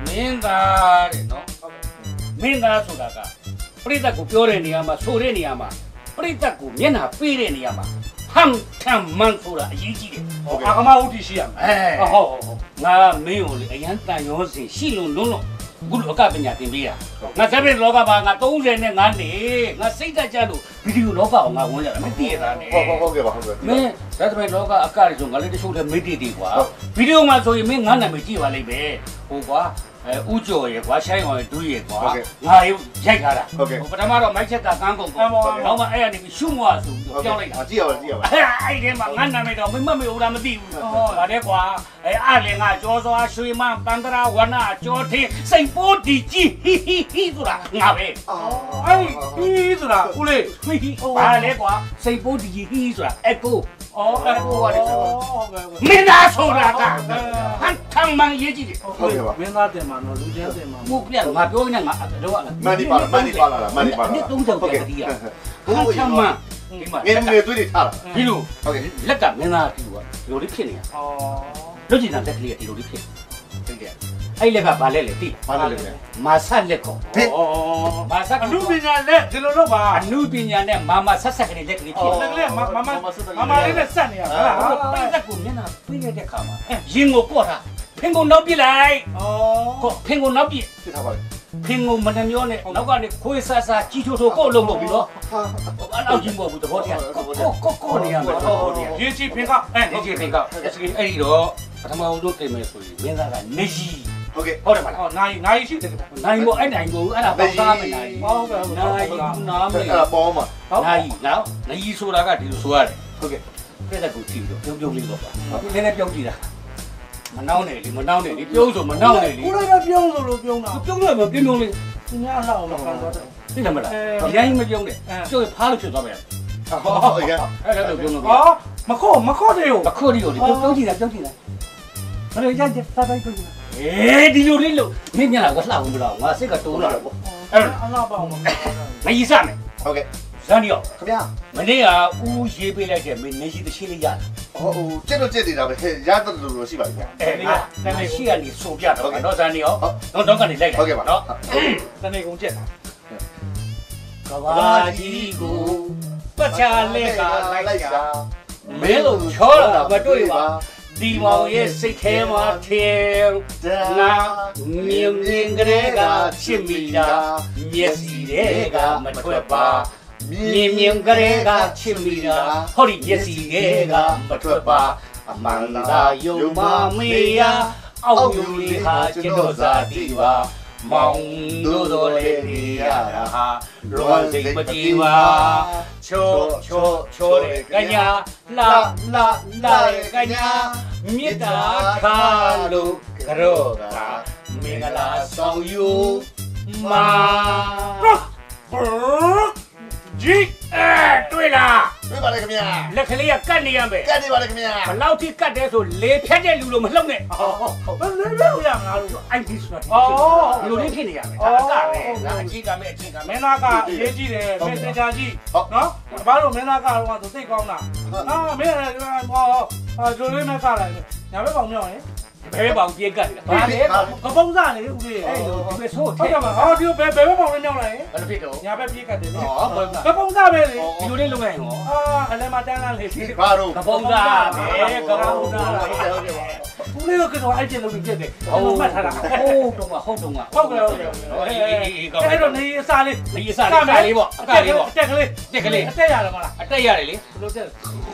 င်းသားတဲ့နော်မင်းသားဆိုတာကပြိတ္တကိုပြောတဲ့နေရာမှာဆိုတဲ့နေရာမှာပြိတ္တကိုမျက်နှာပေးတဲ့နေရာမှာဟမ်ထမ်မန်ဆိုတာအရေးကြီးတယ်အာကမဥတီရှိရမယ်ဟုတ်ငါမင်းကိုလေအရန်တန်ရောစင်ရှိလုံးလုံးလုံးခုလိုအကပညာသင်ပေးတာငါဇက်ပြလောကမှာငါ35နဲ့ငါနေငါစိတ်တက်ကြလို့ဗီဒီယိုလောကကိုငါဝင်ကြတာမသိရတာနဲ့ဟုတ်ကဲ့ပါဟုတ်ကဲ့မင်းဇက်ပြလောကအကတွေဆိုငါလည်းတချို့တည်းမေ့တည်တယ်ကွာဗီဒီယိုမှာဆိုရင်မင်းငါနာမည်ကြည့်ပါလိမ့်မယ်ဟိုကွာဦးကျော်ရယ်ကွာရှိုင်းအောင်ရယ်ဒူးရယ်ကွာငါရုပ်ရိုက်ထားတာပထမတော့မိုက်ချက်ကကန်းကုန်ပေါ့နောက်မှအဲ့ကနေရှုမွားဆိုပြီးပြောင်းလိုက်တာကြည့်ရပါကြည့်ရပါအဲ့ဒီမှာငါနာမည်တော့မမေ့ဘူးလားမသိဘူးဗါတဲ့ကွာအားလည်းငါကြောစွာရွှေမန်းပန္တရာဝနာကြောသေးစိတ်ပိုးဒီကြီးဟီဟီဟီဆိုတာငါပဲအဲ့ဟီဆိုတာဦးလေးဗါလေကွာစိတ်ပိုးဒီကြီးဟီဆိုတာအကိုအဲ့ကိုရတယ်မင်းသားဆိုတာကဟန်ထမ်းမှန်ရေးကြည့်တယ်ဟုတ်ကဲ့ပါမင်းသားတင်မှာနော်လူချင်းတင်မှာမဟုတ်ပြန်ငါပြောနေငါတော့မန်ဒီပါလားမန်ဒီပါလားမန်ဒီပါလားဒီ30ကျော်တည်းရဟန်ထမ်းမှန်ဒီမှာငယ်ငယ်သွေးတွေထားတာဒီလိုဟုတ်ကဲ့လက်ကမင်းသားဒီလိုလေးဖြစ်နေတာလွတ်ကျင်တဲ့လက်ကလေးကဒီလိုလေးဖြစ်ဟုတ်ကဲ့အဲ့လက်ကဘာလဲလေတိဘာလဲလဲမာဆက်လက်ကောမာဆက်အနုပညာလက်ဒီလိုတော့ပါအနုပညာနဲ့မာမဆက်ဆက်ကလေးလက်ကလေးဖြစ်လက်ကလေးမလေးနဲ့ဆက်နေရဟုတ်လားပိတ်သက်ကိုမျက်နှာပိတ်ရတဲ့ခါမှာရင်ကိုပေါ့တာဖင်ကိုနောက်ပြလိုက်ကိုဖင်ကိုနောက်ပြပြထားပါလေဖင်ကိုမနှမျောနဲ့နောက်ကနေခွေးဆဆကြီးထိုးထိုးကို့လုံးလို့ပြီးတော့အဲ့လောက်ကြီးမဟုတ်ဘူးသဘောတရားကိုနေရမယ်ဟုတ်တယ်ရေချီဖင်ကရေချီဖင်ကအဲ့ဒီတော့ပထမဦးဆုံးတင်မယ်ဆိုရင်မင်းသားကနေကြီးဟုတ်ကဲ့ဟုတ်တယ်မလားနိုင်ရှိတယ်နိုင်မို့အဲ့နိုင်မို့အဲ့ဒါပေါ့သားမနိုင်ဟုတ်ကဲ့နိုင်နားမလဲအဲ့ဒါပေါ်မှာနိုင်နော်နိုင်ဆိုတာကဒီလိုဆိုရတယ်ဟုတ်ကဲ့ပြက်သက်ကိုကြည့်တော့ပြုံးလေးတော့ပါနည်းနည်းပြုံးကြည့်တာမနှောင်းနဲ့လေမနှောင်းနဲ့လေပြုံးဆိုမနှောင်းနဲ့လေကိုလည်းပဲပြုံးဆိုလို့ပြုံးတာပြုံးလိုက်မပြုံးပြုံးလေးသူများလှအောင်မခံတော့သိတယ်မလားအရင်မပြုံးနဲ့ကျိုးဖားလို့ဖြစ်သွားမယ်ဟုတ်ကဲ့အဲ့ဒါပြုံးလို့မခေါ်တယ်မခေါ်တယ်ပြုံးကြည့်တာဘယ်လိုရကြစားတိုင်းပြုံးကြည့်ဒီလိုလေးလို့မင်းမျက်နှာကလှအောင်မလားငါစိတ်ကတိုးလာတယ်ပေါ့အဲ့အလားပါအောင်မကြီးစမယ်ဟုတ်ကဲ့ဇန်ဒီယောခင်ဗျာမနေ့ကဦးရေးပေးလိုက်တဲ့မင်းနေရှိတချင်းလေးရတယ်ကျက်တော့ကျက်နေတာပဲရတတ်လို့လို့ရှိပါပြီဗျာတနေ့ရှိကနေဆိုပြတော့နော်ဇန်ဒီယောတော့ကနေလိုက်ဟုတ်ကဲ့ပါနော်တနေ့ကုန်ကျက်တာကဘာကြီးကိုပတ်ချလက်ကာလိုက်တာမင်းတို့ချောလာမတွေ့ပါဒီမောင်ရဲ့စိတ်ထဲမှာထင်ငါမြင်မြင်ကလေးကချစ်မိတာမျက်စီတွေကမထွက်ပါမြင်မြင်ကလေးကချစ်မိတာဟောဒီမျက်စီတွေကမထွက်ပါအမှန်သာယုံမမေးရအောက်ယူလေးဟာကျွန်တော်သာတီပါမောင်တို့လေးနေရတာဟာလွန်စိတ်မကြည်ပါချိုတဲ့ကညာလာတဲ့ကညာမြစ်တာခါလို့ကြောကမင်္ဂလာဆောင်ယူမာကြီးတွေ့လားတွေ့ပါလေခင်ဗျာလက်ကလေးကကတ်နေရမယ်ကတ်နေပါလေခင်ဗျာဘလောက်ထိကတ်တယ်ဆိုလေဖြတ်တဲ့လူလိုမလှုပ်နဲ့ဘယ်လိုရမလားလို့အိုက်ဒီဆိုတာဒီလိုလေးဖြစ်နေရမယ်ဒါကပဲဒါအကြီးကမဲ့မင်းသားကအရေးကြီးတယ်မင်းစင်ချာကြီးနော်ဘာလို့မင်းသားကတော့သူသိကောင်းတာမင်းဟောဂျိုလေးနဲ့ကလိုက်ညာဘက်ကောင်မြောက်ရင်ဘယ်ပေါင်ပြေးကတ်တယ်ဘာလဲကပုံးစားလေဦးလေးအဲ့လိုဒီပဲဆိုးထည့်ရမှာဒီဘယ်ပေါင်နဲ့မြောက်လိုက်ရင်ဘယ်လိုဖြစ်တော့ညာဘက်ပြေးကတ်တယ်လေကပုံးစားပဲလေဒီလိုလေးလုံးလိုက်ဟောအလဲမှာတန်းလာလေဘာတော့ကပုံးစားပဲကပုံးစားဦးလေးကတော့အဲ့ကျလုံးကြီးပြက်တယ်မှတ်ထားတာဟုတ်တော့ဟုတ်ကဲ့အဲ့တော့နေအစားလေးနေအစားလေးပေါ့အကလေးပေါ့အတက်ကလေးအတက်ရတယ်မလားအတက်ရတယ်လေဘယ်လိုတက်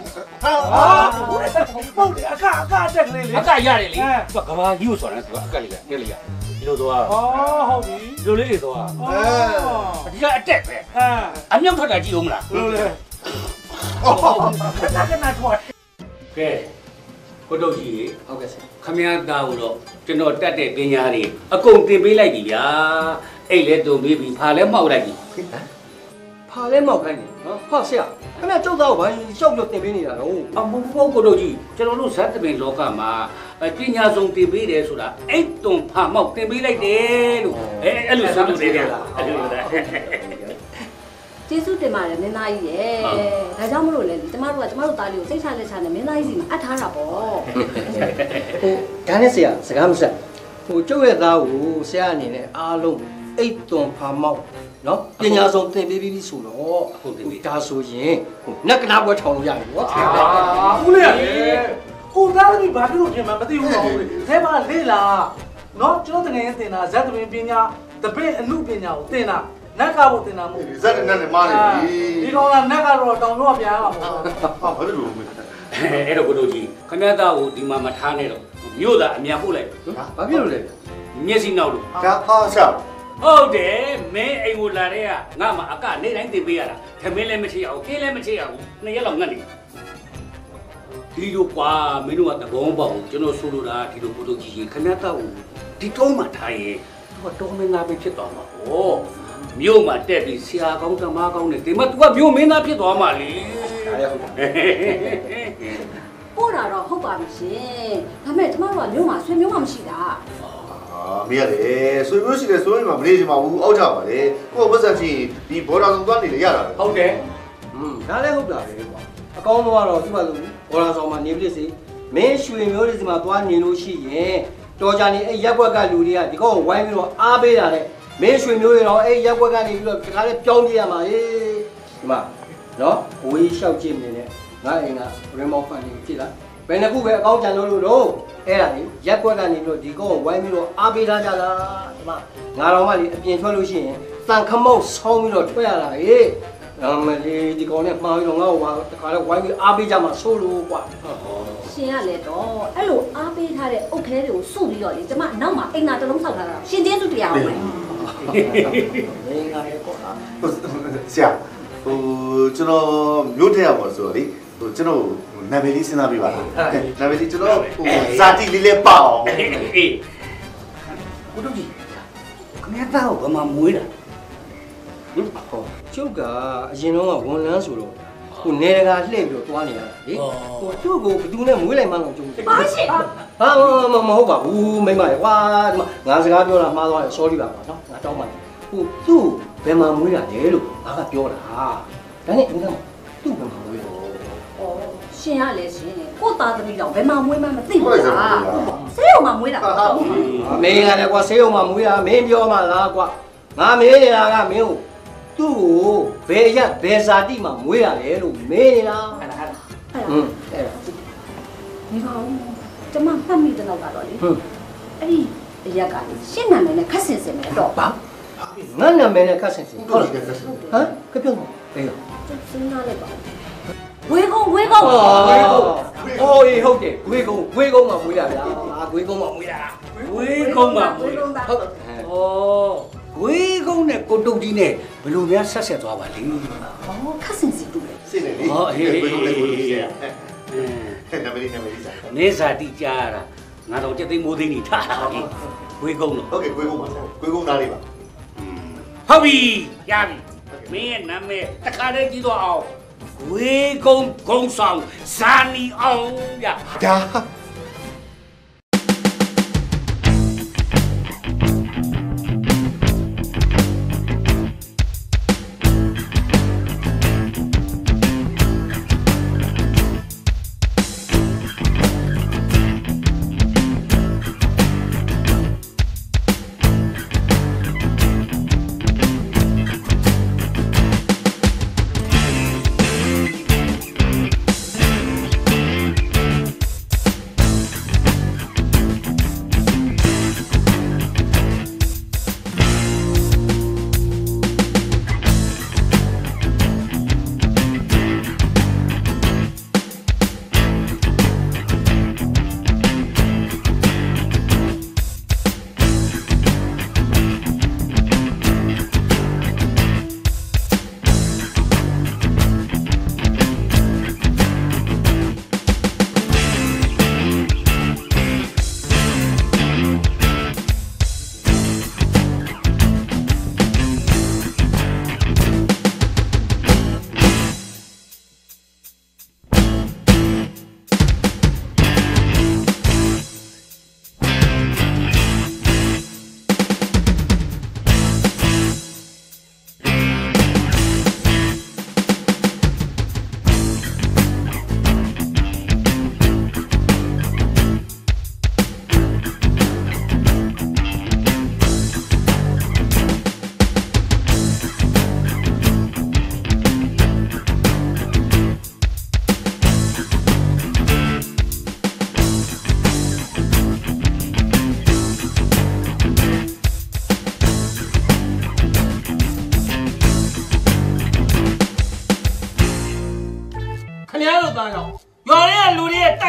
ဟုတ်တယ်အကအတက်ကလေးလေအကရတယ်လေသူကဘာကြီးကိုဆိုတာသူကအကလေးကတက်လေးရဒီလိုသွားဟုတ်ပြီဒီလိုလေးတွေသွားဒီကအတက်ပဲအမြုပ်ထွက်တာကြည့်ဦးမလားဘယ်လိုလဲကဲကိုတို့ကြီးဟုတ်ကဲ့ဆရာခမည်းသားကိုတော့ကျွန်တော်တက်တဲ့ပညာတွေအကုန်သင်ပေးလိုက်ပြီဗျာအဲ့လဲတုံပေးပြီဖာလဲမှောက်လိုက်ပြီဖာလဲမှောက်ခိုင်းတယ်နော်ဟုတ်ဆရာခမည်းကျုပ်သားကိုဘာရှောက်လို့သင်ပေးနေတာတော့အမဖို့ကိုတို့ကြီးကျွန်တော်တို့ဇတ်တပင်လောကမှာပညာဆုံးသင်ပေးတယ်ဆိုတာအဲ့တုံဖာမှောက်သင်ပေးလိုက်တယ်လို့အဲ့လိုဆိုလို့နေတယ်လားအဲ့လိုပဲကျေးဇူးတင်ပါတယ်မင်းသားကြီးရဲ့ဒါကြောင့်မလို့လေကျမတို့သားလေးကိုစိတ်ချလက်ချနဲ့မင်းသားကြီးစီမှာအပ်ထားတာပေါ့ဒါနဲ့ဆရာစကားမဆက်ဟိုကျုပ်ရဲ့သားကိုဆရာအနေနဲ့အားလုံးအိတ်သွန်ဖာမောက်နော်ပညာဆုံးသင်ပေးပြီးဆိုတော့ဒါဆိုရင်ဟိုနက်ကနာပွဲထောင်လို့ရတယ်ကွာဦးလေးရတယ်ကိုသားသမီးဘာဖြစ်လို့ပြင်မှာမသိဘူးတော့ဦးလေးအဲမှာလေ့လာနော်ကျွန်တော်တကယ်ရင်တင်တာဇက်သမင်ပညာတပည့်အမှုပညာကိုတင်တာနက်ကဖို့တင်တာမဟုတ်ဘူးဇက်နဲ့နဲ့မားနေပြီဒီကောင်ကနက်ကတော့တောင်တော့ပြန်ရမှာမဟုတ်ဘူးဟာဘာလို့လဲအဲ့တော့ကိုတို့ကြီးခမရသားကိုဒီမှာမထားနဲ့တော့မြို့သားအမြန်ပို့လိုက်ဘာဖြစ်လို့လဲမျက်စိနောက်လို့ဒါအားချဟုတ်တယ်မင်းအိမ်ကိုလာတဲ့ကငါမှအကနေတိုင်းတင်ပေးရတာခမင်းလည်းမချေအောင်ခင်းလည်းမချေအောင်2ရက်လောက်ငတ်နေဒီလိုကွာမင်းတို့ကသဘောပေါက်ကျွန်တော်ဆိုလိုတာဒီလိုကိုတို့ကြီးခမရသားကိုဒီတုံးမှထားရင်သူကတော်မင်းသားပဲဖြစ်သွားမှာဟောမြို့မှာတက်ပြီးဆရာကောင်းသမားကောင်းနဲ့ဒီမှာ तू ကမြို့မင်းသားဖြစ်သွားမှာလေဒါရဟုတ်တယ်ပို့တာတော့ဟုတ်ပါပြီရှင်ဒါပေမဲ့ကျမတို့ကမျိုးမှာဆွေမျိုးမှမရှိတာမရလေဆွေမျိုးရှိတယ်ဆိုရင်မလေးချင်ပါဘူးအောက်ကြပါလေကိုယ့်ပတ်စံချင်းဒီဘော်ဒါဆောင်သွားနေလေရတာဟုတ်တယ်ဒါလည်းဟုတ်တာပဲကွာအကောင်းဆုံးကတော့သူ့ဘာလို့ဘောလာဆောင်မှာနေပစ်စီမင်းရွှေမျိုးတွေစီမှာသွားနေလို့ရှိရင်တော်ကြနေအဲ့ရက်ွက်ကလူတွေကဒီကောင်ကိုဝိုင်းပြီးတော့အားပေးတာလေမင်းရွှေမျိုးတွေတော့အဲ့ရက်ွက်ကနေပြီးတော့ဒီကားလေးပြောင်းပြရမှာဟေးဒီမှာနော်ဝေးလျှောက်ကြည့်နေနဲ့ငါအိမ်ကရင်းမောက်ဖန်နေကြည့်လားဘယ်နှခုပဲအကောင်းကြံလို့တော့အဲ့ဒါလေရက်ွက်ကနေပြီးတော့ဒီကောင်ကိုဝိုင်းပြီးတော့အားပေးထားကြတာဒီမှာငါတော်မှလေအပြင်ထွက်လို့ရှိရင်တန်ခမောက်ဆောင်းပြီးတော့ထွက်ရတာဟေးမလေးဒီကောင်နဲ့မှားပြီးတော့ငါ့ကိုတခါတော့ဝိုင်းပြီးအားပေးကြမှာဆိုးလို့ကွာရှင်ရလေတော့အဲ့လိုအားပေးထားတဲ့အုတ်ခဲတွေကိုစုပြီးတော့လေကျမနောက်မှာအိမ်သာတစ်လုံးဆောက်ထားတာရှင်ကျေးဇူးတရားအောင်မယ်မင်းကလည်းပေါ့လားဆရာဟိုကျွန်တော်မြို့ထက်ရပါဆိုတော့လေဟိုကျွန်တော်နာမည်လေးစဉ်းစားပြပါလားနာမည်လေးကျွန်တော်ဟိုဇာတိလေးလေးပါအောင်အေးကိုတို့ကြီးခမရသားကိုဘာမှမွေးတာဟောကျုပ်ကအရင်တော့ဝန်လန်းဆိုတော့ဟိုနေတကာလှည့်ပြီးတော့တွားနေရတာလေဟိုသူ့ကိုဘသူနဲ့မွေးလိုက်မှတော့ကျုပ်ပါရှင်ဟာမဟုတ်ပါဘူးမိမရေကွာဒီမှာငါစကားပြောတာမှားသွားတယ် sorry ပါကွာနော်ငါတောင်းပါဟိုသူ့ဘယ်မှာမွေးတာလဲလို့ငါကပြောတာဒါနဲ့အင်္ဂါသူ့ဘယ်မှာမွေးတော့ရှင်ရလေရှင်ကိုသားသမီးတော့ဘယ်မှာမွေးမှမသိဘူးလားဆေးရုံမှာမွေးတာဟုတ်မင်းကလည်းကွာဆေးရုံမှာမွေးတာမင်းပြောမှလားကွာငါမေးနေတာကမင်းကိုသူ့ကိုဘယ်ရက်ဘယ်ဇာတိမှာမွေးရလဲလို့မေးနေတာအဲ့ဒါအဲ့ဒါအဲ့ဒါဒီကောင်ကျမမှတ်မိတဲ့တော့ကတော့လေဟုတ်အဲ့ဒီအရက်ကလေရှင်းနာမည်နဲ့ခက်ဆင်ဆင်မယ်တော့ဘာငါနာမည်နဲ့ခတ်ဆင်ဆင်ဟုတ်ဟုတ်ကဲ့လားဆက်ဆက်ဟမ်ကပြောင်းအေးစဉ်းစားလိုက်ပါဝေကုန်းဝေကုန်းအိုးအေးဟုတ်တယ်ဂွေးကုန်းမှာမွေးရဗျာဂွေးကုန်းမှာမွေးရတာဝေးကုန်းမှာမွေးကုန်းသားဟုတ်ဩဝေးကုန်းနဲ့ကိုတုတ်ကြီးနဲ့ဘယ်လိုများဆက်ဆက်သွားပါလိမ့်哦，看身子多嘞。 စစ်နေလေဟောဟေးဘယ်လိုလဲကိုဆရာအင်းနာမည်လေးစားနေစာတိကြားရတာငါတော့ကြက်သိမ်းမိုးသိမ်းနေထားတာဒီဝေးကုန်းတော့ဟုတ်ကဲ့ကိုယ်ကုန်းပါကိုယ်ကုန်းသားလေးပါဟုတ်ပြီရပြီမင်းရဲ့နာမည်တခါတည်းကြီးတော့အောင်ဝေးကုန်းဂုံဆောင်ဇာနီအောင်ဗျဒါ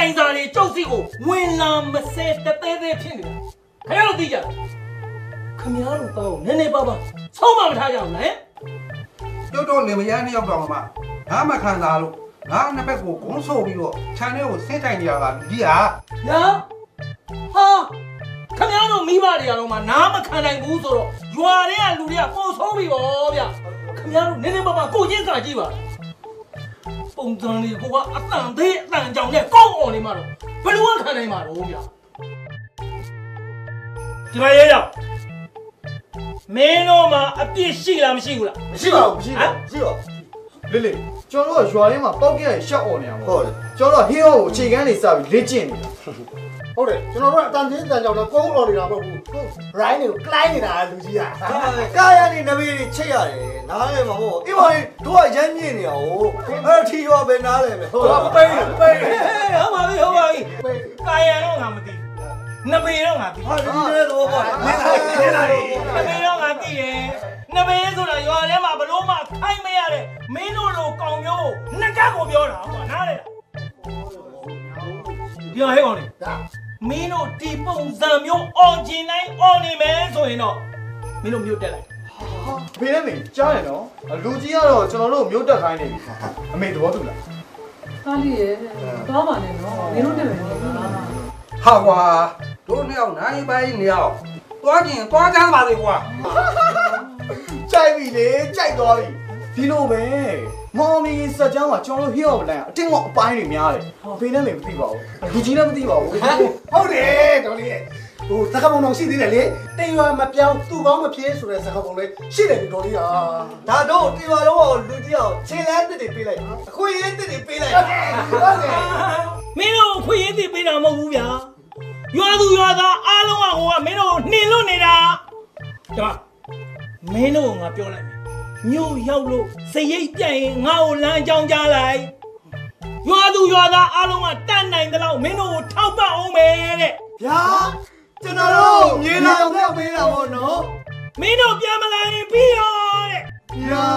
င်စာတွေကျုပ်စီကိုဝင်လာမစဲတသေးသေးဖြစ်နေတာခင်ဗျားတို့သိကြခင်ဗျားတို့တော့နည်းနည်းပါးပါဆုံးမထားကြအောင်လေတို့လင်မယားနှစ်ယောက်တော့မှငါမခံစားလို့ငါနှစ်ဘက်ကိုဂုံးဆိုပြီးတော့ခြံထဲကိုဆင်းတိုင်နေရတာကြီးဟာဟာခင်ဗျားတို့မိဘတွေကတော့မှနားမခံနိုင်ဘူးဆိုတော့ရွာထဲကလူတွေကပို့ဆုံးပြီပေါ့ဗျခင်ဗျားတို့နည်းနည်းပါးပါကိုချင်းစာကြည့်ပါပုံစံလေးကအတန်သေးအတန်ကြောင်နဲ့ကောင်းအောင်နေမှာတော့ဘယ်လိုခံနိုင်မှာတော့ဗျဒီမှာရဲရောက်မင်းတို့မှာအပြစ်ရှိလားမရှိဘူးလားမရှိပါဘူးမရှိပါဘူးလေကျွန်တော်တို့ရွာထဲမှာပေါက်ပြရရှောက်អော်နေရမှာဟုတ်တယ်ကျွန်တော်တို့ဟင်းဟောကိုအခြေခံနေစပြီးလေ့ကျင့်နေတာဟုတ်တယ်ကျွန်တော်တို့အတန်ချင်းတန်ကြောင်တော့ကုန်းអော်နေတာမဟုတ်ဘူးရိုင်းတွေကိုကလိုင်းနေတာလူကြီးอ่ะကာယနေနဘေးတွေချိတ်ရတယ်နားလည်းမဟုတ်အေးပါလေတို့ကရမ်းမြင့်နေရအောင်အဲ့ထီရောပဲနားလည်းပဲဟုတ်ပါပိတ်ဟုတ်ပါပြီကာယတော့ငါမသိနဘေးတော့ငါသိဟာဒီလိုတော့ပါနဘေးတော့ငါသိတယ်နဘေးဆိုတာရွာထဲမှာဘလို့မှခိုင်းမရတဲ့မင်းတို့လိုကောင်မျိုးနှစ်ကကိုပြောတာကွာနားလေဒီဟဲ့ကောင်လေမင်းတို့ဒီပုံစံမျိုးအော်ဂျင်တိုင်းအော်နေမယ်ဆိုရင်တော့မင်းတို့မြို့တက်လိုက်ဖေးလည်းမင်းကြားရနော်လူကြီးကတော့ကျွန်တော်တို့မြို့တက်ခိုင်းနေပြီအမေသဘောတူလားကားလေးရဲ့သွားပါနဲ့နော်မင်းတို့နဲ့ပဲဟာကွာတို့နှစ်ယောက်နိုင်ပိုင်းနှစ်ယောက်သွားကြမ်းပါစေကွာကြိုက်ပြီလေကြိုက်သွားပြီဒီလိုပဲမော်မီစက်ကြောင်းကကျွန်တော်တို့ဟေ့ော်ပလန်အတင်းကအပိုင်းတွေများတယ်ဖေးလည်းမသိပါဘူးလူကြီးလည်းမသိပါဘူးဟုတ်တယ်တော်လေးဟိုစကားပုံတော့ရှိသေးတယ်လေတင်ရွာမပြောင်းသူ့ကောင်းမပြေးဆိုတဲ့စကားပုံလေးရှိတယ်ဒီတော်လေးဟာဒါတော့တင်ရွာတော့လူကြီးအောင်ခြေလန်းတစ်တွေပေးလိုက်အခွင့်အရေးတစ်တွေပေးလိုက်ဟုတ်တယ်မင်းတို့အခွင့်အရေးတစ်ပေးတာမဟုတ်ဘူးဗျာရွာသူရွာသားအားလုံးကဟိုကမင်းတို့နှင်လွတ်နေတာကျမင်းတို့ကငါပြောလိုက်မယ်မြို့ရောက်လို့စရိတ်ပြတ်ရင်ငါ့ကိုလမ်းကြောင်းကြားလိုက်ရွာသူရွာသားအားလုံးကတတ်နိုင်တဲ့လောက်မင်းတို့ကိုထောက်ပံ့အောင်မယ်တဲ့ဗျာကျွန်တော်တို့မြေလာတော့ပေးတာပေါ့နော်မင်းတို့ပြန်မလာရင်ပြီးရောတဲ့ဗျာ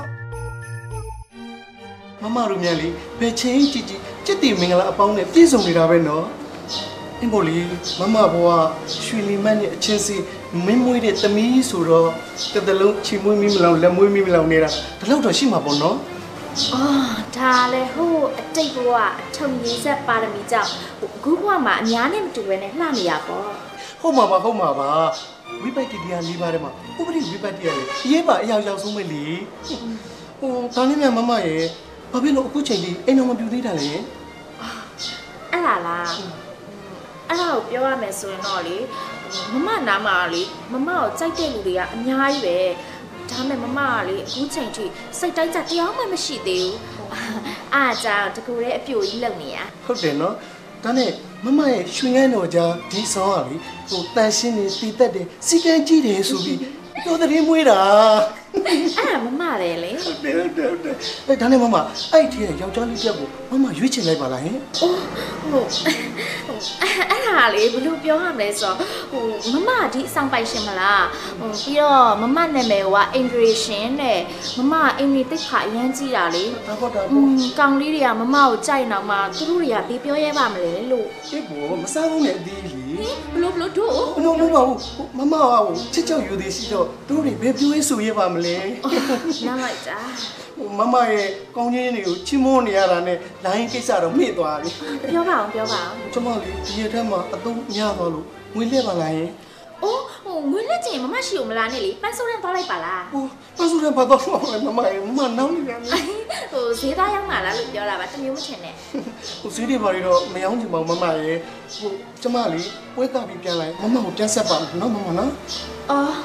မမတို့မြန်လေဘယ်ချင်းကြည့်ကြက်တီမင်္ဂလာအပေါင်းနဲ့ပြည့်စုံနေတာပဲနော်အင်းဘော်လီမမဘွားရွှေလီမတ်နဲ့အချင်းစီမင်းမွေးတဲ့သမီးဆိုတော့တစ်တလုံးချီမွေးမိမလောင်လက်မွေးမိမလောင်နေတာဒီလောက်တော့ရှိမှာပေါ့နော်အော်ဒါလည်းဟိုအတိတ်ဘဝအထုံရည်ဆက်ပါရမီကြောင့်အခုဘဝမှာအများနဲ့မတူဘဲနဲ့လှနေရပေါ့ဟုတ်မှာပါဝိပိုက်တီတရား၄ပါးထဲမှာဥပဒေဝိပိုက်တီရတယ်ရေးပါအရောက်ဆုံးပဲလေဟိုဒါနဲ့မြန်မမရဲ့ဘာဖြစ်လို့အခုချိန်ကြီးအိမ်တော်မပြူသေးတာလဲအဲ့လားအဲ့ဒါကိုပြောရမယ်ဆိုရင်တော့လေမမနားမှာလေမမကိုကြိုက်တဲ့လူတွေကအများကြီးပဲဒါမဲ့မမကလေအခုချိန်ထိစိတ်တိုင်းကြတရားမှမရှိသေးဘူးအားကြောင့်တကူရဲ့အပြိုကြီးလုံနေရဟုတ်တယ်နော်ဒါနဲ့မမရဲ့ရွှေငန်းတော်ကြားဒီဆောင်ကလေဟိုတန်ရှင်းနေတည်တက်တယ်စီကန်းကြည့်တယ်ဆိုပြီးပြောတဲ့မွေးတာအဲ့မမပဲလေဟုတ်အဲ့ဒါနဲ့မမအဲ့ဒီယောက်ျားလေးတစ်ယောက်ကိုမမရွေးချယ်လိုက်ပါလားဟင်အိုးဟိုအဲ့ဒါလေဘလို့ပြောရမလဲဆိုဟိုမမဒီအဆောင်ပိုင်ရှင်မလားဟိုပြီးတော့မမနာမည်ကအင်ဒရီရှင်တဲ့မမအင်ဒီတိတ်ခါအရန်ကြီးတာလေဟုတ်တာကောင်လေးတွေကမမကိုကြိုက်တော့မှသူတို့တွေကပြီးပြောရဲပါမလဲလို့အေးဘောမစားဘူးနဲ့အသေးကြီးဘလို့တို့မမဟိုမမကဟိုချစ်ချောက်ယူသေးရှိတော့သူတို့တွေဘယ်ပြောရေးဆိုရဲပါမလဲနားလိုက်တာမမရဲ့ကောင်းချင်းတွေကိုချီးမွမ်းနေရတာနဲ့လိုင်းကိစ္စတော့မှိသွားပြီပြောပါအောင်ကျွန်မလေးဒီရက်ထက်မှအသုံးများသွားလို့ငွေလက်ပါလားယင်အိုးဟိုငွေလက်ချင်မမရှိဘူးမလားနဲ့လေပန်းစိုးတန်းသွားလိုက်ပါလားဟိုပန်းစိုးတန်းဘာတော့မမရဲ့မနောင်းနေပြန်ဟိုဈေးသားရောက်မှာလားလို့ပြောတာပါတမျိုးမချင်နဲ့ဟိုဈေးတွေဘာတွေတော့မရောက်ချင်ပါဘူးမမရဲ့ဟိုကျွန်မလေးပွဲကပြီးပြန်လိုက်မမကိုပြန်ဆက်ပါနော်မမနော်အော်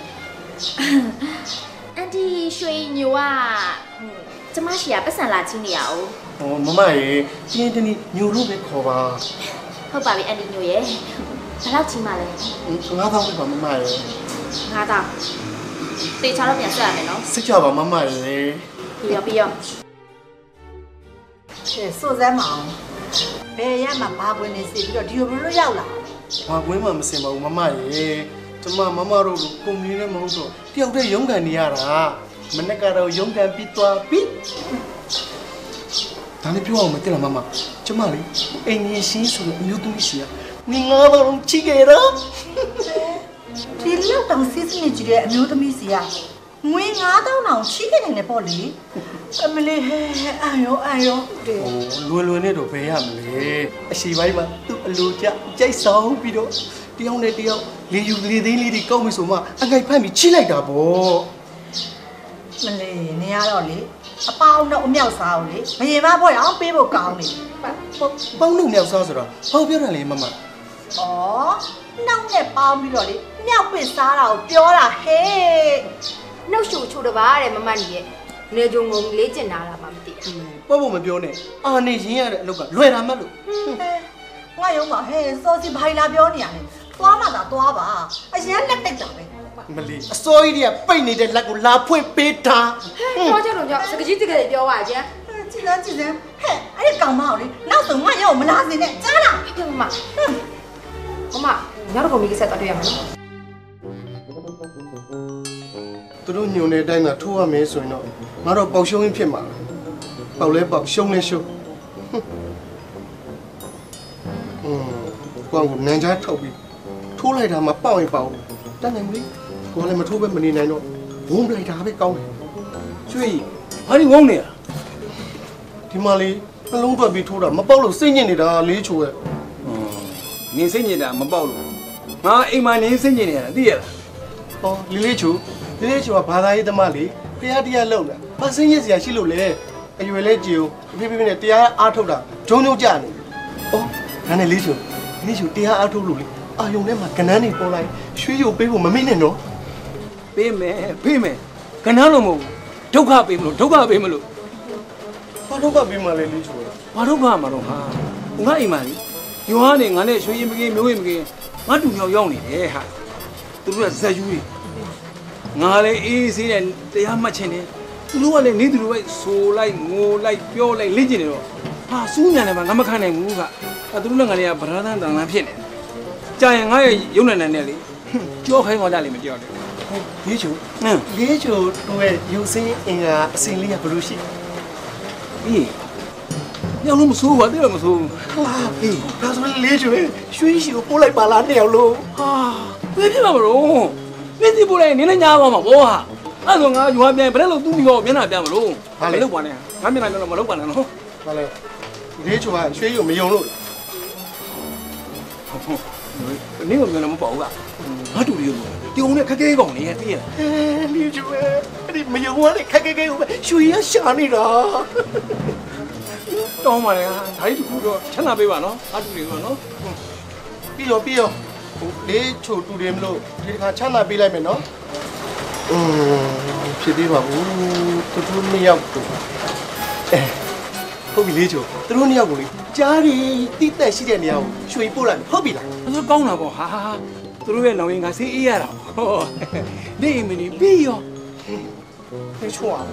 အန်တီရွှေညိုကကျမရှိရပတ်စံလာချင်းနေရအောင်ဟိုမမရဲ့ချင်းတနီညိုလို့ပဲခေါ်ပါဟုတ်ပါပြီအန်တီညိုရဲ့ဘယ်လောက်ချင်းပါလဲ 9000ပဲပါမမရဲ့ 9000တေချာတော့ပြန်ဆက်ရမယ်နော်စစ်ကြပါမမရဲ့ပြီးရောဆိုစမ်းမအောင်ဘယ်ရမှာဘာဝင်နေစီပြီးတော့ဒီလိုလို့ရောက်လာဘာကွင်းမှမစင်ပါဘူးမမရဲ့ကျမမတို့ကုမ္ပဏီနဲ့မဟုတ်တော့တယောက်တည်းရုံးကန်နေရတာမနေ့ကတော့ရုံးကန်ပြီးသွားပြီဒဒါနဲ့ပြောအောင်မသိလားမမကျမလေးအိမ်ကြီးရှင်းဆိုလို့အမျိုးသမီးစီကနေ9000လုံးချိခဲ့တော့ဒီလောက်တောင်စစ်စနစ်ကြီးတဲ့အမျိုးသမီးစီကငွေ9000တောင်ချိခဲ့နေတယ်ပေါ့လေအမလေးဟဲအာယောတဲ့လွယ်နဲ့တော့ဘယ်ရမလဲအရှိပိုင်းမှာသူ့အလိုကြကြိုက်ဆောင်ပြီးတော့တယောက်နဲ့တယောက်လေယူလေသိန်းလေးတွေကောက်ပြီဆိုမှအငိုက်ဖမ်းပြီးချိလိုက်တာပေါ့မလေးနေရတော့လေအပေါင်းတော့အမြောက်စားအောင်လေမရင်မဖို့ရအောင်ပေးဖို့ကောင်းနေပေါင်းလို့မြောက်စားဆိုတော့ဟောပြောတာလေမမဩနောက်နဲ့ပေါင်းပြီးတော့လေမြောက်ပစ်စားတာကိုပြောတာဟဲ့နှုတ်ရှူချိုတပါတဲ့မမကြီးရဲ့နေကြုံငုံလေးကျင်လာတာမှမသိဘူးပေါ့ပေါ့မပြောနဲ့အာနေရင်းရတဲ့အလုပ်ကလွယ်တာမှတ်လို့ငါရုံးမှာဟဲ့စောစီဘိုင်လာပြောနေရတယ်သွားမှသာသွားပါအရင်လက်တက်တာပဲမလီအစိုးရတွေကပိတ်နေတဲ့လက်ကိုလာဖွင့်ပေးတာတော့ကြတော့ကြောင့်စကကြီးတကယ်ပြောပါကြမ်းကြည်စမ်းဟဲ့အဲ့ဒီကောင်မကိုလေနောက်ဆုံးငါရုံးမလာစင်နဲ့ကြားလားပြမမညတော့ကိုမိကဆက်တော့တွေ့ရမှာနော်သူတို့ညုံနေတိုင်းသာထိုးရမယ်ဆိုရင်တော့ငါတော့ပေါက်ရှုံးရင်းဖြစ်မှာပေါက်လဲပေါက်ရှုံးလဲရှုံးကွာကိုနန်းကြားထုတ်ပြီးထိုးလိုက်တာမှပေါက်ရင်ပေါက်တတ်နိုင်မလို့ကိုလည်းမထိုးပဲမနေနိုင်တော့ဝုန်းလိုက်တာပဲကောင်းတယ်ကျွေးဘာလို့ဝုန်းနေရဒီမှာလေးနှလုံးသွက်ပြီးထိုးတာမပေါက်လို့စိတ်ညစ်နေတာလေးချိုရဲ့နင်းစိတ်ညစ်တာမပေါက်လို့ငါအိမ်မှာနင်းစိတ်ညစ်နေတာသိရလားဟောလေးချိုကဘာသာရေးသမားလေးဖះတရားလုံတာဘာစိတ်ညစ်စရာရှိလို့လဲအရွယ်လဲကြည်ဦးဖိဖိနဲ့တရားအားထုတ်တာဂျုံကြနေဩငါနဲ့လေးချိုတရားအားထုတ်လို့လေအာယုံထဲမှာကနန်းနေပေါ်လိုက်ရွှေရုပ်ပေးဖို့မမေ့နဲ့နော်ပေးမယ်ကနန်းလို့မဟုတ်ဒုက္ခပေးမလို့ဘာတော့ကပေးမှလဲလေးချိုဘာဒုက္ခမှာတော့ဟာငါအိမ်မှာလေယွားနေငါနဲ့ရွှေရင်မကင်းမျိုးရင်မကင်းငါတူမြောက်ရောက်နေတယ်ဟာသူတို့ကဇက်ယူတွေငါလည်းအေးဆေးနဲ့တရားမှတ်ချင်တယ်သူတို့ကလည်းနေသူတို့ပဲဆိုလိုက်ငိုလိုက်ပြောလိုက်လေ့ကျင်နေတော့ဟာစူးညံတယ်မှာငါမခံနိုင်ဘူးကသူတို့လည်းငါလည်းဗရာသန်တန်လန်းဖြစ်နေကြာရင်ငါရဲ့ရုံနဲ့နဲ့လေကြောခိုင်းသွားကြလိမ့်မယ်ကြောက်တယ်လေးချိုတို့ရဲ့ယူစင်းအင်ကအစင်လေးကဘလို့ရှိအေးညလုံးမဆိုးပါတဲ့မဆိုးဟာအေးဒါဆိုလေးချိုရွှေရှိကိုပို့လိုက်ပါလားနှစ်ယောက်လုံးဟာဘယ်ဖြစ်မှာမလို့မင်းစီပို့လိုက်နင်းနဲ့ညားသွားမှာဘောဟာအဲ့ဆိုငါယူဟာပြန်ဘယ်လိုသူ့ပြီးတော့မျက်နှာပြန်မလို့မလုပ်ပါနဲ့ငါမျက်နှာပြန်တော့မလုပ်ပါနဲ့နော်ဟာလေလေးချိုကရွှေကိုမယုံလို့နင်းကမျက်နှာမပေါ့ဘူးကငါတူလေးလို့တီုံနဲ့ခက်ခဲကောင်နေရသိရလားလေးချိုအဲ့ဒီမယုံရတဲ့ခက်ခဲကိုပဲရွှေရရှာနေတာတောင်းပါလေဟာဒါကြီးတခုတော့ချမ်းသာပေးပါနော်ငါတူလေးတော့နော်ပြီးရောလေးချိုတူတယ်မလို့ဒီခါချမ်းသာပေးလိုက်မယ်နော်ဖြစ်သေးပါဘူးသူတို့နှစ်ယောက်တို့ဟုတ်ပြီလေးချိုသူတို့နှစ်ယောက်ကိုလေကြားရီတိတက်ရှိတဲ့နေရာကိုရွှေပို့လိုက်ဟုတ်ပြီလားအဲ့ဆိုကောင်းတာပေါ့ဟာသူတို့ရဲ့နောင်ရင်ကဆေးအေးရတာဟောနေမင်းပြီးရောလေးချိုอ่ะ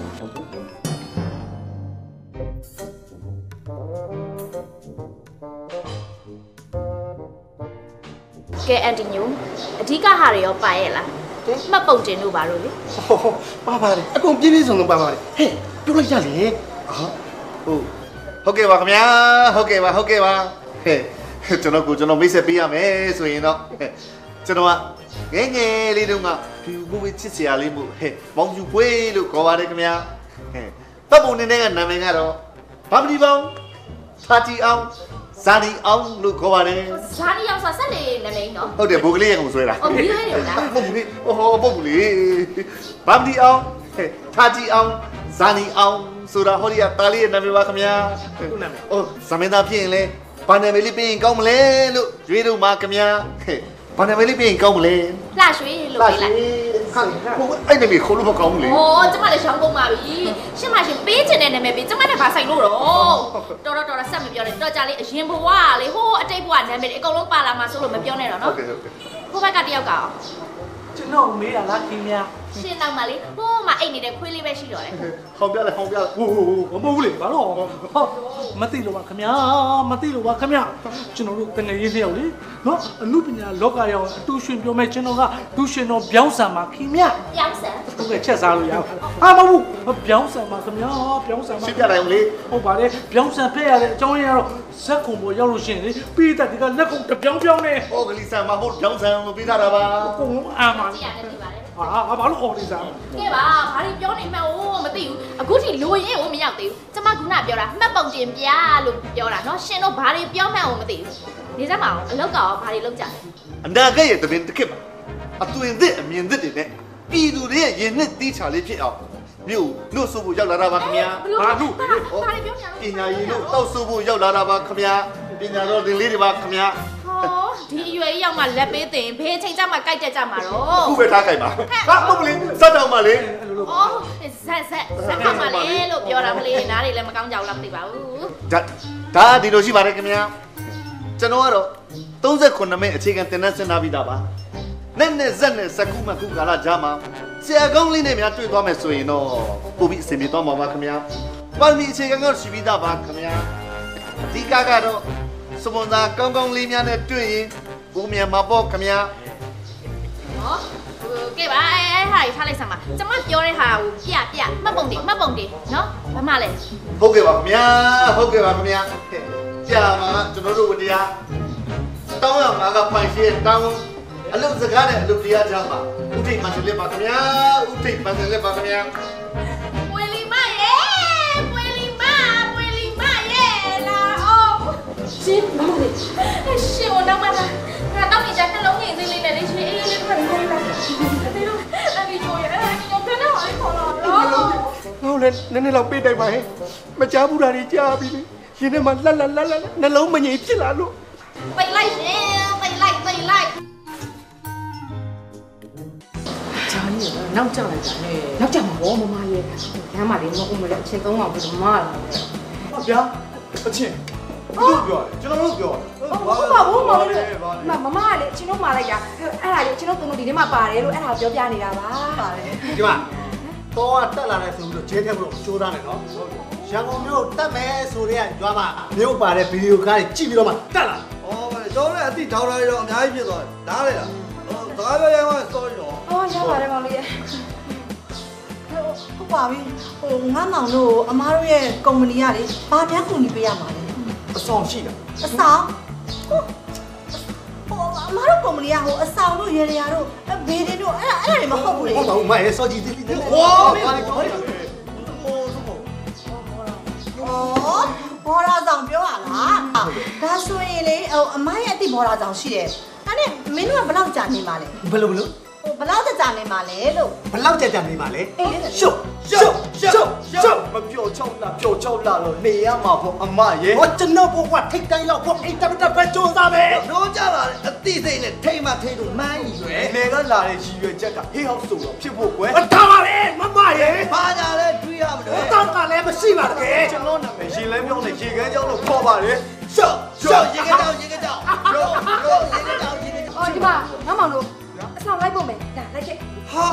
ကဲအန်တီညိုအဓိကဟာတွေရောပါရဲ့လားမှတ်ပုံတင်လို့ပါလို့လေပါပါတယ်အကုန်ပြည့်ပြည့်စုံစုံပါပါတယ်ဟဲ့ပြောလိုက်ကြလေဟာဟုတ်ကဲ့ပါခင်ဗျာဟုတ်ကဲ့ပါဟဲ့ကျွန်တော်မိတ်ဆက်ပေးရမယ်ဆိုရင်တော့ကျွန်တော်ကငယ်လေးတုန်းကဒီဘူဝေးချစ်စရာလေးမို့မောင်ပြူပွေးလို့ခေါ်ပါတယ်ခင်ဗျာတပ်ပုံနေတဲ့ကနာမည်ကတော့ဘာမဒီပေါင်းပါတီအောင်ဇာနီအောင်လို့ခေါ်ပါတယ်ဇာနီအောင်ဆိုဆက်လေနာမည်နော်ဟုတ်တယ်ဘိုးကလေးရကုန်ဆွဲတာအော်ပြီးရဲတယ်လားပုတ်ဘူးလေပုတ်ဘူးလေဘာမဒီအောင်ပါတီအောင်ဇာနီအောင်ဆိုတာဟောဒီကတားလေးရဲ့နာမည်ပါခင်ဗျာသူ့နာမည်ဇမင်းသားဖြစ်ရင်လေဘာနာမည်လေးပြင်ကောင်းမလဲလို့ရွေးတော့မှာခင်ဗျာဘာနာမည်လေးပြင်ကောင်းမလဲလှရွှေလို့ပေးလိုက်ဟာအဲ့နာမည်ခေါ်လို့မကောင်းဘူးလေဩကျမလည်းရှောင်းကုန်ပါပြီရှင်းမရှင်ပေးချင်တဲ့နာမည်ပေးကျမနဲ့ဘာဆိုင်လို့တော့တော်ဆက်မပြောနဲ့တော်ကြလေးအရင်ဘဝလေဟိုးအတိတ်ဘဝနာမည်တွေအကုန်လုံးပါလာမှာဆိုလို့မပြောနဲ့တော့နော်ဟိုဘက်ကတယောက်ကအောင်ကျွန်တော်မေးတာလားခင်ဗျာရှင်းတော့မှလေဟိုးမှာအိတ်နေတဲ့ခွေးလေးပဲရှိတော့တယ်ဟောင်းပြလဲဟောင်းပြလဲဟိုမဟုတ်ဘူးလေဘာလို့ဟောမသိလို့ပါခင်ဗျာကျွန်တော်တို့တငယ်ရေးလျောက်လေနော်အမှုပညာလောကရောက်အတူရှင်ပြောမဲ့ကျွန်တော်ကဒူရှင်တော်ပြောင်းဆံပါခင်ဗျာပြောင်းစံဟထုံးကချက်စားလို့ရဟာမဟုတ်ဘူးပြောင်းဆန်ပါခင်ဗျာပြောင်းဆန်ပါရှင်းပြလိုက်အောင်လေဟုတ်ပါလေပြောင်းဆန်ဖက်ရတဲ့အကြောင်းရင်းကတော့ဇက်ခုံပေါ်ရောက်လို့ရှိရင်လေပြီးတဲ့ဒီကလက်ခုံတပြောင်းပြောင်းနေဟောကလေးဆန်မဟုတ်ပြောင်းဆန်လို့ပြီးထားတာပါကိုအာမကြည့်ရတယ်သိပါတယ်ဟာဘာလို့အော်နေစားကဲပါဘာတွေပြောနေမှန်း哦မသိဘူးအခုထိလိုရင်哦မရောက်သေးဘူးကျမခုနပြောတာမှတ်ပုံတင်ပြလို့ပြောတာเนาะရှင်တို့ဘာတွေပြောမှန်း哦မသိဘူးနေစမ်းမအောင်အလောက်ကရောဘာတွေလုပ်ကြလဲအနာဂတ်ရဲ့တပင်တစ်ခေတ်ပါအသွင်သစ်အမြင်သစ်တွေနဲ့ပြည်သူတွေရဲ့ရင်နှစ်တီးချလေးဖြစ်အောင်မြို့လို့ဆိုဖို့ရောက်လာတာပါခင်ဗျာဘာလို့ဘာတွေပြောနေလဲပညာရည်လို့တောက်ဆိုဖို့ရောက်လာတာပါခင်ဗျာပညာတော်သင်လေးတွေပါခင်ဗျာဟောဒီအရွယ်ကြီးရောက်မှလက်ပေးတင်ဘေးချိန်ကြမှာကြိုက်တက်ကြမှာတော့အခုပဲထားကြိုက်ပါဟာမဟုတ်လေစက်တောင်ပါလေအော်ဇက်ကမှလေလို့ပြောတာမလေးနားတွေလည်းမကောင်းကြဘူးလားမသိပါဘူးဒါဒီလိုရှိပါတယ်ခင်ဗျာကျွန်တော်ကတော့39မိနစ်အခြေခံတင်တဲ့စဉ်းစားပြီးသားပါနဲ့ဇက်နဲ့စကူမကူကာလာကြားမှာဆရာကောင်းလေးနဲ့များတွေ့သွားမယ်ဆိုရင်တော့ပို့ပြီးအဆင်ပြေသွားမှာပါခင်ဗျာပါမီအခြေခံကရှိပြီးသားပါခင်ဗျာအဓိကကတော့စပွန်ဆာကောင်းကောင်းလေးများနဲ့တွေ့ရင်ကိုမြန်မှာပေါ့ခင်ဗျာဟောကဲပါအဲ့ဟာကြီးထားလိုက်စမ်းပါကျမပြောတဲ့ဟာကိုပြမှတ်ပုံတင်နော်ဘာမှလဲဟုတ်ကဲ့ပါခင်ဗျာဟုတ်ကဲ့ပါခင်ဗျာကြာမှာကျွန်တော်တို့ဝတရားတောင်းရမှာကပိုင်ရှိတောင်းအလုပ်စကားနဲ့အလုပ်တရားကြားမှာဥထိပ်မှန်တယ်ပါခင်ဗျာဥထိပ်မှန်တယ်ပါခင်ဗျာပွေလီမရဲ့လာအောင်ရှင်မလို့ရှင်ဝနာမလာငါတော့နေကြနှလုံးငိမ့်သေးလေးနဲ့လေးရှင်အေးလေးထွက်နေလိုက်တယ်လို့အမီချိုရဲ့အမီချိုပြန်တော့အိုင်ခေါ်တော့ငါ့လည်းနည်းနည်းလောက်ပေးတိုက်ပါဟဲ့မကြားဘူးတာတွေကြားပြီလေရင်ထဲမှာလှက်နှလုံးမငြိမ်ဖြစ်လာလို့ပိတ်လိုက်ရှင်ပိတ်လိုက်ဂျာနီနောက်ကျလိုက်တာနဲ့နောက်ကျမှာဘောမမရဲ့လမ်းမှာလေးမဟုတ်မလဲအချင်းသုံးအောင်ပြီးမလာတယ်ဟုတ်ဗျာအချင်းတို့ပြောတယ်ကျွန်တော်တို့ပြောတယ်ဟုတ်ပါဘူးမောင်လေးမမကလေအချင်းတို့မှာလိုက်တာအဲ့ဒါကြီးအချင်းတို့သုံးလို့ဒီထဲမှာပါတယ်လို့အဲ့ဒါပြောပြနေတာပါပါတယ်ဒီမှာတော့တက်လာတယ်ဆိုပြီးတော့ဂျဲထက်ဖို့စူးစမ်းတယ်နော်ရန်ကုန်မြို့တက်မယ်ဆိုတဲ့ရွာမှာမြို့ပါတဲ့ဗီဒီယိုကားတွေကြည့်ပြီးတော့မှတက်လာ哦，ကျွန်တော်လည်းအတိထောက်ထားရတော့အများကြီးဖြစ်သွားတယ်။နားလေလား။စကားပြောရရင်စောရောအော်ရပါတယ်မောင်လေးဟုတ်ပါပြီဟိုငါမောင်တို့အမားတို့ရဲ့ကုမ္ပဏီကလေဘာများကူညီပေးရမှာလဲအဆောင်ရှိတာအဆောင်ဟိုအမားတို့ကုမ္ပဏီကဟိုအဆောင်တို့ရေရတို့ဘေးတွေတို့အဲ့ဒါတွေမဟုတ်ဘူးလေဟုတ်ပါဘူးမရဲ့စောကြည့်သေးတယ်။ဝါးမင်းဘာလဲ။ဘောရာဆောင်ပြောရလားဒါဆိုရင်လေဟိုအမရဲ့အတိဘောရာဆောင်ရှိတယ်အဲ့နဲ့မင်းတို့ကဘယ်လောက်ကြာနေမှာလဲဘယ်လိုဟိုဘယ်လောက်ကြာနေမှာလဲလို့ဘယ်လောက်ကြာနေမှာလဲရှုပ်မပြောချောက်လာလို့နေရမှာပေါ့အမရဲ့ဟောကျွန်တော်ဘကထိတ်တိုင်းလောက်ပေါ့အိတ်တပတ်ပဲစူးစမ်းမယ်တော့ကြပါလေအတိစိတ်နဲ့ထိတ်မှထိတ်လို့မှန်းကြီးရွယ်နေကလာတဲ့ရည်ရွယ်ချက်ကဟေးဟောက်ဆိုတော့ဖြစ်ဖို့ကွယ်ထားပါလေမမရဲ့ဘာကြလဲတွေးရမလို့တောက်ကလည်းမရှိပါတကယ်ကျွန်တော်နာမည်ရေလဲပြောင်းနေရေကန်းကြောင်းလို့ခေါ်ပါလေရှော့ရေကကြောင်ရေကကြောင်ရောရေကကြောင်ရေကကြောင်အော်ဒီမှာငါမောင်တို့အဆောင်လိုက်ဖို့မယ်ဒါလိုက်ခဲ့ဟာ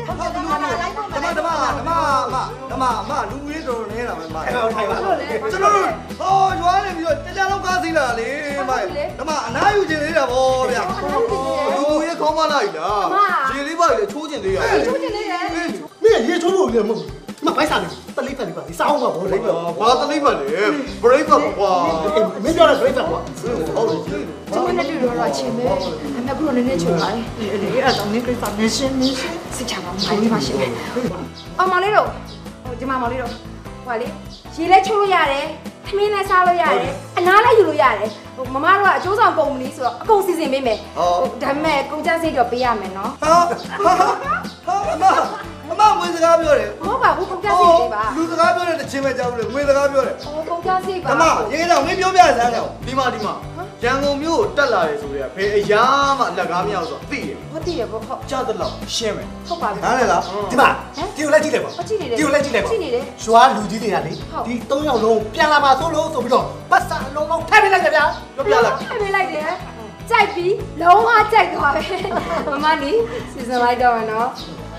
ဓမ္မလူကြီးတော်နေတာပဲမကျွန်တော်တို့ဟောရွာနေပြီးတော့တရားလုံးကားစီးလာလေမဓမ္မအနားယူခြင်းသေးတာဗောဗျာလူကြီးခေါင်းမလိုက်လားရေလေးပါလေချိုးခြင်းသေးရချိုးချင်လေးရမင်းရေချိုးလို့လည်းမဟုတ်မပိုက်စားနေတလိပ်ပတ်နေပါဒီစောင်းပါဘောလေဘာတလိမ့်ပါလေဘရိတ်ပါကွာမင်းပြောတဲ့ဘရိတ်ပါကွာဟုတ်တယ်ကျမနဲ့တွေ့တော့ချင်းပဲအမေကတော့နည်းနည်းချိုးလိုက်အေးအဲ့တော့နည်းကိစ္စနင်းရှင်းစစ်ချပါမိုင်းပါရှင်အော်မောင်လေးတို့ဟိုဒီမှာမောင်လေးတို့ဟိုလေရေလဲချိုးလို့ရတယ်ခမင်းနဲ့စားလို့ရတယ်အနားလည်းယူလို့ရတယ်ဟိုမမတို့ကအကျိုးဆောင်ကုမ္ပဏီဆိုတော့အကုန်စီစဉ်ပေးမယ်ဒါပေမဲ့ကုန်ကျစရိတ်တော့ပေးရမယ်နော်အမငွေစကားပြောတယ်ဟုတ်ပါဘူးကုန်ကျစရိတ်ပေးပါလူစကားပြောတဲ့တစ်ချင်းပဲကြောက်လို့ငွေစကားပြောတယ်ဟိုကုန်ကျစရိတ်ပါဓမ္မရေကတော့မင်းပြောပြစမ်းတော့ဒီမှာရန်ကုန်မြို့ကိုတက်လာတယ်ဆိုရဲဘယ်အရာမှလက်ကားမရဆိုသိတယ်ဟုတ်တည်ရပေါ့ဟုတ်ကြားတဲ့လောက်ရှင်းမယ်ဟုတ်ပါပြီနားလေလားဒီမှာဒီကိုလိုက်ကြည့်လိုက်ပါကြည့်နေတယ်ဒီကိုလိုက်ကြည့်လိုက်ပါကြည့်နေတယ်ရွာလူကြီးတွေကလေဒီ3ယောက်လုံးပြန်လာပါဆိုလို့ဆိုပြီးတော့ပတ်စာလုံးလုံးထည့်ပေးလိုက်ကြဗျာပြောပြလိုက်ထည့်ပေးလိုက်တယ်ကြိုက်ပြီးလုံးဝကြိုက်သွားပဲမမနီစီစဉ်လိုက်တော့မယ်နော်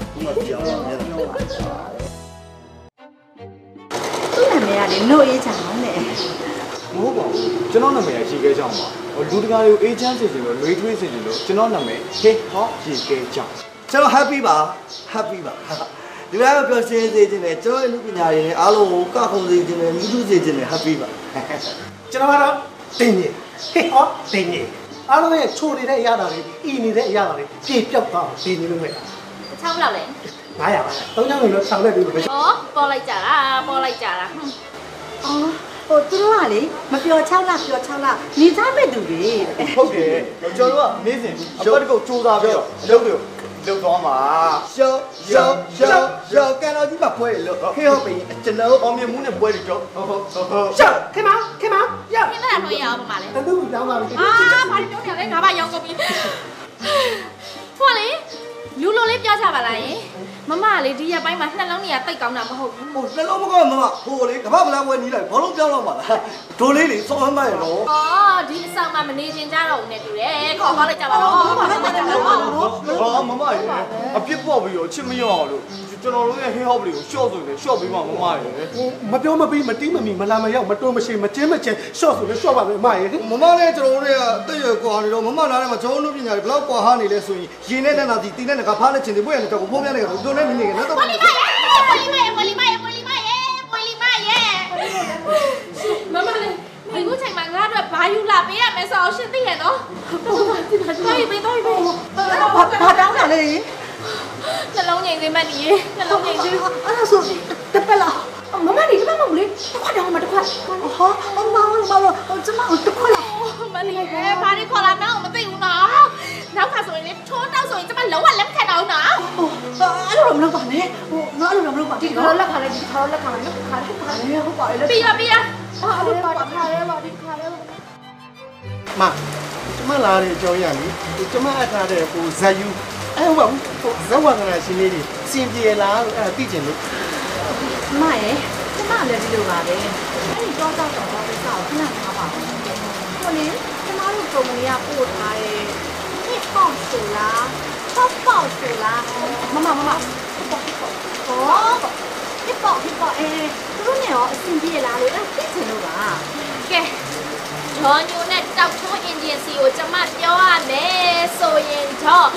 သူ့နာမည်ကလေနို့အေးချောင်းနဲ့မဟုတ်ပါဘူးကျွန်တော်နာမည်ကရေခဲချောင်းပါလူတကာတွေကိုအေးချမ်းစေချင်လို့လွေးထွေးစေချင်လို့ကျွန်တော်နာမည်ဟေးဟောရေခဲချောင်းကျွန်တော် happy ပါ happy ပါဒီလိုပြောရှင်းသေးခြင်းနဲ့ကျွန်တော်အမှုပညာတွေနဲ့အားလုံးကိုကခုံစေခြင်းနဲ့မြူးတူစေခြင်းနဲ့ happy ပါကျွန်တော်ကတော့တင်းကြီးဟေးဟောတင်းကြီးအားလုံးရဲ့ချိုနေတဲ့အရာတွေအီနေတဲ့အရာတွေပြေပြောက်သွားတင်းကြီးလို့ပဲချောင်းလောက်လေ 900ပါ3ချောင်းလို့ဆောင်လိုက်ပြီပဲဟောပေါ်လိုက်ကြတာပေါ်လိုက်ကြတာအော်ဟိုသူတို့ကလေမပြော6လပြော6လနေသားမဲ့သူတွေဟုတ်တယ်ကျွန်တော်ကနေ့စဉ်အပတ်တစ်ကုတ်စူးစမ်းပြီးတော့လုပ်သွားမှာရှောကန်တော်ကြီးမှာပွဲလို့ခေဟုတ်ပြီကျွန်တော်အောင်မြင်မှုနဲ့ပွဲတွေကြောဟုတ်ရှောခင်မရခင်းလာထွေးရအောင်ပါလေတတူတောင်းပါပြီဘာလို့ပြောနေလဲငါဘာရောင်းကုန်ပြီဟိုလေလူလိုလေးပြောကြပါလားယင်မမလေးဒီရက်ပိုင်းမှာနှလုံးကြီးကတိတ်ကောင်းတာမဟုတ်ဘူးဟိုနှလုံးမကောင်းမမဟိုလေကမ္ဘာဗလာပွဲနီးလိုက်ဘောလုံးပြောင်းတော့မှာလားဒိုလေးလေစောင်းမှရတော့အော်ဒီအဆောင်မှာမနေချင်းကြတော့ဦးနဲ့တူတယ်ခေါ်သွားလိုက်ကြပါတော့ဟာမမရေအပြစ်ပေါ့ပြီးတော့ချစ်မရအောင်လို့ကျွန်တော်တို့ရဲ့ hip hop လေးကိုရှော့ဆိုနေရှော့ပေးပါမမရေမပြောမပြီးမတီးမမီမလာမရောက်မတွန်းမရှိမချင်းမချင်းရှော့ဆိုလို့ရှော့ပါမယ်အမရေမမနဲ့ကျွန်တော်တို့ရဲ့တက်ရွယ်ကွာနေတော့မမနားထဲမှာကျွန်တော်တို့ပညာတွေဘလောက်ကွာဟာနေလဲဆိုရင်ရေနဲ့နဲ့နာတီတီနဲ့ကဖားနဲ့ချင်းတွေပွဲရတဲ့တော့ဖိုးပြနေကြတော့နဲ့နေနေကတော့ပွေလီမလေးမိခုချိန်မှာငါတို့ဘာယူလာပေးရမယ်ဆိုအောင်ရှင်းသိရနော်တော်ပြီဘာတောင်းတာလဲနှလုံးငိမ်လေးမနီးနှလုံးငိမ်လေးအဲ့ဒါဆိုတပက်လားမမလေးတပက်မလို့လေတစ်ခွက်တောင်းမတစ်ခွက်ဟာအမကျမတစ်ခွက်လားမလေးဘာတွေခေါ်လာမအောင်မသိဘူးနော်နောက်ခါဆိုရင်လေထိုးတောက်ဆိုရင်ကျမလုံးဝလက်မခံတော့ဘူးနော်အဲ့လိုမလုပ်ပါနဲ့ဟိုငါအဲ့လိုမလုပ်ပါဒီခါလက်ခါလေးဒီခါလက်ခါလေးခါလေးဟုတ်ပါလေပြီးရဟာအဲ့လိုပါခါလေးပါဒီခါလေးမကျမလာတဲ့အကြောင်းရလေကျမအထားတဲ့ဟိုဇက်ယူအဲ့ဟုတ်ပါဘူးဟိုဇက်ဝန္ဒနာရှင်လေးတွေစင်ပြေလားလို့အဲ့ဒါသိချင်လို့မရဲ့ကျမလည်းဒီလိုပါပဲအဲ့ဒီတော့တော့ပဲစောက်ခဏထားပါဟိုလေကျမတို့ကုမ္ပဏီကပို့ထားတဲ့ hip hop ဆိုလား pop pop ဆိုလားမမ hip hop ဟော hip hop သူတို့နဲ့ရောအဆင်ပြေလားလို့အဲ့သိချင်လို့ပါကဲဂျော်ညိုနဲ့တောက်ချုံးအင်ဂျင်စီကိုကျမပြောရမယ်ဆိုရင်တော့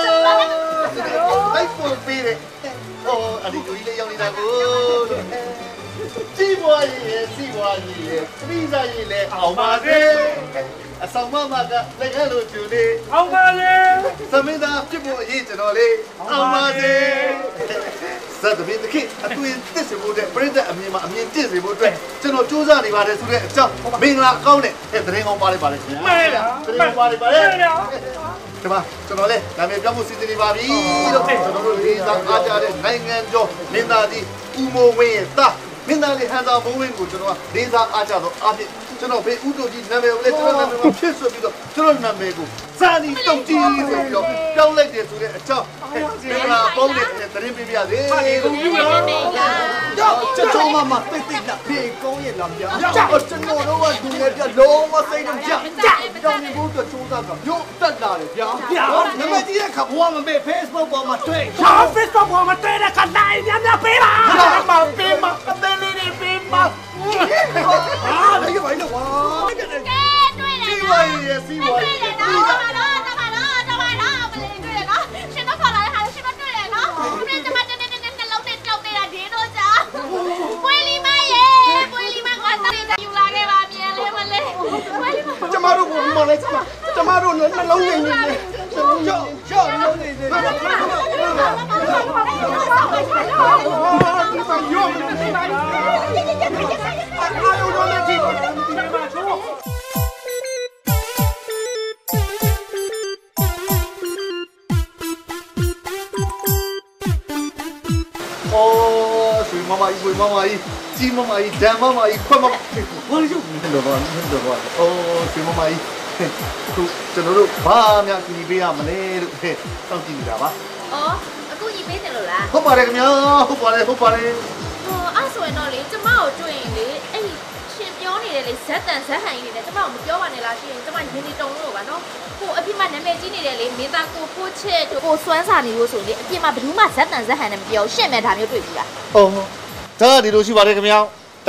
လိုက်ဖို့ပေးတယ်ဟောအဒီကိုကြီးလေးရောက်နေတာကိုစီးပွားရေးစီးပွားရေးပြည်စားရေးလဲအောင်ပါစေအဆောင်မမကလည်းအဲ့လိုကျူနေအောင်ပါစေသမင်းသားဖြစ်ဖို့အရေးကျွန်တော်လေးအောင်ပါစေဇတ်သမင်းတစ်ခေတ်အတွေ့တစ်စီဖို့တဲ့ပြိတ္တအမြင်မှာအမြင်တစ်စီဖို့အတွက်ကျွန်တော်စူးစမ်းနေပါတယ်ဆိုတဲ့အကြောင်းမင်္ဂလာအကောင်းနဲ့သတင်းကောင်းပါလိမ့်ပါလေခင်ဗျာမှန်ပါသတင်းကောင်းပါလိမ့်ပါလေဒီမှာကျွန်တော်လည်းနာမည်ပြောင်းဖို့စီစဉ်နေပါပြီလို့ကျွန်တော်တို့လေးစားအားကြတဲ့နိုင်ငံကျော်မင်းသားကြီးဦးမိုးဝင်းရဲ့သားမင်းသားလေးဟန်သာမိုးဝင်းကိုကျွန်တော်ကလေးစားအားကြတော့အားဖြင့်ကျွန်တော်ဘေးဦးတို့ကြီးနာမည်ကိုလည်းကျွန်တော်နာမည်ကိုဖြစ်ဆိုပြီးတော့ကျွန်တော်နာမည်ကိုစာနီတုံကြီးဆိုပြီးတော့ပြောင်းလိုက်တယ်ဆိုတဲ့အကြောင်းဒီမှာပုံနဲ့သတင်းပေးပြရစေကျွန်တော်မတိတ်တိတ်လာဖေကောင်းရဲ့လာပြကျွန်တော်တို့ကဒူနဲ့ပြလုံးဝစိတ်တော့ကြောင်းနေဖို့အတွက်စူးစမ်းတာရုပ်တက်လာတယ်ဗျာနမကြီးရဲ့ခဘွားမမေ Facebook ပေါ်မှာတွေ့ Facebook ပေါ်မှာတွေ့တဲ့ခဏလေးများပေးပါပေးပါအသေးလေးတွေပေးပါလည်းဘာလို့ဝါကဲတွေ့တယ်စီဝါရေးစီဝါရေးတမတော့မလေးတွေ့တယ်နော်ရှင်တော့ခေါ်လာတဲ့ဟာရှင်တော့တွေ့တယ်နော်ဒီကျမတက်နှလုံးနဲ့တောက်နေတာဒီတော့ကြာပွေလီမကတားယူလာခဲ့ပါမြန်လေးမလေးပွေလီမကျမတို့ကမလေးကျမတို့နှလုံးငိမ့်နေတယ်ကြောက်လုံးနေတယ်ရောမနေနိုင်အာရုံတော့လက်ကြည့်ဒီမှာချိုးဆွေမမကြီးဆွေမမကြီးကြီးမမကြီးဒံမမကြီးခွက်မမဘာလို့လို့ဘာအိုးဆွေမမကြီးခုကျွန်တော်တို့ဘာများကြည့်ပေးရမလဲလို့စောင့်ကြည့်နေတာပါအော်အခုညီပေးတယ်လို့လားဟုတ်ပါတယ်ခင်ဗျာဟုတ်ပါတယ်ဟိုအဲ့ဆိုရင်တော့လေကျမကိုတွေ့ရင်လေအဲ့ရှင်ပြောနေတယ်လေဇက်တန်ဇက်ဟန်ကြီးနေတယ်ကျမကိုမပြောပါနဲ့လားရှင်ကျမရင်းနေတုံလို့ပါနော်ဟိုအပြစ်မှနာမည်ကြီးနေတယ်လေမင်းသားကိုဖိုးချစ်တို့ကိုစွမ်းစာနေလို့ဆိုရင်လေအပြစ်မှဘယ်သူမှဇက်တန်ဇက်ဟန်နဲ့မပြောရှင့်မဲ့ဒါမျိုးတွေ့ပြီလားအော်ဒါဒီလိုရှိပါတယ်ခင်ဗျာဒါ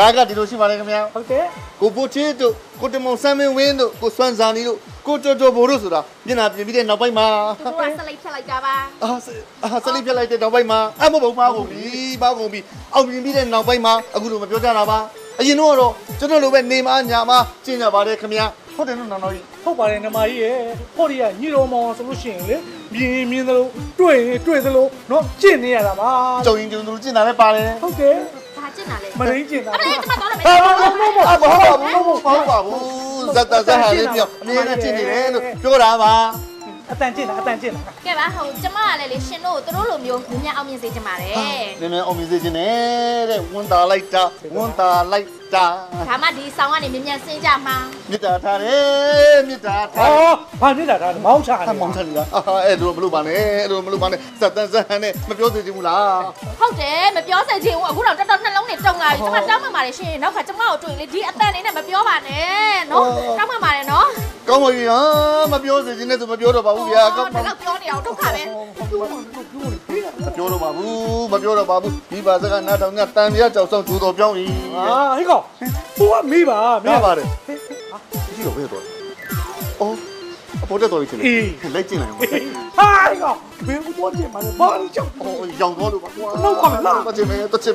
ဒါကဒီလိုရှိပါလေခင်ဗျာဟုတ်ကဲ့ကိုဘိုချေတို့ကိုတမောင်ဆမ်းမင်းဝင်းတို့ကိုစွမ်းစာနီတို့ကိုတော်တော်ဘိုးတို့ဆိုတာမျက်နှာပြင်ပြီးတဲ့နောက်ပိုင်းမှာတို့ကစလိုက်ဖြတ်လိုက်တာပါစလိပ်ပြလိုက်တဲ့နောက်ပိုင်းမှာအမဟုတ်ပါကုန်ပြီပါကုန်ပြီအောင်ပြင်ပြီးတဲ့နောက်ပိုင်းမှာအခုလိုမပြောကြတာပါအရင်တော့ကျွန်တော်လိုပဲနေမညာမကျင်ကြပါတယ်ခင်ဗျာဟုတ်တယ်နော်နောင်တော်ကြီးဟုတ်ပါတယ်နမကြီးရဲ့ဟိုဒီကညီတော်မောင်ဆိုလို့ရှိရင်လေမြင်သလိုတွေ့သလိုနော်ကျင့်နေရတာပါကျုံရင်ကျုံသူကျင်တာလည်းပါတယ်ဟုတ်ကဲ့ဘာကျင့်တာလဲမရင်းကျင့်တာအဲ့ဒါကတော့လည်းဟုတ်ပါဘူးဇတ်ဟာလေးပြောအနေနဲ့ကျင်နေတယ်လို့ပြောတာပါအတန်ကျင့်တာကဲပါကျမကလည်းလေရှင်တို့တို့လိုမျိုးမြင်အောင်မြင်စေချင်ပါတယ်နည်းနည်းအောင်မြင်စေချင်တယ်တဲ့ဝန်တာလိုက်တာဒါမှဒီဆောင်ကနေမြင်ဆင်းကြမှာမြစ်တာထားတယ်မြစ်တာထားဘာမြစ်တာဒါမောင်းချတယ်မောင်းချနေတာအဲ့လိုမလုပ်ပါနဲ့ဇတ်ဟန်နဲ့မပြောစေချင်ဘူးလားဟုတ်တယ်မပြောစေချင်ဘူးအခုတော့တော်တော်နှလုံးနဲ့တုံလာပြီကျမတောင်းမှပါတယ်ရှင်နောက်ကကျမကိုတွေ့လေဒီအတန်လေးနဲ့မပြောပါနဲ့နော်တောင်းမှပါတယ်နော်ကောင်းပါပြီဟာမပြောစေချင်တဲ့သူမပြောတော့ပါဘူးဗျာကောင်းပါတော့ပြောနေအောင်ဒုက္ခပဲမပြောတော့ပါဘူးဒီပါစကနားထောင်ညတန်ရကြောက်ဆောင်သူတော်ပြောင်းပြီဟာဟိကောင်သူကမေးပါပါတယ်ဒီလိုပဲတော့အော်အပေါ်တက်တော်ပြီချင်းလိုက်ကျင်လိုက်အောင်ဟာဟိကောင်ဘယ်ဦးတော့ကျင်မှာလဲဘာလို့ကြောက်အော်ရောင်တော်လို့ပါကွာတော့ခမလားတော့ချင်မယ်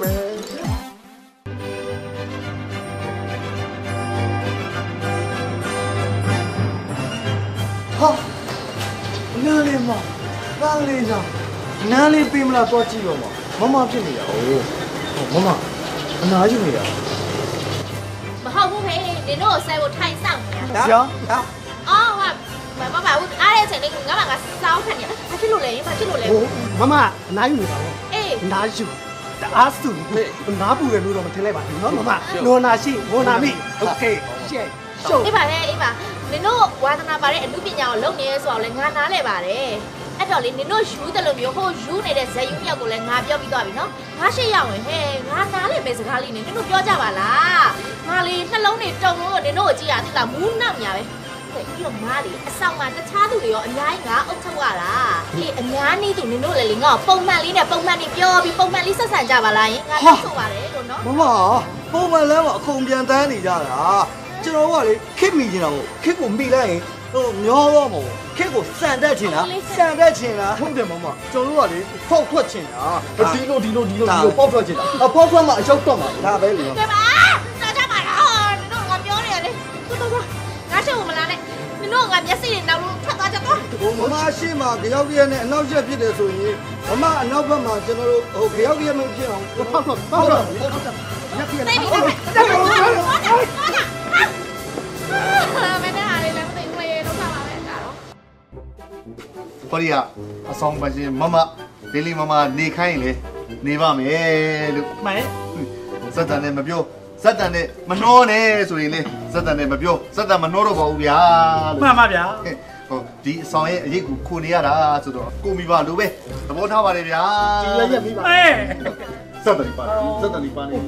ဟာနားလေးမနားလေးလားနားလေးပေးမလားတော့ကြည့်တော့မမဖြစ်နေရအောင်မမအနားယူနေရမဟုတ်ဘူးဖေးနင်တို့ဆဲဖို့ထိုင်ဆောင်နေတာဆရာအော်ဟာမမဦးအားတဲ့အချိန်လေးငါကစောင်းခံနေဘာဖြစ်လို့လဲဟိုမမအနားယူနေတာပေါ့အေးနားယူတအားစုနားပူတယ်လို့တော့မထင်လိုက်ပါဘူးနော်မမနိုနာရှိနိုနာမိโอเคရှေ့ရှုပ်အေးပါလေအေးပါနင်တို့ဝါသနာပါတဲ့အမှုပညာကိုလုပ်နေရဲဆိုတော့လေငါနားလဲပါတယ်အဲ့တော့လေနင်တို့ယူတယ်လို့မျိုးဟိုယူနေတဲ့ဇယုံပြောက်ကိုလည်းငါပြောပြီးသွားပြီနော်ငါရှိရအောင်ဟဲ့ငါနားလဲမယ်စကားလေးနင်တို့ပြောကြပါလားငါလေးနှလုံးတွေတုံလို့နင်တို့ကိုကြည့်ရသိလားမူးနောက်ညာပဲပြီးတော့မားလေအဆောင်မှာတခြားသူတွေရောအများကြီးငါအုပ်ထုတ်ရတာအေးအများနည်းသူနင်တို့လည်းလေငါ့ကိုပုံမှန်လေးနဲ့ပုံမှန်လေးပြောပြီးပုံမှန်လေးဆက်ဆံကြပါလားယင်ငါပြောဆိုပါတယ်လို့နော်မမပုံမှန်လမ်းမှာအခုံပြန်တန်းနေကြတာကျွန်တော်ကလေခစ်မိနေတာပေါ့ခစ်ကိုမိလိုက်ရင်ဟိုမျောတော့မဟုတ်ခစ်ကိုစံတက်ချင်တာဟုတ်တယ်မမကျွန်တော်ကလေဖောက်ထွက်ချင်တာဒီလိုပေါက်ထွက်ချင်တာပေါက်ထွက်မှအရောက်တော့မှာဒါပဲလေကဲပါစားကြပါလားနင်တို့ငါပြောနေရတယ်တော်ငါရှေ့ကိုမလာနဲ့နင်တို့ငါမျက်စိတွေနောက်လို့ထွက်သွားကြတော့ဟိုမမရှိမှကြောက်ရက်နဲ့အနောက်ရက်ဖြစ်တယ်ဆိုရင်မအနောက်ဘက်မှာကျွန်တော်တို့ဟိုကြောက်ရက်မဖြစ်အောင်ပေါက်ထွက်ရက်ပြသိပြီလားမင်းအားလေးလည်းမသိဘူးရေတော့ပါပဲဒါတော့ဟောဒီကအဆောင်ပါရှင်မဒေးလီမနေခိုင်းရင်လေနေပါမယ်လို့မှန်ဇက်တန်နဲ့မပြောဇက်တန်နဲ့မနှောနဲ့ဆိုရင်လေဇက်တန်နဲ့မပြောဇက်တန်မနှောတော့ပါဘူးဗျာလို့မှန်ပါဗျာဟိုဒီအဆောင်ရဲ့အရေးကိုခိုနေရတာဆိုတော့ကိုမိဘလိုပဲသဘောထားပါတယ်ဗျာဒီလည်းရက်ပြီးပါအေးဇက်တန်ပါနေ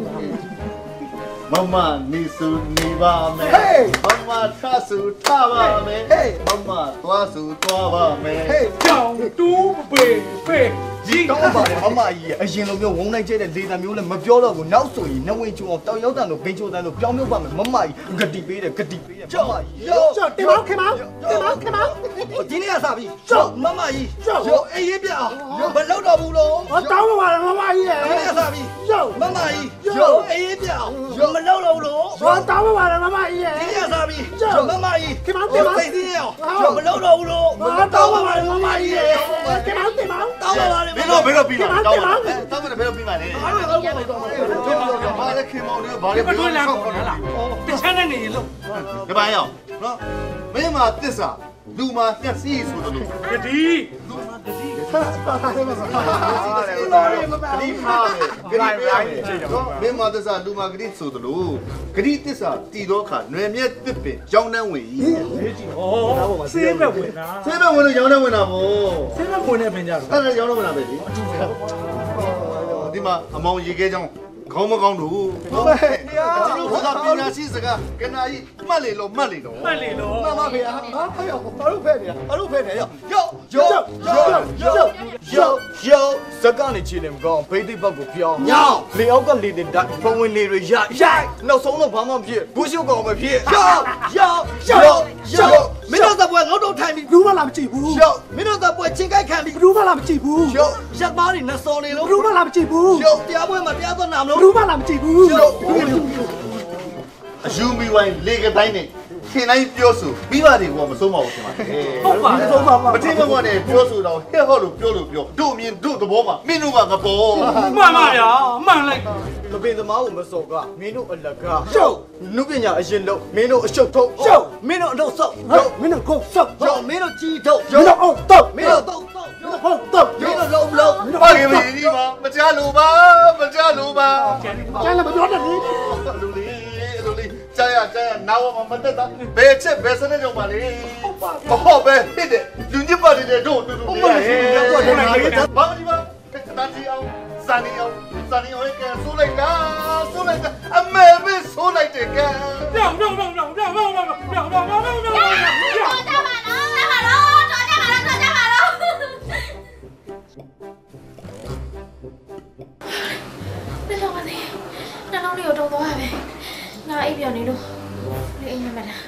မနေစုနေပါမယ်မထဆူထပါမယ်မသွားဆူသွားပါမယ်ကြောင်တူးပေကြီးတောင်းပါအမကြီးအရင်လိုမျိုးဝုန်းလိုက်ကျတဲ့လေတံမျိုးလည်းမပြောတော့ဘူးနောက်ဆိုရင်နဝင်းချုံအောင်တောင်ရောက်တန်တို့ဘင်းချိုတန်တို့ပြောင်းမြုပ်ပါမယ်မမကြီးဂတိပေးတယ်ကြောက်မကြီးရောတင်မောင်းခင်မောင်းဒီနေ့ကစပြီကြောက်မမကြီးရောအေးရေးပြအောင်မလောက်တော့ဘူးလို့တောင်းပါလားမမကြီးရဲ့ဒီနေ့ကစပြီမမကြီးရောအေးရေးပြအောင်မလောက်တော့ဘူးလို့တောင်းပါလားမမကြီးရဲ့ဒီနေ့ကစပြီမမကြီးခင်မောင်းသိသေးရအောင်မလောက်တော့ဘူးလို့တောင်းပါလားမမကြီးရဲ့ခင်မောင်းတောင်းပါလားဘယ်တော့ပြီးမှာတောင်းပါတောင်းတယ်ဘယ်တော့ပြီးမှာလဲဘာလဲခင်မောင်လေးဘာလဲမတွေ့လားကောလားတခြားနဲ့နေလို့ဒီပိုင်းအောင်နော်မင်းမှာတစ္ဆာလူမှာမျက်စိဆိုတော့ဂတိဂတိမှာမင်းမှာတစ္ဆာလူမှာဂတိဆိုတော့ဂတိတစ္ဆာတည်တော့ခါနွယ်မြက်တစ်ပင်ရောင်းနှန်းဝင်ကြီးလေးကြည့်ဩဆေးဘက်ဝင်တာဆေးဘက်ဝင်လို့ရောင်းနှန်းဝင်တာဗောဆေးဘက်ဝင်နေပင်ကြတော့အဲ့ဒါရောင်းနှန်းဝင်တာပဲလေဒီမှာအမောင်ရေခဲကြောင်းခေါင်းမကောင်းတို့ဟုတ်ပါရဲ့ကျွန်တော်ဘာသာပညာရှိစကားကနာကြီးမှတ်လေလို့မှတ်လေတော့မှတ်လေလို့မမဖေဟာဖေဘာလို့ဖဲနေရောရောဇက်ကနေချီနေမကောင်းဖိသိဘက်ကိုပြောင်းညောင်းလေအောက်ကလေတင်တိုက်ဖုံဝင်လေတွေရိုက်နောက်ဆုံးတော့ဘာမှမဖြစ်ဘူးရှုပ်ကောင်ပဲဖြစ်ရောက်မင်းတို့သပွဲငေါတော့ထိုင်ပြီးဘူးမလားမကြည့်ဘူးရောက်မင်းတို့သပွဲချင်းကိုက်ခံပြီးဘူးမလားမကြည့်ဘူးရောက်ရက်မားတွေနဲ့စော်နေလို့ဘူးမလားမကြည့်ဘူးရောက်တရားပွဲမှာတရားသွနာမလို့ဘူးမလားမကြည့်ဘူးရောက်အယူမီဝိုင်းလေကတိုင်းနဲ့ခင်တိုင်းပြောဆိုပြီးပါတယ်ကွာမဆုံးပါဘူးခင်ဗျာဟုတ်ပါမဆုံးပါဘူးမထင်မကွာနဲ့ပြောဆိုတော့ဟဲ့ဟောလို့ပြောတို့မြင်တို့သဘောမှာမင်းတို့ကငပေါ်မှန်ပါဗျာမှန်လိုက်မပင်သမားကိုမစော်ကမင်းတို့အလကားရှုပ်နုပညာအရင်လို့မင်းတို့အရှုပ်ထုတ်ရှုပ်မင်းတို့အလုပ်ဆောက်မင်းတို့ခုတ်ဆောက်မင်းတို့ကြီးထုတ်မင်းတို့အုပ်တော့မင်းတို့တုတ်မင်းတို့ဟုတ်တော့မင်းတို့လုံးပါခင်ဗျာဒီမှာမကြလို့ပါကျန်လည်းမပြောတတ်ဘူးလူလေးကြာရနာဝမတက်တာဘယ်ချက်ဘယ်စနေကြောင့်ပါလေဟုတ်ပဲဟစ်တယ်လူညစ်ပါတယ်တို့တူတူနေရတယ်ဘာဒီမှာတန်တီအောင်စနီအောင်ကဆိုလိုက်တာအမေမဆိုလိုက်တယ်ကပြောင်းတော်ကြပါတော့တော်ကြပါတော့ဘယ်လိုပါလဲနှလုံးလေးကိုတုံသွားပဲငါအိပ်ပြောနေလို့လေအိမ်မှာတာ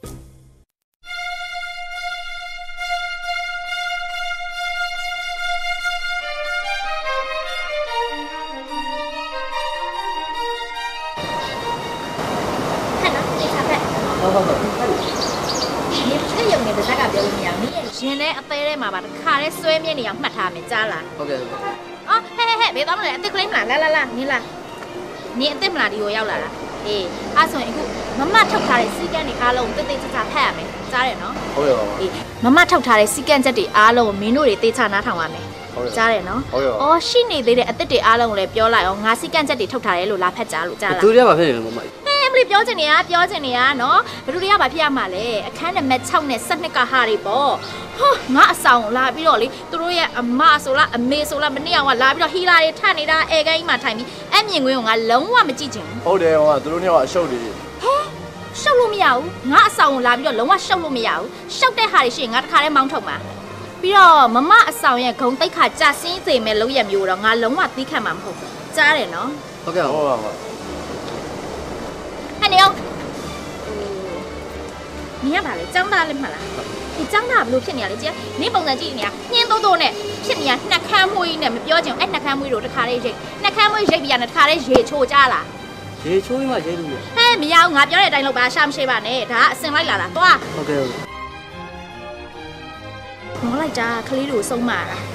ရှင်နဲ့အသေးထဲမှာပါတခါလဲဆွဲမြဲနေအောင်မှတ်ထားမယ်ကြားလားဟုတ်ကဲ့အော်ဟဲ့ဘေးသွားမလဲအစ်ကလေးမလားလာနင်းလားနင်းအစ်မလားဒီကိုရောက်လာတာအေးအဲ့ဆိုရင်အခုမမထုတ်ထားတဲ့စီကန်းတွေအားလုံးတိတ်တိတ်ချာချာဖတ်ရမယ်ကြားတယ်နော်ဟုတ်ရောအေးမမထုတ်ထားတဲ့စီကန်းချက်တွေအားလုံးကိုမင်းတို့တွေတေးချနားထောင်ရမယ်ကြားတယ်နော်အော်ရှိနေသေးတဲ့အစ်စ်တွေအားလုံးကိုလည်းပြောလိုက်အောင်ငါစီကန်းချက်တွေထုတ်ထားတယ်လို့လာဖတ်ကြလို့ကြားလားသူတွေကဘာဖြစ်နေလဲမမမလေးပြောချင်နေရနော်ဘယ်လိုတွေကဘာဖြစ်ရမှာလဲအခန်းနံပါတ်6နဲ့7ကဟာတွေပေါ့ဟာငါအဆောင်လာပြီးတော့လေသူတို့ရဲ့အမဆိုလားအမေဆိုလားမနေ့ကလာပြီးတော့ဟီလာတွေထနေတာအဲကိုင်းမှာထိုင်ပြီးအမြင်ကွင်းကိုငါလုံးဝမကြည့်ချင်ဘူးဟုတ်တယ်ဟောသူတို့ကအရှုပ်တွေဟဲရှုပ်လို့မရဘူးငါအဆောင်ကိုလာပြီးတော့လုံးဝရှုပ်လို့မရဘူးရှုပ်တဲ့ဟာတွေရှိရင်ငါတခါတည်းမောင်းထုတ်မှာပြီးတော့မမအဆောင်ရဲ့ဂုံတိတ်ခါကြာစင်းစေမဲ့လုံးရမျိုးတော့ငါလုံးဝသီးခံမှာမဟုတ်ဘူးကြားတယ်နော်ဟုတ်ကဲ့ဟုတ်ပါပါနေအောင်နင်ကဘာလဲចောင်းသားလည်းမလားဒီចောင်းသားဘလို့ဖြစ်နေရလဲကြည့်နင်ပုံစံကြည့်နေရညင်းတိုးနဲ့ဖြစ်နေရနှက်ခမ်းမွေးနဲ့မပြောချင်အဲ့နှက်ခမ်းမွေးတို့တခါလေးရိတ်နှက်ခမ်းမွေးရိတ်ပြီးရတဲ့တခါလေးရေချိုးကြလားရေချိုးမှရိတ်လို့ရဟဲ့မရအောင်ငါပြောတဲ့အတိုင်းလုပ်ပါရှာမရှိပါနဲ့ဒါကအစင်လိုက်လာတာသွားဟုတ်ကဲ့မောလိုက်ကြခလေးတို့စုံမာတာ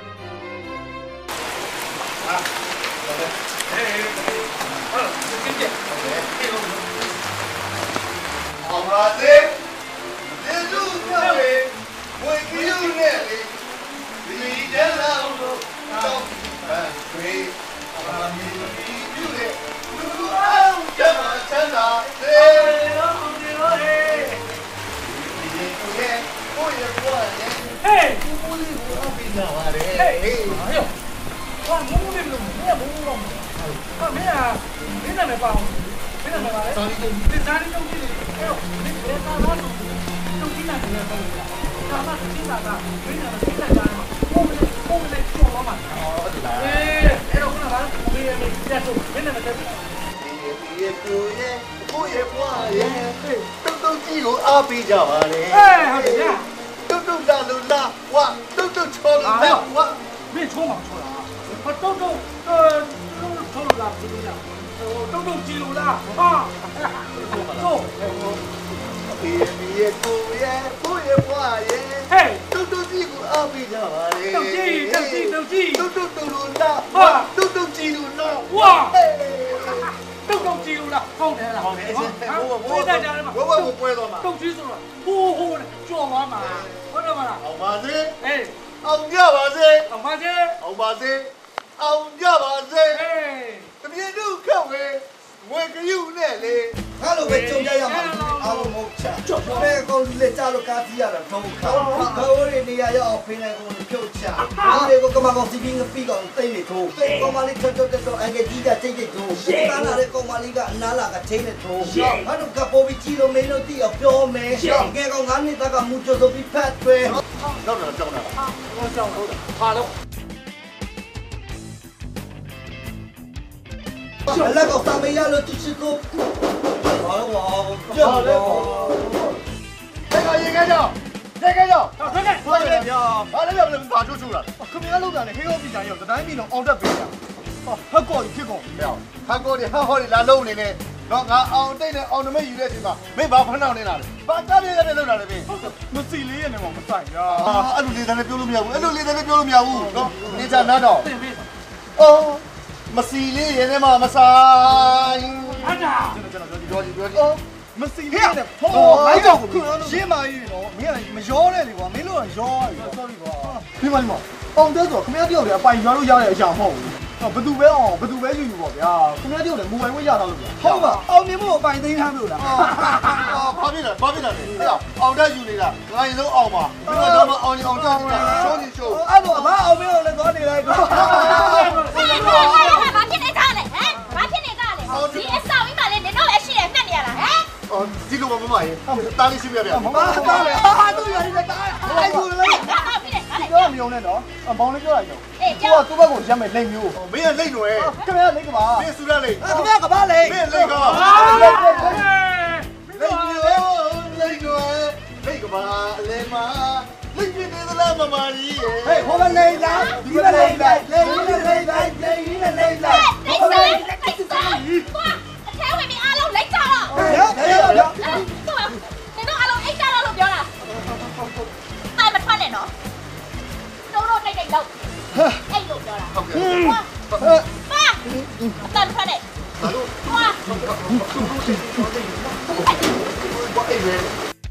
အောင်ပါစေကျေးဇူးများလေဝေကယူနဲ့လေဒီတဲ့လောက်တော့ခွေအမမီပြုတဲ့လူအောင်ကျမချမ်းသာစေရောဒီလိုလေဒီကိုရဲ့ကိုရဲ့ဘွားရဲ့ဟေးကိုလေးကိုပြီးလာပါလေဟေးဟာယောဟာမုန်းနေလို့မင်းကမုန်းတော့ဟာမင်းနာမည်ပါအောင်မင်းနာမည်ပါလေဒီစားနေတော့ကြည့်နေအဲ့တော့ဒီဘယ်သားတော့တော့ကြည့်လိုက်တယ်တော့ဒါမှကြည့်လာတာမင်းနာမည်ကြည့်လိုက်တာပုံနဲ့ကျော်တော့မှာဟုတ်တယ်လားအဲ့တော့ခုနကမင်းရဲ့တက်ဆိုမင်းနာမည်တက်ဒီကိုရဲ့ဘွားရဲ့တုတ်ကြီးကိုအားပေးကြပါလေဟုတ်တယ်ဗျာတုတ်လာလို့လာဝါတုတ်ချောလာဝါမင်းချုံးမှာချုံးလားဘာတုတ်ချုံးလာပြီလားတုတ်ကြည့်လို့လားဟာတော့ဒီကိုရဲ့ဘွားရဲ့ဟေးတုတ်ကြီးကိုအားပေးကြပါလေတုတ်ကြီးတုတ်လို့လာဝါတုတ်ကြည့်လို့လာဝါတုတ်ကြည့်လို့လားဟုတ်တယ်လားဟုတ်တယ်ဘိုးတိုက်ကြတယ်မှာဘိုးကိုပွဲသွားမှာတုတ်ကြီးဆိုတော့ဟိုးကြော်သွားမှာဟုတ်တယ်မလားအောင်ပါစေဟေးအောင်ကြပါစေအောင်ပါစေအောင်ပါစေအောင်ကြပါစေဟေးတပြေတို့ခက်ဝဲဝေကယူနဲ့လေအဲ့လိုပဲကြုံကြရမှာအားလုံးမဟုတ်ချာဘယ်ကောင်လက်ကြလို့ကားကြည့်ရတာတော့ခါဘောရီနေရရောက်ဖိနေကုန်ဖြုတ်ချာဒီကိုကမကောင်စီပင်းပြီးကောင်တိတ်နေထိုးကောင်မလေးချွတ်တော့အငယ်ကြီးကတိတ်တိတ်ထိုးကားလာတဲ့ကောင်မလေးကအနားလာကထိနေထိုးဟာတော့ကပိုပြီးကြည့်လို့မင်းတို့တိအောင်ပြောမယ်ငယ်ကောင်9နှစ်သားကမူချိုဆိုပြီးဖတ်ထွဲတော့ကြောက်တာဟောကြောက်ဟုတ်တယ်ဟာတော့那个上面要了就是个，好了我，这好了。 这个应该叫，这个叫， 快点， 快点叫，把那个人打出去了。 可别老干的，黑我比较有，但你弄熬着别呀。哦，他搞的，他搞。 没有，他搞的好好的来弄的呢。နော်ငါအောင်တိတ်နဲ့အောင်နမိတ်ယူတဲ့အချိန်မှာမင်းဘာဖနှောင်းနေတာလဲဘာကားပြေးရတယ်လောက်တာလဲမင်းမစီလေးရနေမှာမဆိုင်ရအဲ့လိုလေးတန်းနဲ့ပြောလို့မရဘူးအဲ့လိုလေးတန်းနဲ့ပြောလို့မရဘူးနော်နေချာနားတော့အော်မစီလေးရနေမှာမဆိုင်ဟာတာကျွန်တော်ပြောကြည့်မစီလေးနဲ့ဟောမိုက်တော့ရှင်းပါကြီးနော်မင်းကမရောနဲ့လေကွာမင်းတို့ကရောပြီ sorry ကွာဒီမှာအောင်တဲ့ဆိုခင်ဗျားတယောက်တည်းအပိုင်ရွာလို့ရတဲ့အရာမဟုတ်ဘူးဘယ်သူပဲအောင်ဘယ်သူပဲယူယူပေါ့ဗျာခင်ဗျားတယောက်တည်းမူပိုင်ဝဲရတော့လို့ဗျာဟုတ်ပါအောင်မြင်မှုအပိုင်သိမ်းထားလို့လားဘာဖြစ်လဲလဲအောင်တဲ့ယူနေတာငါရင်လုံးအောင်ပါဒီတော့မှအောင်ရင်အောင်တက်နေတာရှုံးနေရှုံးအဲ့တော့အမအောင်မင်းလည်းသွားနေလိုက်တော့ဘာဖြစ်နေကြလဲဟမ်ဘာဖြစ်နေကြလဲဒီအဆောင်ကြီးမှလည်းနေတော့လည်းရှိတယ်မှတ်နေရလားဟမ်အော်ဒီလိုမမရေတားလေးရှိပြဗျာမမတားလေသူ့ရည်တားအဲ့ဒါလေပြောမယုံနဲ့နော်ဘောင်းလေးပြောလိုက်ရောသူ့ဘက်ကိုရက်မဲ့လိမ့်မျိုးမင်းကလိမ့်နော်ခင်ဗျာလိမ့်ကပါမင်းစူရလိမ့်ခင်ဗျာကပါလိမ့်မင်းလိမ့်ကပါလိမ့်ကပါအလဲမလိမ့်ပြနေသလားမမကြီးဟေးဟိုမလိမ့်လားဒီမလိမ့်လိုက်လိမ့်နေလိမ့်လိုက်လိမ့်နေလိမ့်လိုက်လိမ့်လိုက်အထဲဝင်ပြီးအားလုံးလိမ့်ကြတော့ရရနေတော့အားလုံးအိတ်ကြတော့လို့ပြောတာအဲ့မထွက်နဲ့နော်တို့တိတ်လောက်အဲ့လိုပြောတာဟုတ်ကဲ့ပါအတန်ထွက်နဲ့ဘာလို့ဘာအေးလဲ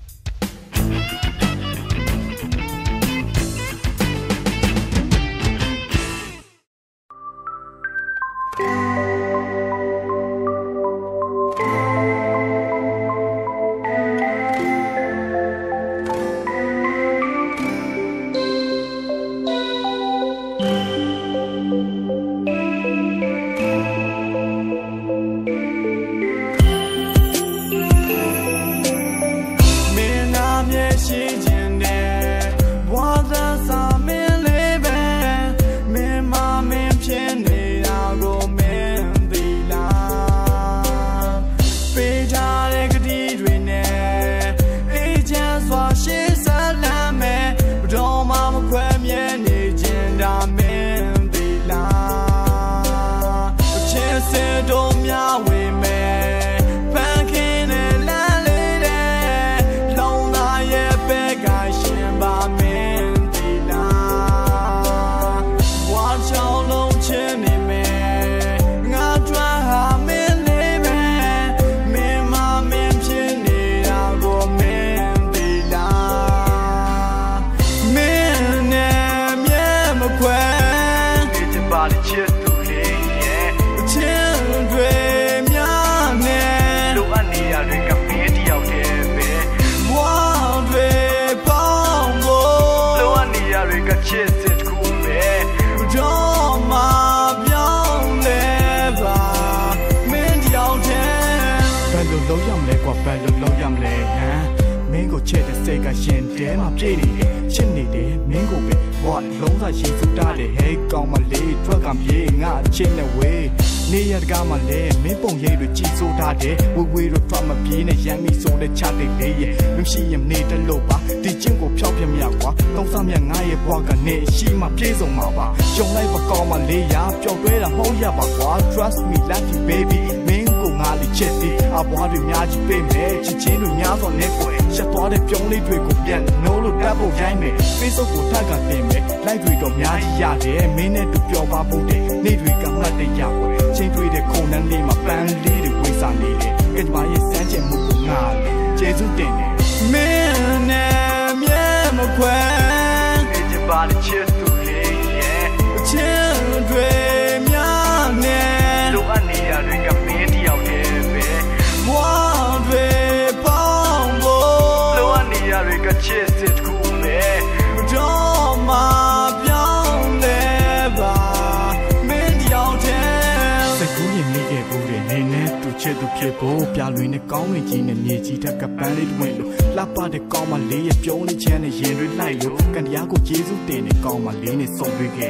ရှင်တဲမှာပြည့်နေတယ်ချစ်နေတယ်မင်းကိုပဲဘွားလုံးစားရှိစုတာတယ်ဟဲ့ကောင်းမလေးထွက်ကံပြေးငါချစ်နေဝေးနေရတကားမှလည်းမင်းပုံရိပ်တွေကြည်စိုးထားတယ်ဝေဝေးတို့ထွတ်မပြေးနဲ့ရမ်းပြီးဆိုတဲ့ချတဲ့လေးရဲ့မရှိရင်နေတလို့ပါဒီချင်းကိုဖြောက်ပြမြကွာသုံးစားမြငါရဲ့ဘွားကနေရှိမှပြေဆုံးမှာပါရှုံလိုက်ပါကောင်းမလေးရပျောက်တွဲတာမဟုတ်ရပါကွာ trust me love you baby မင်းကိုငါလေးချစ်သည်အဘွားတွေများကြီးပေးမယ်ချစ်ချင်းတွေများစွာနဲ့ကိုရှက်သွားတဲ့ပြုံးလေးတွေကိုပြန်နိုးလို့တတ်ဖို့ရိုင်းမယ် Facebook ကိုထပ်ကတင်မယ် like တွေတော့များကြီးရတယ်မင်းနဲ့တူပျော်ပါဖို့တဲ့နေ့တွေကမှတ်တရပွယ်ချင်းတွေတဲ့ခုံနှန်းလေးမှာပန်းလေးတွေဝေးစားနေတယ်ကဲကြပါရဲ့စမ်းချင်မှုကိုငါကျေစုတင်တယ်မင်းနဲ့မြဲမခွဲနေကြပါတဲ့ချစ်သူလေးရဲ့ချင်းတွေများနေလိုအပ်နေရတွေကမင်းတယောက်တည်းပဲဘွားတွေပေါင်းဖို့လိုအပ်နေရတွေကချစ်စစ်ကူပဲတော့မှပြောင်းလဲပါမင်းတယောက်တည်းစိတ်ကူးရင်မိခဲ့ဘူးတဲ့နေနဲ့သူချစ်သူဖြစ်ဖို့ပြလွင်နဲ့ကောင်းဝင်ကြီးနဲ့မြေကြီးထက်ကပန်းလေးတွင်လို့လှပတဲ့ကောင်းမလေးရဲ့ပြုံးလေးချမ်းနဲ့ရင်တွေလိုက်လို့ကန်တရားကိုကျေးဇူးတင်တဲ့ကောင်းမလေးနဲ့ဆုံတွေ့ခဲ့လို့ငါ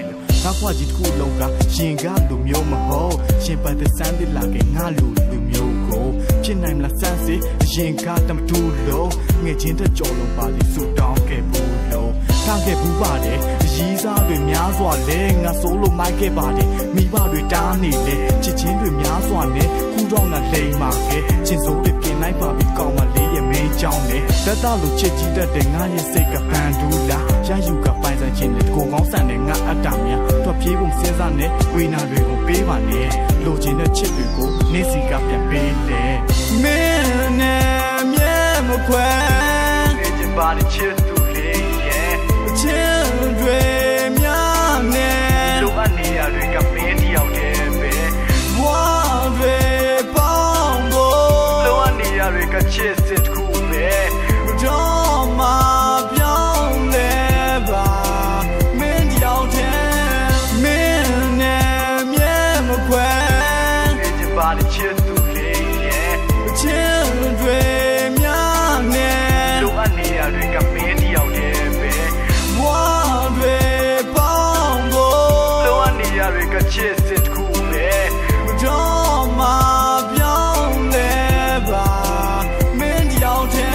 ဘွားကြီးတစ်ခုလုံးကရင်ကလူမျိုးမဟုတ်ရှင်ပတ်တဲ့စမ်းတဲ့လာကငါလူမျိုးကိုဖြစ်နိုင်မလားစမ်းစစ်အရင်ကတမတူလို့ငွေချင်းတဲ့ကြော်လုံးပါစီဆူတောင်းခဲ့ဘူးလို့ထားခဲ့ဘူးပါတယ်ရီးစားတွေများစွာလဲငါဆိုလို့မိုက်ခဲ့ပါတယ်မိဘတွေတားနေလေချစ်ချင်းတွေများစွာနဲ့ခုတော့ငါလိမ်ပါခဲ့ချင်းစိုးတွေပြင်လိုက်ပါပြီကောင်းမလေးရဲ့မင်းကြောင်းနဲ့တက်တာလို့ချစ်ကြည့်တတ်တဲ့ငါရဲ့စိတ်ကပန်ဒူလာရယူကပိုင်ဆိုင်ခြင်းနဲ့ကိုကောင်းဆန်တဲ့ငါအတ္တများတော့ပြေးဖို့စဉ်းစားနဲ့ဝေနာတွေကိုပေးပါနဲ့လိုချင်တဲ့ချစ်တွေကိုနေစီကပြန်ပေးလေမင်းနဲ့မြဲမခွဲနေချင်ပါတဲ့ချစ်သူလေးရဲ့ချစ်တွေများနဲ့လိုအပ်နေရတွေကမင်းတယောက်တည်းပဲဘွားတွေပေါင်းဖို့လိုအပ်နေရတွေကချစ်စစ်တစ်ခုပဲတော့မှပြောင်းလဲပါမင်းတယောက်တည်းမင်းနဲ့မြဲမခွဲနေချင်ပါတဲ့ချစ်သူလေးရဲ့ချစ်တွေများနဲ့လိုအပ်နေရတွေကမင်းတယောက်တည်းပဲဘွားတွေပေါင်းဖို့လိုအပ်နေရတွေကချစ်စစ်တစ်ခုပဲတော့မှပြောင်းလဲပါမင်းတယောက်တည်း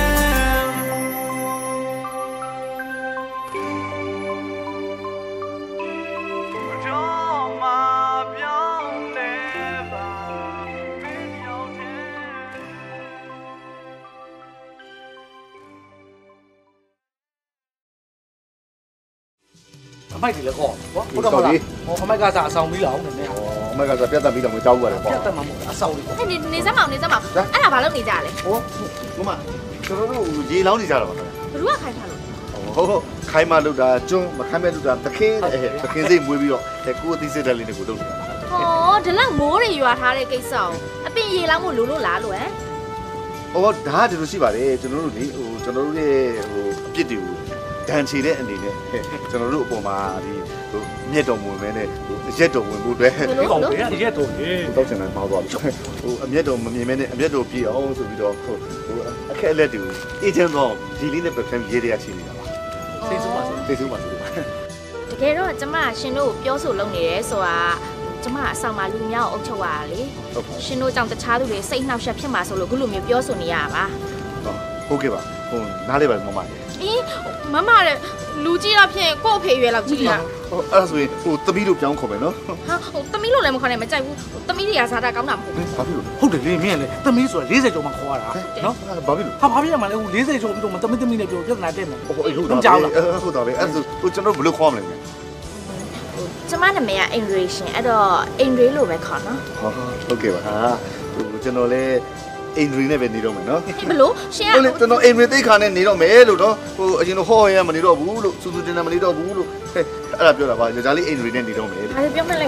အမိုက်တွေလည်းကောဟုတ်တော့မလားအမိုက်ကစားအဆောင်ပြီးလောက်နေနေအမိုက်ကစားပြတ်တက်ပြီးတော့ငွေတောင်းရတယ်ပေါ့ပြတ်တက်မှာမဟုတ်အဆောင်လေးပေါ့နေစမ်းမောင်အဲ့ဒါဘာလုပ်နေကြလဲဟောမမကျွန်တော်တို့ရေလောင်းနေကြတာပါခင်ဗျာဘယ်သူကခိုင်းထားလို့ဟုတ်ခိုင်းမလုပ်တာကျွန်းမခိုင်းမဲ့လုပ်တာသခင်စိတ်မွေးပြီးတော့ကိုယ်အသိစိတ်တက်လေးတွေကိုလုပ်နေတာဟောဒီလောက်မိုးတွေရွာထားတဲ့ကိစ္စကိုအပင်ရေလောင်းမို့လို့လားလို့ဟောဒါကဒီလိုရှိပါတယ်ကျွန်တော်တို့လေကျွန်တော်တို့ရဲ့အပြစ်တွေကိုဒဏ်ချေတဲ့အနေနဲ့ကျွန်တော်တို့အပေါ်မှာဒီမြက်တော်ဝင်မဲနဲ့ရက်တော်ဝင်ဖို့အတွက်ကောင်းတယ်ရက်တော်လေတောက်ချင်တယ်မောင်းသွားပြီအမျက်တော်မမြင်မဲနဲ့အမျက်တော်ပြေအောင်ဆိုပြီးတော့အခက်အလက်တွေကိုအေဂျင့်တော့ဒီလေးနဲ့ပဲဖမ်းရေးရချင်နေတာပါစိတ်ဆိုးပါစိတ်ဆိုးပါတကယ်တော့ကျမရှင်တို့ပြောဆိုလုပ်နေရဲဆိုတာကျမအဆောင်မှာလူများကိုအုပ်ချုပ်ရတာလေရှင်တို့ကြောင့်တခြားသူတွေစိတ်နှောက်ယှက်ဖြစ်မှာဆိုလို့ခုလိုမျိုးပြောဆိုနေရတာပါဟုတ်ကဲ့ပါနားလေးပါမမမမတဲ့လူကြီးတော့ဖြစ်ကို့အဖေရွယ်လောက်ကြီးတာအဲ့ဒါဆိုရင်သမီးတို့ပြောင်းခေါ်မယ်နော်ဟာသမီးလို့လည်းမခေါ်နဲ့မကြိုက်ဘူးသမီးတွေကစားတာကောင်းတာမဟုတ်ဘူးဘာဖြစ်လို့ဟုတ်တယ်လေမင်းလေသမီးဆိုတာ40ကျော်မှခေါ်ရတာနော်ဘာဖြစ်လို့ဘာဖြစ်ရမှာလဲ40ကျော်ပြီးတော့သမီးနဲ့ပြောပြဿနာတက်မယ်ဟုတ်တာဟုတ်တာပဲအဲ့ဒါကျွန်တော်ဘယ်လိုခေါ်မလဲကျမနာမည်က English အဲ့တော့ English လို့ပဲခေါ်နော်ဟုတ်ကဲ့ပါကျွန်တော်လည်းအိန္ဒြေနဲ့ပဲနေတော့မယ်နော်ဘလို့ရှင်ကကျွန်တော်အိန္ဒြေသိခါနဲ့နေတော့မယ်လို့နော်အရင်တော့ဟောရမနေတော့ဘူးလို့စူးစူးတင်တင်မနေတော့ဘူးလို့အဲ့ဒါပြောတာပါယောက်ျားလေးအိန္ဒြေနဲ့နေတော့မယ်လို့အဲ့ပြောမလဲ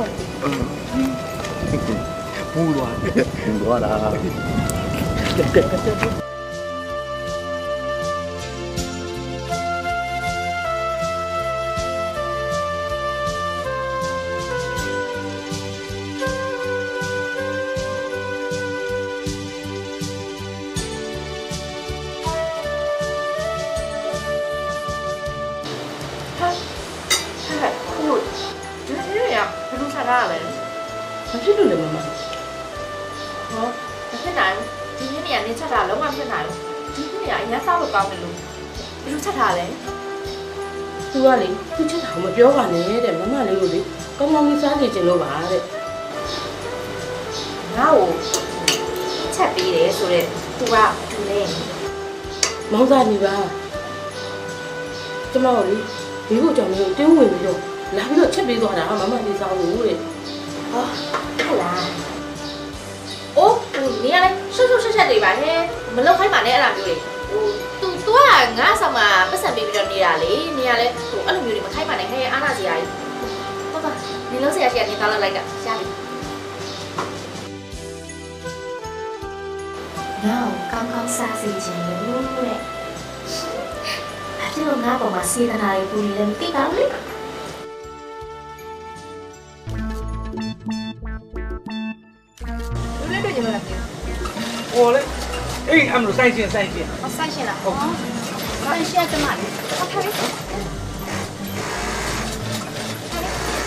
မူသွားတာဖြစ်လို့လည်းမမဟောဖြစ်နိုင်ဒီနေ့နေရာနေချက်တာလုံးဝဖြစ်နိုင်ဘူးဒီနေ့နေရာအရင်စားလို့ကောင်းတယ်လို့ဘယ်လိုချက်ထားလဲသူကလေသူချက်တာမပြောပါနဲ့တဲ့မမလေးကိုလေကောင်းကောင်းလေးစားနေကြလို့ပါတဲ့ငါ့ကိုချက်ပေးတယ်ဆိုတော့သူကသူလဲမောင်စားနေပါကျမတို့လေဒီကိုကြောင့်မျိုးတင်းဝင်ပြီးတော့လာပြီးတော့ချက်ပေးသွားတာမမလေးစားလို့တဲ့ဟဟလာအိုးနေရလဲရှုပ်ချက်တွေပါဟဲ့မလောက်ခိုင်းပါနဲ့အဲ့လိုမျိုးတွေသူကငါဆောင်မှာပတ်စံပေးပြီးတော့နေတာလေနေရလဲအဲ့လိုမျိုးတွေမခိုင်းပါနဲ့ဟဲ့အားနာစရာကြီးဟုတ်ပါနေလို့စရာရှိရနေတောင်းလိုက်တာရှားပြီငါကောင်းကောင်းစားစီခြင်းလို့တဲ့အဲ့ဒီငါပေါ်မှာစေတနာတွေပူနေတယ်မသိပါဘူးလေဟိုလေအေးအမလို့စိုက်ရှင်စိုက်ရှင်လားဟုတ်စိုက်ရှင်ကကျမလေးဟုတ်ကဲ့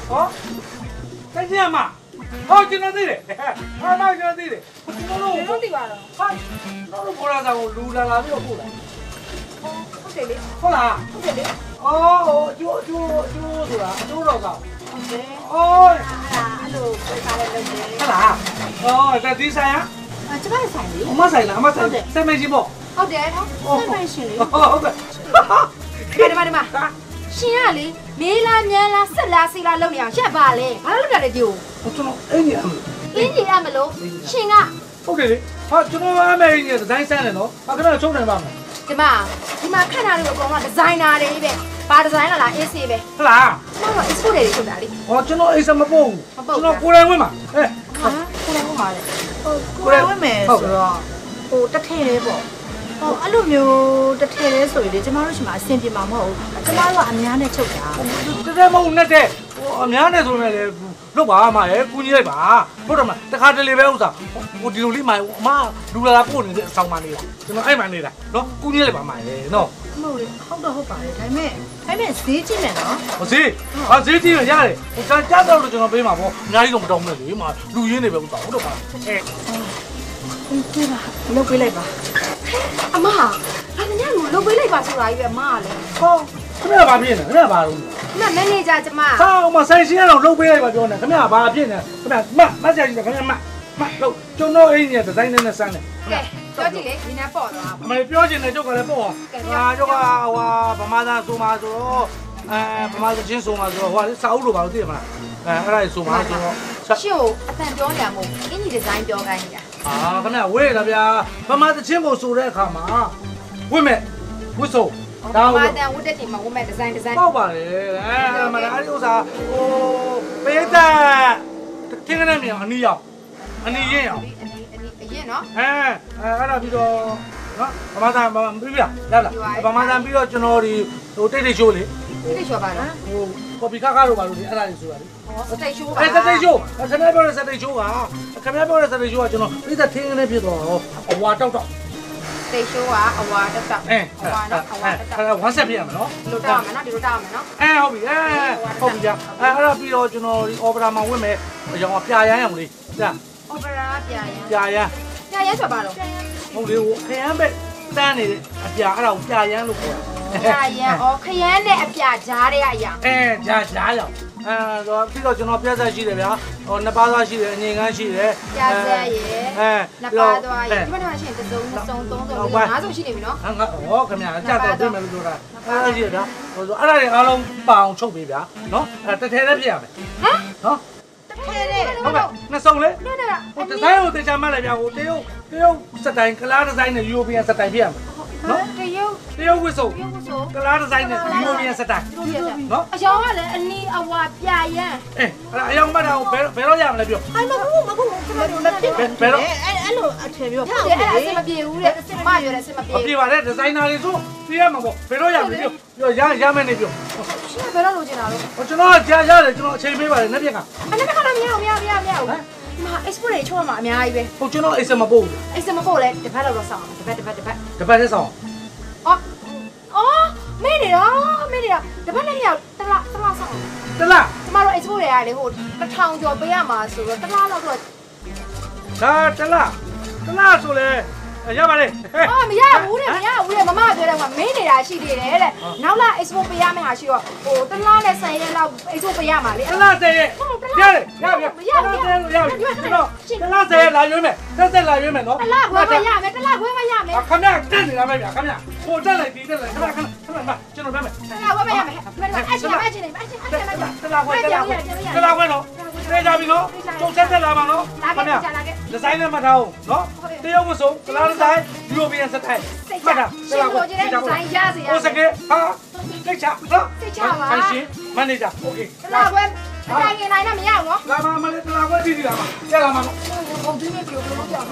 တိုင်းချင်းမဟောကျွန်တော်သိတယ်ဟာမကျွန်တော်သိတယ်ကျွန်တော်တို့သိပါတော့ဟာကျွန်တော်တို့ဘောလာဆောင်ကိုလူလာပြီးတော့ပို့လာဟုတ်တယ်လေဟုတ်လားဟုတ်တယ်လေအော်ကျိုးဆိုတာကျိုးတော့ကောင်းဟုတ်တယ်အော်အဲ့လိုပြထားတဲ့လုပ်တယ်ဟုတ်လားအော်ဒီဆိုင်ရကျွန်မဆိုင်လေအမဆိုင်လားအမဆိုင်ဆိုင်မရှိပေါ့ဟုတ်တယ်ဆိုင်မရှင်လေဟုတ်ကဲ့ဒီမှာရှင်ကလေမေးလားမြန်လားဆက်လားစီလားလုပ်နေအောင်ရှက်ပါလေဘာလို့လုပ်တာလဲဒီကိုကျွန်တော်အင်းကြီးအမလို့ရှင်ကဟုတ်တယ်လေဟာကျွန်တော်အမေကြီးဒီဇိုင်းဆန်းတယ်နော်အခဏချုံနေပါမယ်ဒီမှာခက်တာတွေအကုန်လုံးဒီဇိုင်နာတွေပဲဘာဒီဇိုင်းလား AC ပဲဟုတ်လားကျွန်တော် export တွေထုတ်တာလေဟောကျွန်တော် AC မပို့ဘူးကျွန်တော်ကိုယ်တိုင်ဝင်မှာကိုယ်တိုင်ဝင်မှာလေကိုယ်တိုင်ဝင်မယ်ဆိုတော့ဟိုတစ်ထည့်လေးပေါ့ဟိုအဲ့လိုမျိုးတစ်ထည့်လေးဆိုရင်လေကျမတို့ရှိမှာအဆင်ပြေမှာမဟုတ်ဘူးကျမတို့ကအများနဲ့ချုပ်တာတကယ်မဟုတ်နဲ့တဲ့ဟိုအများနဲ့ဆိုရင်လေလုတ်ပါမှာလေကူညီလိုက်ပါဟုတ်တယ်မတခါတလေပဲဥစ္စာဟိုဒီလိုလေးမှာအမလူလာပို့နေတဲ့အဆောင်မှနေတာကျွန်တော်အဲ့မှနေတာနော်ကူညီလိုက်ပါမှာလေနော်မဟုတ်လေဟုတ်တော့ဟုတ်ပါတယ်ဒါပေမဲ့ဈေးကြည့်မယ်နော်ဈေးကြည့်ရရတယ်ဟိုကြားတော့ကျွန်တော်ပေးမှာပေါ့အများကြီးတော့မတောင်းနဲ့လေမှာလူရင်းနေပဲဥစ္စာဟုတ်တော့ပါပြေးပါလုပ်ပေးလိုက်ပါအမဟာဒါညလူလုပ်ပေးလိုက်ပါဆိုတာကြီးပဲအမကလေဟောခင်ဗျာဘာဖြစ်နေခင်ဗျာဘာလို့မန်နေဂျာကျမဟာမဆိုင်ရှင်းအောင်လုပ်ပေးလိုက်ပါပြောနေခင်ဗျာဘာဖြစ်နေခင်ဗျာမဆရာကြီးခင်ဗျာမလို့ကျွန်တော်အင်းကြီးဒီဇိုင်းနဲ့ဆန်းနေကဲပြောကြည့်လေဒီနေ့ပေါ့သွားအမေပြောချင်တယ်ကျုပ်ကလည်းပေါ့ဟာကျုပ်ကဟိုဗမာသားဆိုမှဆိုတော့ဗမာချင်းဆိုမှဆိုတော့ဟိုစာအုပ်လိုပါလို့သိရမလားအဲ့ဒါဆိုမှဆိုတော့ရှင့်ကိုအတန်ပြောနေရမို့အင်းကြီးဒီဇိုင်းပြောခိုင်းနေတာခင်ဗျာဝေးတာဗျာဗမာသချင်းကိုဆိုတဲ့အခါမှာဝိမဲ့ဝစ်ဆိုဒါဝတ်တဲ့ဝတ်တဲ့ချိန်မှာဝတ်မဲ့ဒီဇိုင်းပေါ့ပါလေမလားအဲ့ဒီဥစ္စာဟိုပိတ်တာသင်္ကန်းမြောင်အနီးရောက်အနီးရင်ရောက်အရင်နော်အဲ့ဒါပြီးတော့နော်ဗမာသားပြီးပြီလားဗမာသားပြီးတော့ကျွန်တော်ဒီဟိုတိတ်ရှိုးလေတိတ်ရှိုးပါလားဟိုကော်ပီကားတို့ပါလို့ဒီအဲ့ဒါလေးဆိုတာလေစတိတ်ရှိုးပါစတိတ်ရှိုးခင်ဗျားပြောတဲ့စတိတ်ရှိုးကခင်ဗျားပြောတဲ့စတိတ်ရှိုးကကျွန်တော်ပြည့်တဲ့ထင်းကနေဖြစ်တော့အဝါတောက်တေရှိုးကအဝါတက်တက်အဝါနော်အဝါတက်တက်ဝမ်းဆက်ပြရမယ်နော်ဒီလိုတောက်မယ်နော်ဒီလိုတောက်မယ်နော်ဟုတ်ပြီဟုတ်ပြီကြာအဲ့ဒါပြီးတော့ကျွန်တော်ဒီအော်ပရာမှာဝင်မယ်အရောင်ပြရမ်းအောင်လေးကြာအော်ပရာပြရမ်းဆိုပါတော့ဟုတ်လေဟိုခရမ်းပဲတန်းနေတဲ့အပြအဲ့ဒါကိုပြရမ်းလို့ခေါ်တာပြရမ်းခရမ်းနဲ့အပြကြားတဲ့အရာကြားရောက်တော့ပြီးတော့ကျွန်တော်ပြဿနာရှိတယ်ဗျာဟိုနှစ်ပါးသားရှိတယ်အငြိမ်ကန်းရှိတယ်ပြဿနာရေနှစ်ပါးသွားရေဒီမှာရှိရင်တစ်စုံနှစ်စုံသုံးစုံငါးစုံရှိနေပြီနော်ဟောခင်ဗျာကြတော့ပြင်မယ်လို့ပြောတာအဲ့ဒါရှိတယ်ဗျာဟိုဆိုအဲ့ဒါတွေအားလုံးပအောင်ချုပ်ပေးဗျာနော်တထဲနဲ့ပြရမယ်နော်ထဲနဲ့ဟုတ်ကဲ့နှစ်စုံလေဟိုဒီဇိုင်းကိုတေချာမှတ်လိုက်ဗျာဟိုတရုတ်စတိုင်ကလားဒီဇိုင်းနဲ့ယူရိုပီယန်စတိုင်ပြရမယ်နော်တရုတ်ဝစ်စုံကလားဒီဇိုင်းနဲ့ယူရိုပီယန်စတိုင်နော်အယောင်ကလည်းအနီးအဝါပြရမ်းအဲ့အယောင်မှတ်တာကိုဘယ်တော့ရမလဲပြောအဲ့မဟုတ်ခဏမဖြစ်ဘယ်တော့အဲ့လိုအထည်ပြောဟုတ်တယ်အဲ့အစမပြေဘူးတဲ့အစမပြောတဲ့အစမပြေမပြေပါနဲ့ဒီဇိုင်နာတွေဆိုပြရမှာပေါ့ဘယ်တော့ရမလဲပြောရမယ်နေပြောရှင်ဘယ်တော့လိုချင်တာလို့ကျွန်တော်ကြားရတယ်ကျွန်တော်အချိန်ပေးပါတယ်နှစ်ပြက်ကနှစ်ပြက်ကတော့မရဘူးမ export တွေချိုးမှာအများကြီးပဲဟုတ်ကျွန်တော်အိမ်စမပို့ဘူးအိမ်စမပို့လဲတစ်ပတ်တော့ဆောင်းတစ်ပတ်တပတ်နဲ့ဆောင်းအော်မေးနေတော့တစ်ပတ်နဲ့ရောက်တလားဆောင်းတလားကျမတို့ export တွေကလေဟို1000ကျော်ပေးရမှာဆိုတော့တလားလောက်တော့ဒါတလားဆိုလဲရပါလေမရဘူးတဲ့မမပြောတယ်ကမင်းနေတာရှိသေးတယ်တဲ့နောက်လာ export ပေးရမယ့်ဟာရှိတော့ဟိုတလားနဲ့10ရက်လောက် export ပေးရမှာလေတလား10ရက်ရတယ်ရကျွန်တော်တလား10ရက်လာရွေးမယ်တက်လာရွေးမယ်နော်တလားခွဲမရမယ်ခင်ဗျတက်နေတာပဲဗျာခင်ဗျဟိုတက်လိုက်ဒီတက်လိုက်ခင်ဗျကျွန်တော်ပြမယ်တလားခွဲမရမယ်အချင်းနေတလားခွဲနော်ပြေးကြပြီနော်ကျုပ်ဆက်လာပါနော်ခင်ဗျဒီဇိုင်းနဲ့မှတ်ထားအောင်နော်တရုတ်ဝစုံကလားဒီဇိုင်းယူရိုပီယန်စတိုင်မှတ်တာတလားခွဲဒီဇိုင်းရစေဟိုစကေဟာစိတ်ချနော်စိတ်ချပါဆိုင်ရှင်မန်နေဂျာโอเคတလားခွဲအတိုင်းရင်နိုင်တော့မရဘူးနော်လာမလေးတလားခွဲတီးလာပါရလာမှာနော်ဟိုဒီနေ့ပြောလို့ကြောက်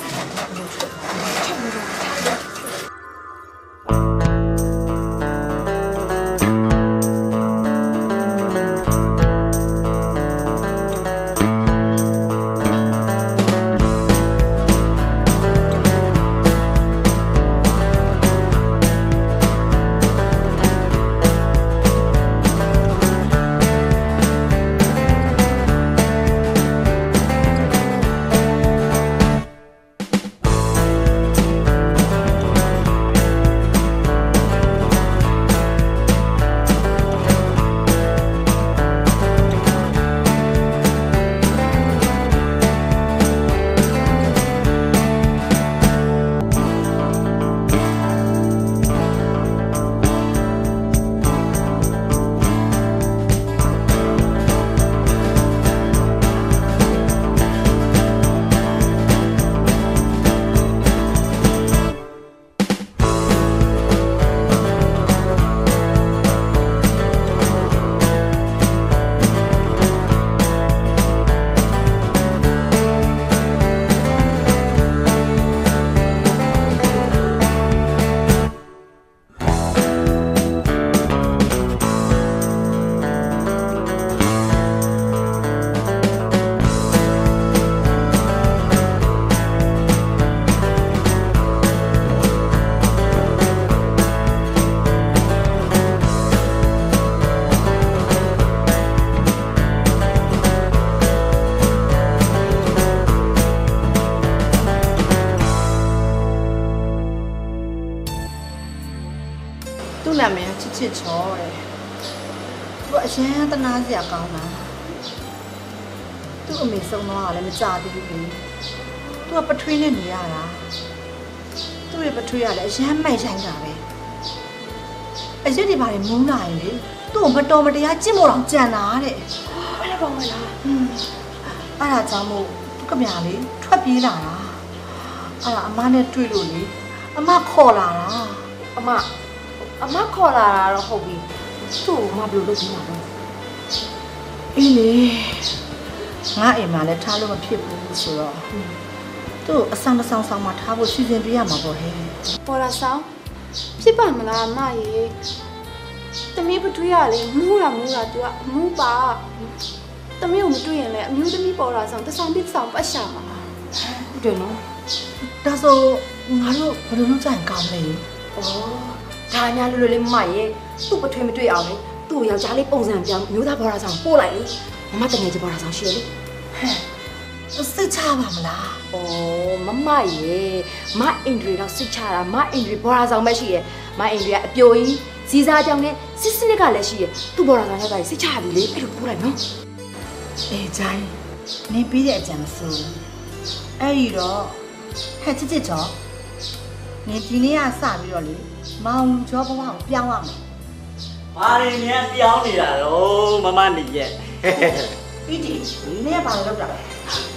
ဖြစ်ချောတဲ့သူကအရင်တနာစရာကောင်းတာသူ့အမေဆုံးသွားတာလည်းမကြသေးဘူးလေသူကပထွေးနဲ့နေရတာသူ့ရဲ့ပထွေးကလည်းအရင်မိုက်ဆိုင်တာပဲအရင်ဒီဘာတွေမုန်းလာရင်လေသူ့ကိုမတော်မတရားကြင့်မို့တော့ကြံတာတဲ့အဲ့ဒါကောင်းမလားအဲ့ဒါကြောင့်မို့သူကမြာလေထွက်ပြေးလာတာအဲ့ဒါအမနဲ့တွေ့လို့လေအမခေါ်လာတာအမခေါ်လာတာတော့ဟုတ်ပြီသူ့ကိုမဘယ်လိုလုပ်ပြီးမှာလဲအေးလေငါအိမ်မှာလည်းထားလို့မဖြစ်ဘူးဆိုတော့သူ့အဆောင်ဆောင်မှာထားဖို့စီစဉ်ပေးရမှာပေါ့ဟဲ့ပေါ်လာဆောင်ဖြစ်ပါမလားအမရေသမီးပထွေးရလေမူးတာသူကအမူးပါသမီးကိုမတွေ့ရင်လည်းအမျိုးသမီးပေါ်လာဆောင်တဆောင်ပြီးဆောင်ပတ်ရှာမှာဟုတ်တယ်နော်ဒါဆိုငါတို့ဘယ်လိုလုပ်ကြရင်ကောင်းလဲဩဒါညာလွယ်လေးမရေသူ့ပထွေးမတွေ့အောင်လေသူ့ယောက်ျားလေးပုံစံပြောင်းမျိုးသားပေါ်လာဆောင်ပို့လိုက်လေမမတငယ်ချင်းပေါ်လာဆောင်ရှိရလေဟဲ့စိတ်ချပါမလားဩမရေမအင်ဒရီတော့စိတ်ချတာမအင်ဒရီပေါ်လာဆောင်ပဲရှိရမအင်ဒရီကအပြိုကြီးစီစားကြောင်နဲ့စစ်စနစ်ကလည်းရှိရသူ့ပေါ်လာဆောင်ရောက်တာစိတ်ချပြီလေအဲ့လိုပို့လိုက်နော်အေးဂျိုင်းနေပြီးတဲ့အကြံဆိုအဲ့ဒီတော့ဟဲ့ချစ်ကျော်နေဒီနေ့ကစပြီးတော့လေမောင်ကျော်ဘဝကိုပြောင်းရမယ်ဘာတွေများပြောင်းနေတာတော့မမနေရဲ့ပြီးဒီနေကဘာလို့လုပ်တာလဲ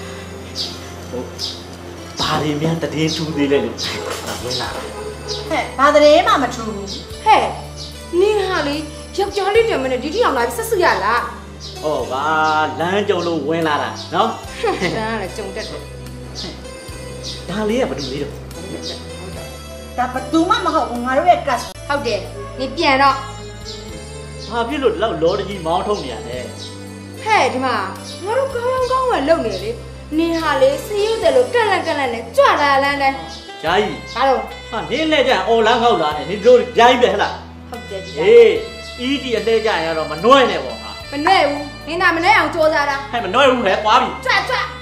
ဘာတွေများတည်င်းထူးသေးလဲလို့ဝင်လာတယ်ဟဲ့ဘာတည်းမှမထူးဘူးဟဲ့နင်းဟာလေယောက်ျားလေးတယ်မနဲ့ဒီတိအောင်လာပြီးဆက်စုရလားဩဗာလမ်းကြုံလို့ဝင်လာတာနော်လမ်းကလည်းကြုံတက်တယ်ဒါလေးကဘာလို့လဲတော့ဒါဘသူမှမဟုတ်ဘူးငါတို့ရဲ့ crush ဟုတ်တယ်နေပြန်တော့ဘာဖြစ်လို့လောက်လောတကြီးမောင်းထုတ်နေရလဲဟဲ့ဒီမှာငါတို့ကောင်းဝယ်လုပ်နေလေနင်ဟာလေစီးရုပ်တယ်လို့ကန့်လန့်နဲ့ကြွလာလန်းတယ်ဂျာကြီးဘာလို့ဟာနင်းလဲကြအော်လန်းငေါက်လာတယ်နင်တို့ဂျာကြီးပဲဟလားဟုတ်တယ်ဟေးအီးဒီအလဲကြရတော့မနှွဲနဲ့ပေါ့ဟာမနှဲဘူးနင်သာမနှဲအောင်ကြိုးစားတာဟဲ့မနှွဲဘူးဟဲ့ကွာပြီကြွ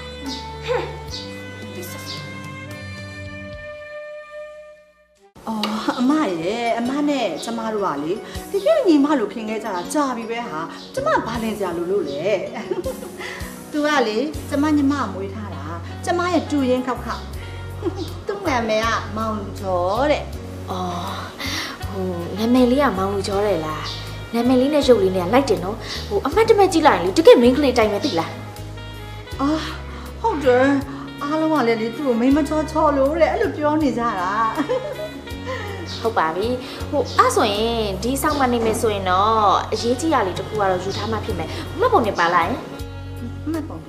အမရဲ့အမနဲ့ကျမတို့ကလေဒီပြည့်ညီမလို့ခင်ခဲ့ကြတာကြာပြီပဲဟာကျမဘာလင်စရာလို့လေသူကလေကျမညီမမွေးထားတာကျမရဲ့တူရင်ခောက်သူ့နာမည်ကမောင်လူကျော်တဲ့နာမည်လေးကမောင်လူကျော်တယ်လားနာမည်လေးနဲ့ရုပ်လေးနဲ့လိုက်တယ်နော်အမှတ်တမဲ့ကြည့်လိုက်ရင်လေတကယ်မင်းကလေးတိုင်ပဲသိလားဟုတ်တယ်အားလုံးကလည်းလေသူ့ကိုမိမချောလို့တဲ့အဲ့လိုပြောနေကြတာဟုတ်ပါပြီအဲ့ဆိုရင်ဒီဆောင်းမနေမယ်ဆိုရင်တော့အရေးကြီးရလေးတစ်ခုကတော့ယူထားမှဖြစ်မယ်မှတ်ပုံနဲ့ပါလိုက်မှတ်ပုံ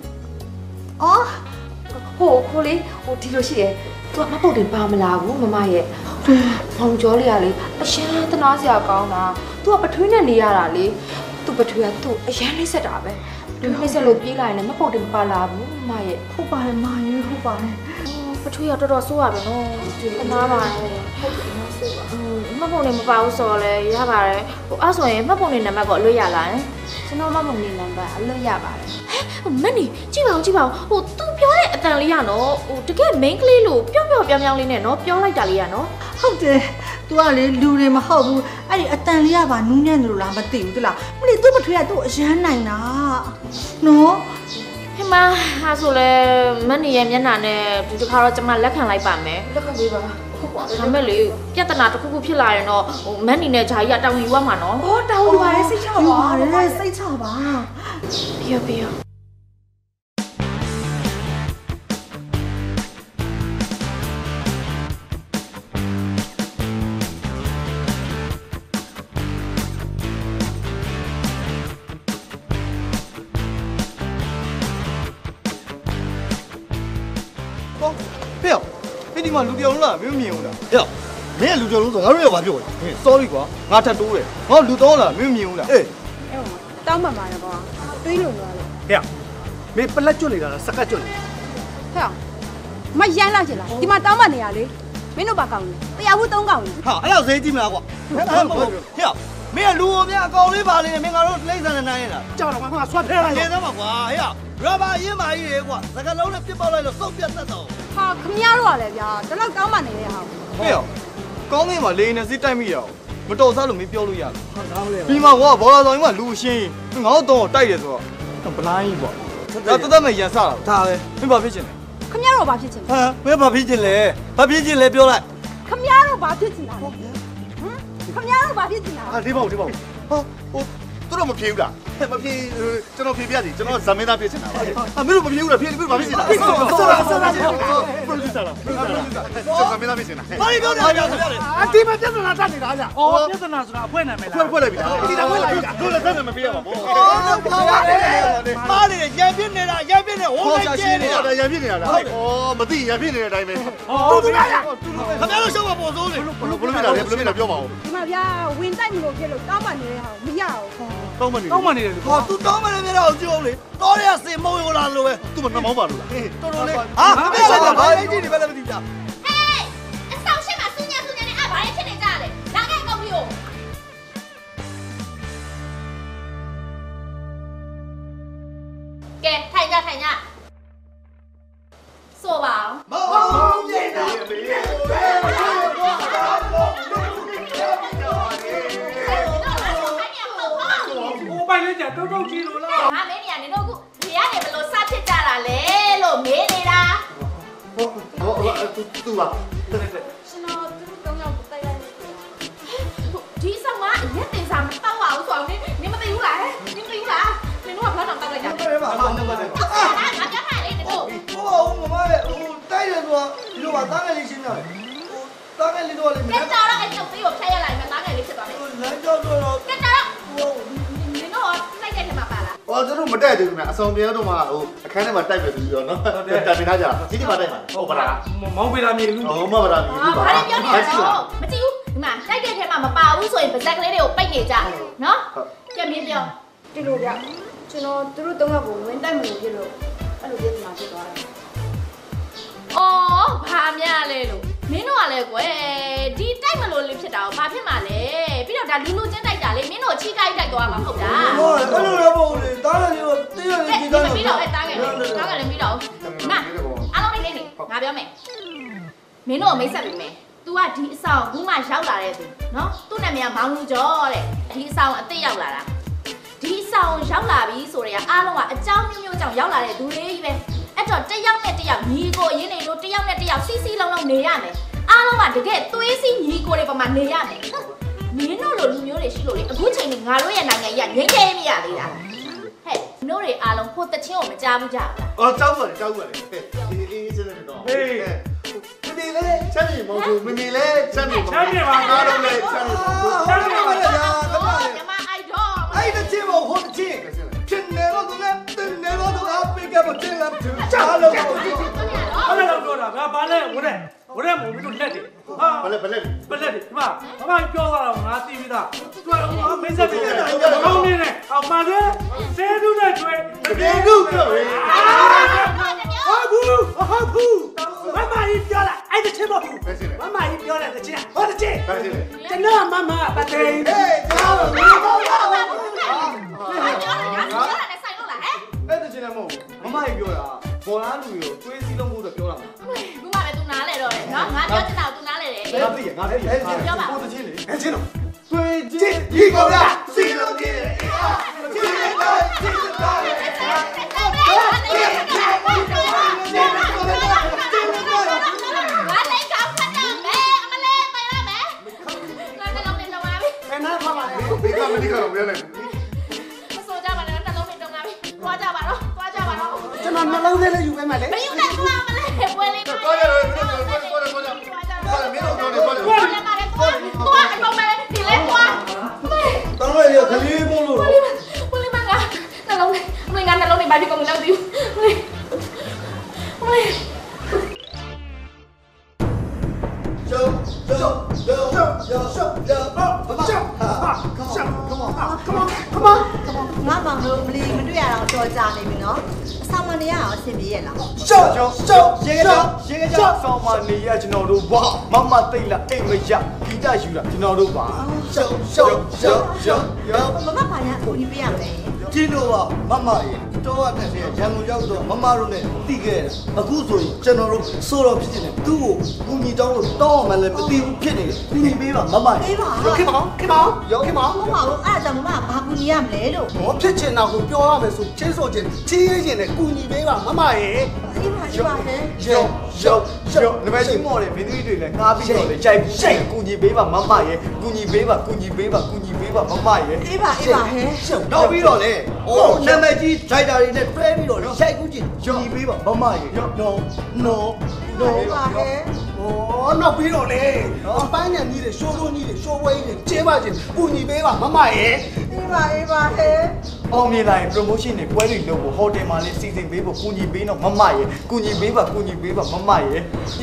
ခိုးလေးဒီလိုရှိတယ်သူကမှတ်ပုံတင်ပါမလားဘူးမမရဲ့မောင်ကျော်လေးကလေအရှမ်းတနာစရာကောင်းတာသူကပထွေးနဲ့နေရတာလေသူပထွေးကသူ့အရန်နှိမ့်ဆက်တာပဲသူနှိမ့်ဆက်လို့ပြေးလာရင်လည်းမှတ်ပုံတင်ပါလာဘူးမမရဲ့ဟုတ်ပါတယ်မရဲ့ဟုတ်ပါတယ်ပထွေးကတော်တော်ဆိုးရပါတော့တနာပါတယ်ဟုတ်တယ်နော်ဆိုးပါမှတ်ပုံနဲ့မပါဘူးဆိုတော့လေရပါတယ်အဲ့ဆိုရင်မှတ်ပုံနဲ့နံပါတ်ကိုအလွတ်ရလားကျွန်တော်မှတ်ပုံနဲ့နံပါတ်အလွတ်ရပါတယ်မနီကြည့်ပါဦးသူပြောတဲ့အတန်လေးရနော်တကယ် main ကလေးလို့ပြောင်းလေးနဲ့နော်ပြောလိုက်တာလေးရနော်ဟုတ်တယ်သူကလေလူတွေမဟုတ်ဘူးအဲ့ဒီအတန်လေးကပါနူးညံ့တယ်လို့လားမသိဘူးတလားမလေးသူ့ပထွေးကသူ့အရန်နိုင်တာနော်ဟင်မဟာဆိုလေမနီရဲ့မျက်နှာနဲ့ဒီတစ်ခါတော့ကျွန်မလက်ခံလိုက်ပါမယ်လက်ခံပေးပါဟုတ်ပါဒါမဲ့လေပြဿနာတစ်ခုဖြစ်လာရင်တော့မန်နီနဲ့ဂျာကြီးကတောင်းယူရမှာနော်တောင်းယူပါလေစိတ်ချပါစိတ်ချပါပြီးရောဒီမှာလူတယောက်လုံးလားမင်းမြင်ဘူးလားဟဲ့မင်းကလူတယောက်လုံးဆိုငါတို့ရောဘာပြောလဲမင်း sorry ကွာငါထပ်တိုးတယ်ငါလူတော့လားမင်းမြင်ဘူးလားအေးတောင်းမှပါရကွာတွေးလို့ရလေဟဲ့မင်းပလက်ကျွတ်နေတာလားစကတ်ကျွတ်နေဟဲ့မရမ်းလာချင်လားဒီမှာတောင်းမှနေရလေမင်းတို့ဘာကောင်းလဲတရားဘူး3ကောင်လေဟာအဲ့တော့ဈေးကြည့်မလားကွာဟဲ့မင်းကလူကိုမြအကောင်လေးပါလေမင်းကတော့လိမ့်ဆန်နေနိုင်ရလားကြောက်တော့ငါဆွတ်ထဲလိုက်ရေသားပါကွာဟဲ့ရဘာရင်းမာကြီးတွေကွာစကလုံးနဲ့ပြစ်ပေါက်လိုက်လို့စုပ်ပြတ်တတ်တော့ဟာခမရတော့လေဗျာတလောက်တောင်းမှနေရဟာဟဲ့ကောင်းကင်မှာလေနေစီးတိုက်မိရအောင်မတော်စားလို့မပြောလို့ရဘူးပြီးမှဘောလာဆောင်ကလူရှင်းငါတို့တော့တိုက်တယ်ဆိုတော့ဗလိုင်းပေါ့ဒါတသက်မဲ့ရန်စတာဒါပဲမင်းဘာဖြစ်ချင်လဲခမရတော့ဘာဖြစ်ချင်လဲဟမ်မင်းဘာဖြစ်ချင်လဲဘာဖြစ်ချင်လဲပြောလိုက်ခမရတော့ဘာဖြစ်ချင်လဲခမရတော့ဘာဖြစ်ချင်လဲဟာဒီပေါ့ဟာသူတို့မဖြေဘူးလားမဖြေကျွန်တော်ဖြေပြစီကျွန်တော်ဇမင်းသားဖြစ်ချင်တာပါမင်းတို့မဖြေဘူးလားဖြေပြီးဘာဖြစ်ချင်တာဆောတာပရိုဂျူဆာလားဇမင်းသားဖြစ်ချင်တာဘာပြောနေလဲအတီးမပြဿနာတက်နေတာကြာ။အော်ပြဿနာဆိုတာအဖွဲနာမည်လား။ဖွဲ့လိုက်ပြီလားဒီတော့ဖွဲ့လိုက်ပြီတို့လည်းဆက်မပြေရမှာပေါ့မားနေရံပြစ်နေတာရံပြစ်နေဟိုးကျင်းနေတာရံပြစ်နေတာလားဩမသိရံပြစ်နေတဲ့အတိုင်းပဲတူလား။ခင်ဗျားတို့ရှောက်ပါပေါ်စိုးလေဘလို့ဖြစ်တာလဲဘလို့ဖြစ်တာပြောပါဦးဒီမှာဗျာဝင်တိုက်မှုလို့ဖြစ်လို့တောင်းပန်နေတဲ့ဟာမရဘူးတောင်းမနေတောင်းမှနေတယ်လေဟာသူတောင်းမနေပြတော့ကြည့်အောင်လေတော်ရစင်မုံရောလာလို့ပဲသူ့မနှမောင်းပါလို့လားတော်တော်လေးဟာခင်ဗျားဆက်တာဘာလဲကြည့်နေပဲလည်းမသိဘူးဗျာဟေးအဆောင်ရှိမှစူးညံနဲ့အဘာလဲဖြစ်နေကြလဲလာခဲ့ကောင်းပြီကိုကဲထိုင်ကြဆိုပါအောင်မောင်ပြေတာပိုင်လေးကြတုတ်တုတ်ကြီးလို့လားငါမင်းနေရနေတော့ခုဒီကနေဘလို့စဖြစ်ကြတာလဲလို့မေးနေတာသူပါရှင်တော်သူတို့တောင်းရောက်တိုက်လိုက်ဒီဆောင်ကအရက်တင်စားမတောက်ပါဘူးဆိုအောင်နင်မသိဘူးလားနင်မသိဘူးလားနင်တို့ကဘာတောက်လိုက်တာလဲဘာမှမလုပ်ပါနဲ့ငါပြောထားလေတို့ဟိုမမရဲ့ဟိုတိုက်တယ်ဆိုတာဒီလိုပါသားငယ်လေးရှင်းရတယ်ဟိုသားငယ်လေးတော့လေမကဲင်းတော်တော့အဲ့ကျုပ်သေးကိုဖျက်ရလိုက်မယ်သားငယ်လေးဖြစ်သွားမယ်လမ်းကြောက်တော့ကဲတော်တော့နင်တို့လိုက်တဲ့ထဲမှာပါလားဟောတို့မတက်သေးဘူးခင်ဗျအဆောင်ပြန်တော့မှဟိုအခန်းထဲမှာတိုက်ပဲပြီးတော့နော်တိုင်ပင်ထားကြဒီနေ့မှတိုက်မှာဟုတ်ပါလားမောင်းပေးလာမြေလူဟောမပါလားဒီလိုပါဘာလဲပြောနေတာတော့မကြည့်ဘူးဒီမှာတိုက်တဲ့ထဲမှာမပါဘူးဆိုရင်ပါဇက်ကလေးတွေကိုပိတ်နေကြနော်ကြက်မြင်းပြောဒီလိုဗျကျွန်တော်သူတို့တောင်းရောက်ကိုဝင်တိုက်မှုလို့ဖြစ်လို့အဲ့လိုပြဿနာဖြစ်သွားတယ်အော်ဘာများလဲလို့မင်းတို့ကလည်းကွယ်ဒီတိုက်မလို့လေးဖြစ်တာကိုဘာဖြစ်မှာလဲပြီးတော့ဒါလူလူချင်းတိုက်တာလေမင်းတို့ချီကိုက်တိုက်သွားမှာဟုတ်လားဟိုအဲ့လိုလည်းမဟုတ်လေသားငယ်လေးတော့တေးရလေးကြည့်တော့ပြီးတော့အဲ့တားငယ်လေးလည်းပြီးတော့မအားလုံးလေးငါပြောမယ်မင်းတို့မိတ်ဆက်ပြီမယ် तू ကဒီအဆောင်ခုမှရောက်လာတဲ့သူနော်သူ့နာမည်ကမောင်လူကျော်တဲ့ဒီအဆောင်အစ်စ်ရောက်လာတာဒီအဆောင်ရောက်လာပြီဆိုတော့အားလုံးကအကြောင်းမျိုးမျိုးကြောင့်ရောက်လာတဲ့သူတွေကြီးပဲအဲ့တော့တယောက်နဲ့တယောက်ညီကိုရင်းနေလို့တယောက်နဲ့တယောက်စီစီလုံးလုံးနေရမယ်အားလုံးကတကယ်သွေးစီညီကိုတွေပေါ်မှာနေရမယ်မင်းတို့လိုလူမျိုးတွေရှိလို့လေအခုချိန်ကြီးငါတို့ရဲ့နိုင်ငံကြီးကငြိမ်းချမ်းမရသေးတာဟဲ့တို့တွေအားလုံးကိုတချင်းကိုမကြားဘူးကြဘူးလားအော်ကြောက်ပါတယ်ကြောက်ပါတယ်အေးစနေတော့ဟေးမင်းလေချမ်းမြေမောင်သူမင်းလေချမ်းမြေမောင်သူအားလုံးလေချမ်းမြေမောင်သူချမ်းမြေမောင်သူညီမအိုက်တော့အဲ့ဒီချင်းမို့ဟိုချင်းဖြစ်နေတော့သူလည်းတင်နေတော့သူအပိကမတင်လာသူချာလို့အဲ့ဒါတော့ပြောတာငါဘာလဲဝရဲမို့မင်းတို့လက်တယ်ဟာဘလက်တယ်ဒီမှာဘာမှပြောတာတော့ငါသိပြီးသားသူကမင်းဆက်ပြီးတယ်ကောင်းနေတယ်အောင်ပါလေဆဲသူနဲ့တွေ့တကယ်လို့ပြောရင်ဟုတ်ဘူးမမကြီးပြောလိုက်အဲ့ဒီချင်းမဟုတ်ပဲစင်းလေမမကြီးပြောတယ်တချင်းဟောတချင်းပဲစင်းလေကျွန်တော်မမပတ်တယ်ဟေးကြောက်လို့ပြောတာနဲ့ဆိုင်လို့လားဟဲ့အဲ့ဒီချင်းလည်းမဟုတ်မမကြီးပြောတာပေါ်လာလူတွေကိုတွေးစည်းလုံးဖို့ဆိုပြောတာခုမှပဲသူနားလဲတော့တယ်နော်ငါပြောချင်တာကိုသူနားလဲတယ်ငါသိရငါသိရပြောပါဟိုချင်းလေအဲ့ချင်းတော့တွေးကြည့်ဒီကောင်ကစီလုံးကြီးကြည့်လိုက်ကြည့်လိုက်ဒီကမဒီကတော့ပြောလိုက်ကျွန်တော်နှလုံးသေးလေးယူပေးမယ်လေမယူနဲ့ကွာမလဲပွဲလေးတော့ရတော့ပြောတယ်ပြောတယ်ပြောတယ်ပြောတယ်မင်းတို့ပြောတယ်ပြောတယ်ပွဲလေးမှာလေကွာကွာအကောင်မလေးဒီလေကွာတော်ရရခလေးမို့လို့ပွဲလေးမှာငါနှလုံးလေးမင်းငါနှလုံးလေးဘာဖြစ်ကုန်လဲမသိဘူးငါမှမလို့မလီမတွေ့ရတော့တော်ကြနေပြီနော်အဆောင်မနေရအောင်အဆင်ပြေရဲ့လားရှော့ရေကဆောင်းမနေရကျွန်တော်တို့ဘာမမသိလားအိမ်မရဂီတယူတာကျွန်တော်တို့ပါရှော့မမပါညာကိုကြီးပြရမယ်ဒီလိုပါမမရေတော့အတက်ရရန်ကုန်ရောက်တော့မမတို့နဲ့တိခဲ့တယ်အခုဆိုရင်ကျွန်တော်တို့စိုးတော့ဖြစ်နေသူ့ကိုကူညီတောင်းလို့တောင်းမှလည်းမသိဘူးဖြစ်နေတယ်ကူညီပေးပါမမရေခင်ဗျာရောခင်ဗျာမမတို့အဲ့ဒါမမဘာကူညီရမလဲလို့ဘာဖြစ်ချင်တာကိုပြောရမယ်ဆိုချင်းဆိုချင်းချီးရေးချင်းနဲ့ကူညီပေးပါမမရေအေးပါဟဲ့ရောနမကြီးမော်တယ်မင်းတို့တွေလည်းငားပြီးတော့လေကြိုက်ကူညီပေးပါမမရေကူညီပေးပါမမရေအေးပါဟဲ့နောက်ပြီးတော့လေဟိုနမကြီးဒရိုက်တာတွေနဲ့တွဲပြီးတော့ရိုက်ကူးချင်းကူညီပေးပါမမရေနော်ပါဟဲ့နောက်ပြီးတော့လေအပိုင်းနဲ့ကြီးတွေရှိုးလို့ကြီးတွေရှိုးဝဲကြီးတွေကျဲပါချင်းကူညီပေးပါမမရေအေးပါဟဲ့အောင်မြေလိုက် promotion တွေပွဲတွေလုပ်ဖို့ဟိုတယ်မှာလေးစီစဉ်ပေးဖို့ကူညီပေးတော့မမရေကူညီပေးပါမမရေကူညီပေးပါမမရေ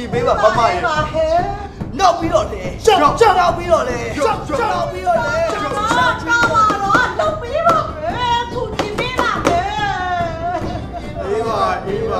နောက်ပြီးတော့လေကြောက်နောက်ပြီးတော့လေနောက်ပြီးတော့လေတော့ပါတော့လုပ်ပေးပါမယ်ကူညီပေးပါမယ်အေးပါ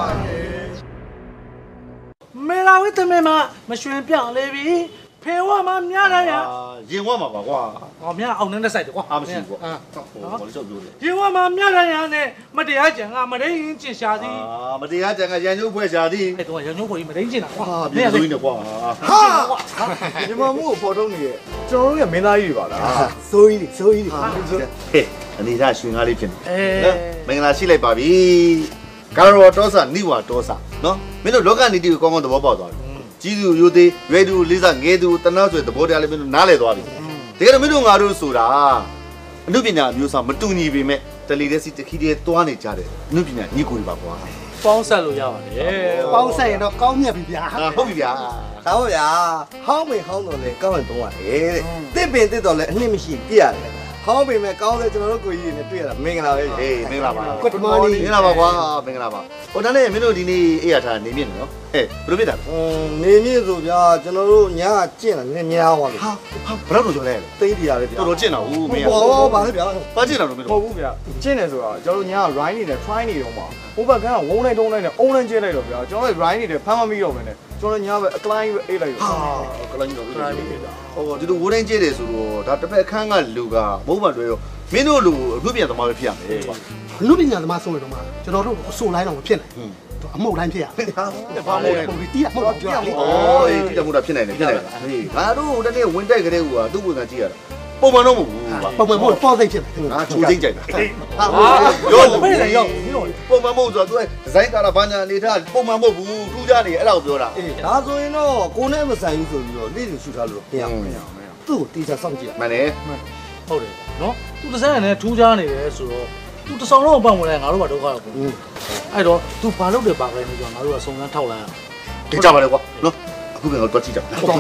မေလာဝိသမင်မမရွှင်ပြောင်းလေပြီဖေဝမများတယ်ရရင်ဝမှာပါကွာဟောများအောင်နဲ့ဆိုင်တယ်ကွာမရှိဘူးကွာဟောလို့ပြောတယ်ရင်ဝမများတယ်ရနဲ့မတရားကြံကမရင်းကျင်ရှာသည်မတရားကြံကရန်ညုပ်ဖွဲ့ရှာသည်အဲ့တော့ရန်ညုပ်ဖွဲ့မရင်းကျင်တာကွာမင်းဆိုင်းနေကွာဒီမှာမို့ပေါ်တော့နေရဲ့ကျွန်တော်တို့ရဲ့မင်းသားကြီးတွေပါလားစိုးကြီးဟဲ့အနေဒါရွှင်ကားလေးဖြစ်နေမင်္ဂလာရှိလိုက်ပါပြီကာရောတောဆာနိဝါတောဆာနော်မင်းတို့လောကနီတီကိုကောင်းကောင်းသဘောပေါက်သွားပြီကြီးသူရိုသေးရွယ်သူလေးစားငယ်သူတနာဆိုတဲ့သဘောတရားလေးမင်းတို့နားလည်သွားပြီတကယ်တော့မင်းတို့ငါတို့ဆိုတာအနုပညာမျိုးစားမတူညီပေမဲ့တလီတဲ့စီတခီတည်းသွားနေကြတယ်အနုပညာညီကိုတွေပါကွာပေါင်းဆက်လို့ရပါတယ်ပေါင်းဆက်ရင်တော့ကောင်းမြတ်ပြီဗျာဟုတ်ပြီဗျာဒါပေါ့ဗျာဟောင်းမေဟောင်းတော့လေကောင်းရင်တော့ရတယ်တဲ့တစ်ပင်တစ်တော့လေအနှစ်မရှိပြရတယ်ဟောင်းပေမဲ့ကောင်းတယ်ကျွန်တော်တို့ကိုကြီးတွေနဲ့တွေ့ရတာမင်္ဂလာပဲဟေးမင်္ဂလာပါ Good morning မင်္ဂလာပါကွာမင်္ဂလာပါဟိုတန်းနဲ့မင်းတို့ဒီနေ့အေးရထားနေမြင့်နော်ဟဲ့ဘယ်လိုဖြစ်တာနေမြင့်ဆိုဗျာကျွန်တော်တို့ညကကျင့်တာနည်းများသွားပြီဟာဘယ်တော့ကျော်လဲသိန်းတရားပဲဗျာတော်တော်ကျင့်တာဦးမင်းဟောပါလေဗျာဘာကျင့်တာလို့မင်းတို့ဟုတ်ဘူးဗျာကျင့်တယ်ဆိုတာကျွန်တော်တို့ညက rhyme နေတယ် try နေတော့မှာဟိုဘက်ကဝုန်းလိုက်တုံးလိုက်နဲ့အုံးလိုက်ကျဲလိုက်တော့ဗျာကျွန်တော်တို့ rhyme နေတယ်ဖမ်းမမိတော့မယ်နဲ့ကျွန်တော်ညပဲအကလိုင်းပဲအေးလိုက်ရောအကလိုင်းတော့ဟိုဒီလိုဝိုးတိုင်းကျဲတယ်ဆိုတော့ဒါတစ်ဖက်အခန်းကလူကမုံမှတွဲရောမင်းတို့လူအမှုပြန်သမားပဲဖြစ်ရမယ်ကွာအမှုပြန်သမားဆုံးရတော့မှကျွန်တော်တို့အဆိုလိုက်တော့မဖြစ်နိုင်အမှုတိုင်းဖြစ်ရဘာမို့လဲတီးရမှုတော့ပြောရလေဩအေးတီးရမှုတော့ဖြစ်နိုင်တယ်ဟေးငါတို့တနေ့ဝင်တိုက်ကလေးကသူ့ဝင်ကကြည့်ရတာပုံမှန်တော့မဟုတ်ဘူးကွာပုံမှန်မဟုတ်ပေါ်စိတ်ဖြစ်တယ်ငါချိုးသိမ့်ကြိုက်တာဟာရောမေးတယ်ရောပုံမှန်မဟုတ်ဆိုတော့သူဒီဇိုင်းကာလာဘာညာအနေထားပုံမှန်မဟုတ်ဘူးထူးခြားနေအဲ့ဒါကိုပြောတာအေးဒါဆိုရင်တော့ကိုနဲ့မဆိုင်ဘူးဆိုပြီးတော့နေ့စဉ်ရှူထားလို့မရသူ့ကိုတေချာစောင့်ကြည့်ရမှန်တယ်ဟုတ်တယ်နော်သူတစ်စက်နဲ့ထူးခြားနေတယ်ဆိုတော့သူတစ်ဆောင်လုံးပတ်ဝင်လဲငါတို့ကဒုက္ခရောက်ဘူးအဲ့တော့သူဘာလုပ်တယ်ပါလဲဆိုတော့ငါတို့ကစုံစမ်းထောက်လိုက်အောင်ကြည့်ကြပါလေကွာနော်အခုပြန်တော့ကြည့်ကြပါဟုတ်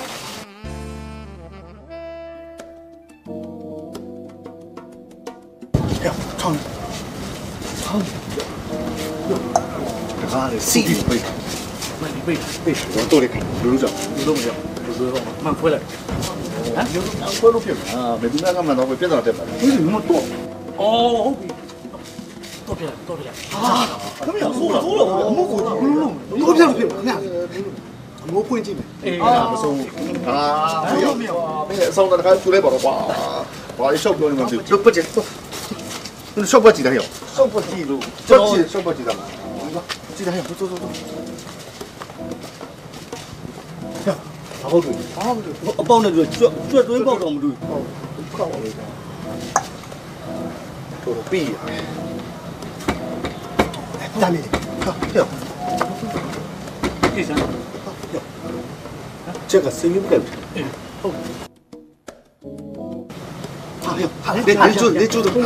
ထောင်းတကားလေစီပိတ်တော့တော်တယ်လူလူကြောင့်လူမကြောက်လူတော့မှန်ခွဲလိုက်ဟမ်ခွဲလို့ဖြစ်မှာဘယ်သူကမှတော့ပြဿနာတက်ပါလဲဒီမတော့အော်ဟုတ်ပြီတော့ပြဟာခင်ဗျာဆိုးတော့အမှုကိုကြည့်ဘူးလို့တော့ပြလို့ဖြစ်မှာခင်ဗျာအမှုပွင့်ကြည့်မယ်အေးမဆုံးရောက်မြောက်မင်းအဆောင်တခါကျူလိုက်ပါတော့ကွာဘာလို့ရှောက်ပြောနေမှမသိဘူးလုတ်ပတ်ချင်ရှောက်ပတ်ကြည့်တယ်ဟဲ့ရှောက်ပတ်ကြည့်လို့ကျွန်တော်ရှောက်ပတ်ကြည့်တာမှာကြည့်တယ်ဟဲ့ဆိုဟုတ်ပြီအပေါင်းနဲ့ကျွတ်တွင်းပေါက်တော့မတွေ့ဟုတ်ကောက်ပါလေတော်ပြီတမ်းနေဟာဟဲ့ဒီစမ်းချက်ကစင်းယူကဟုတ်ဟာဟဲ့လေကျိုးတော့ဟာ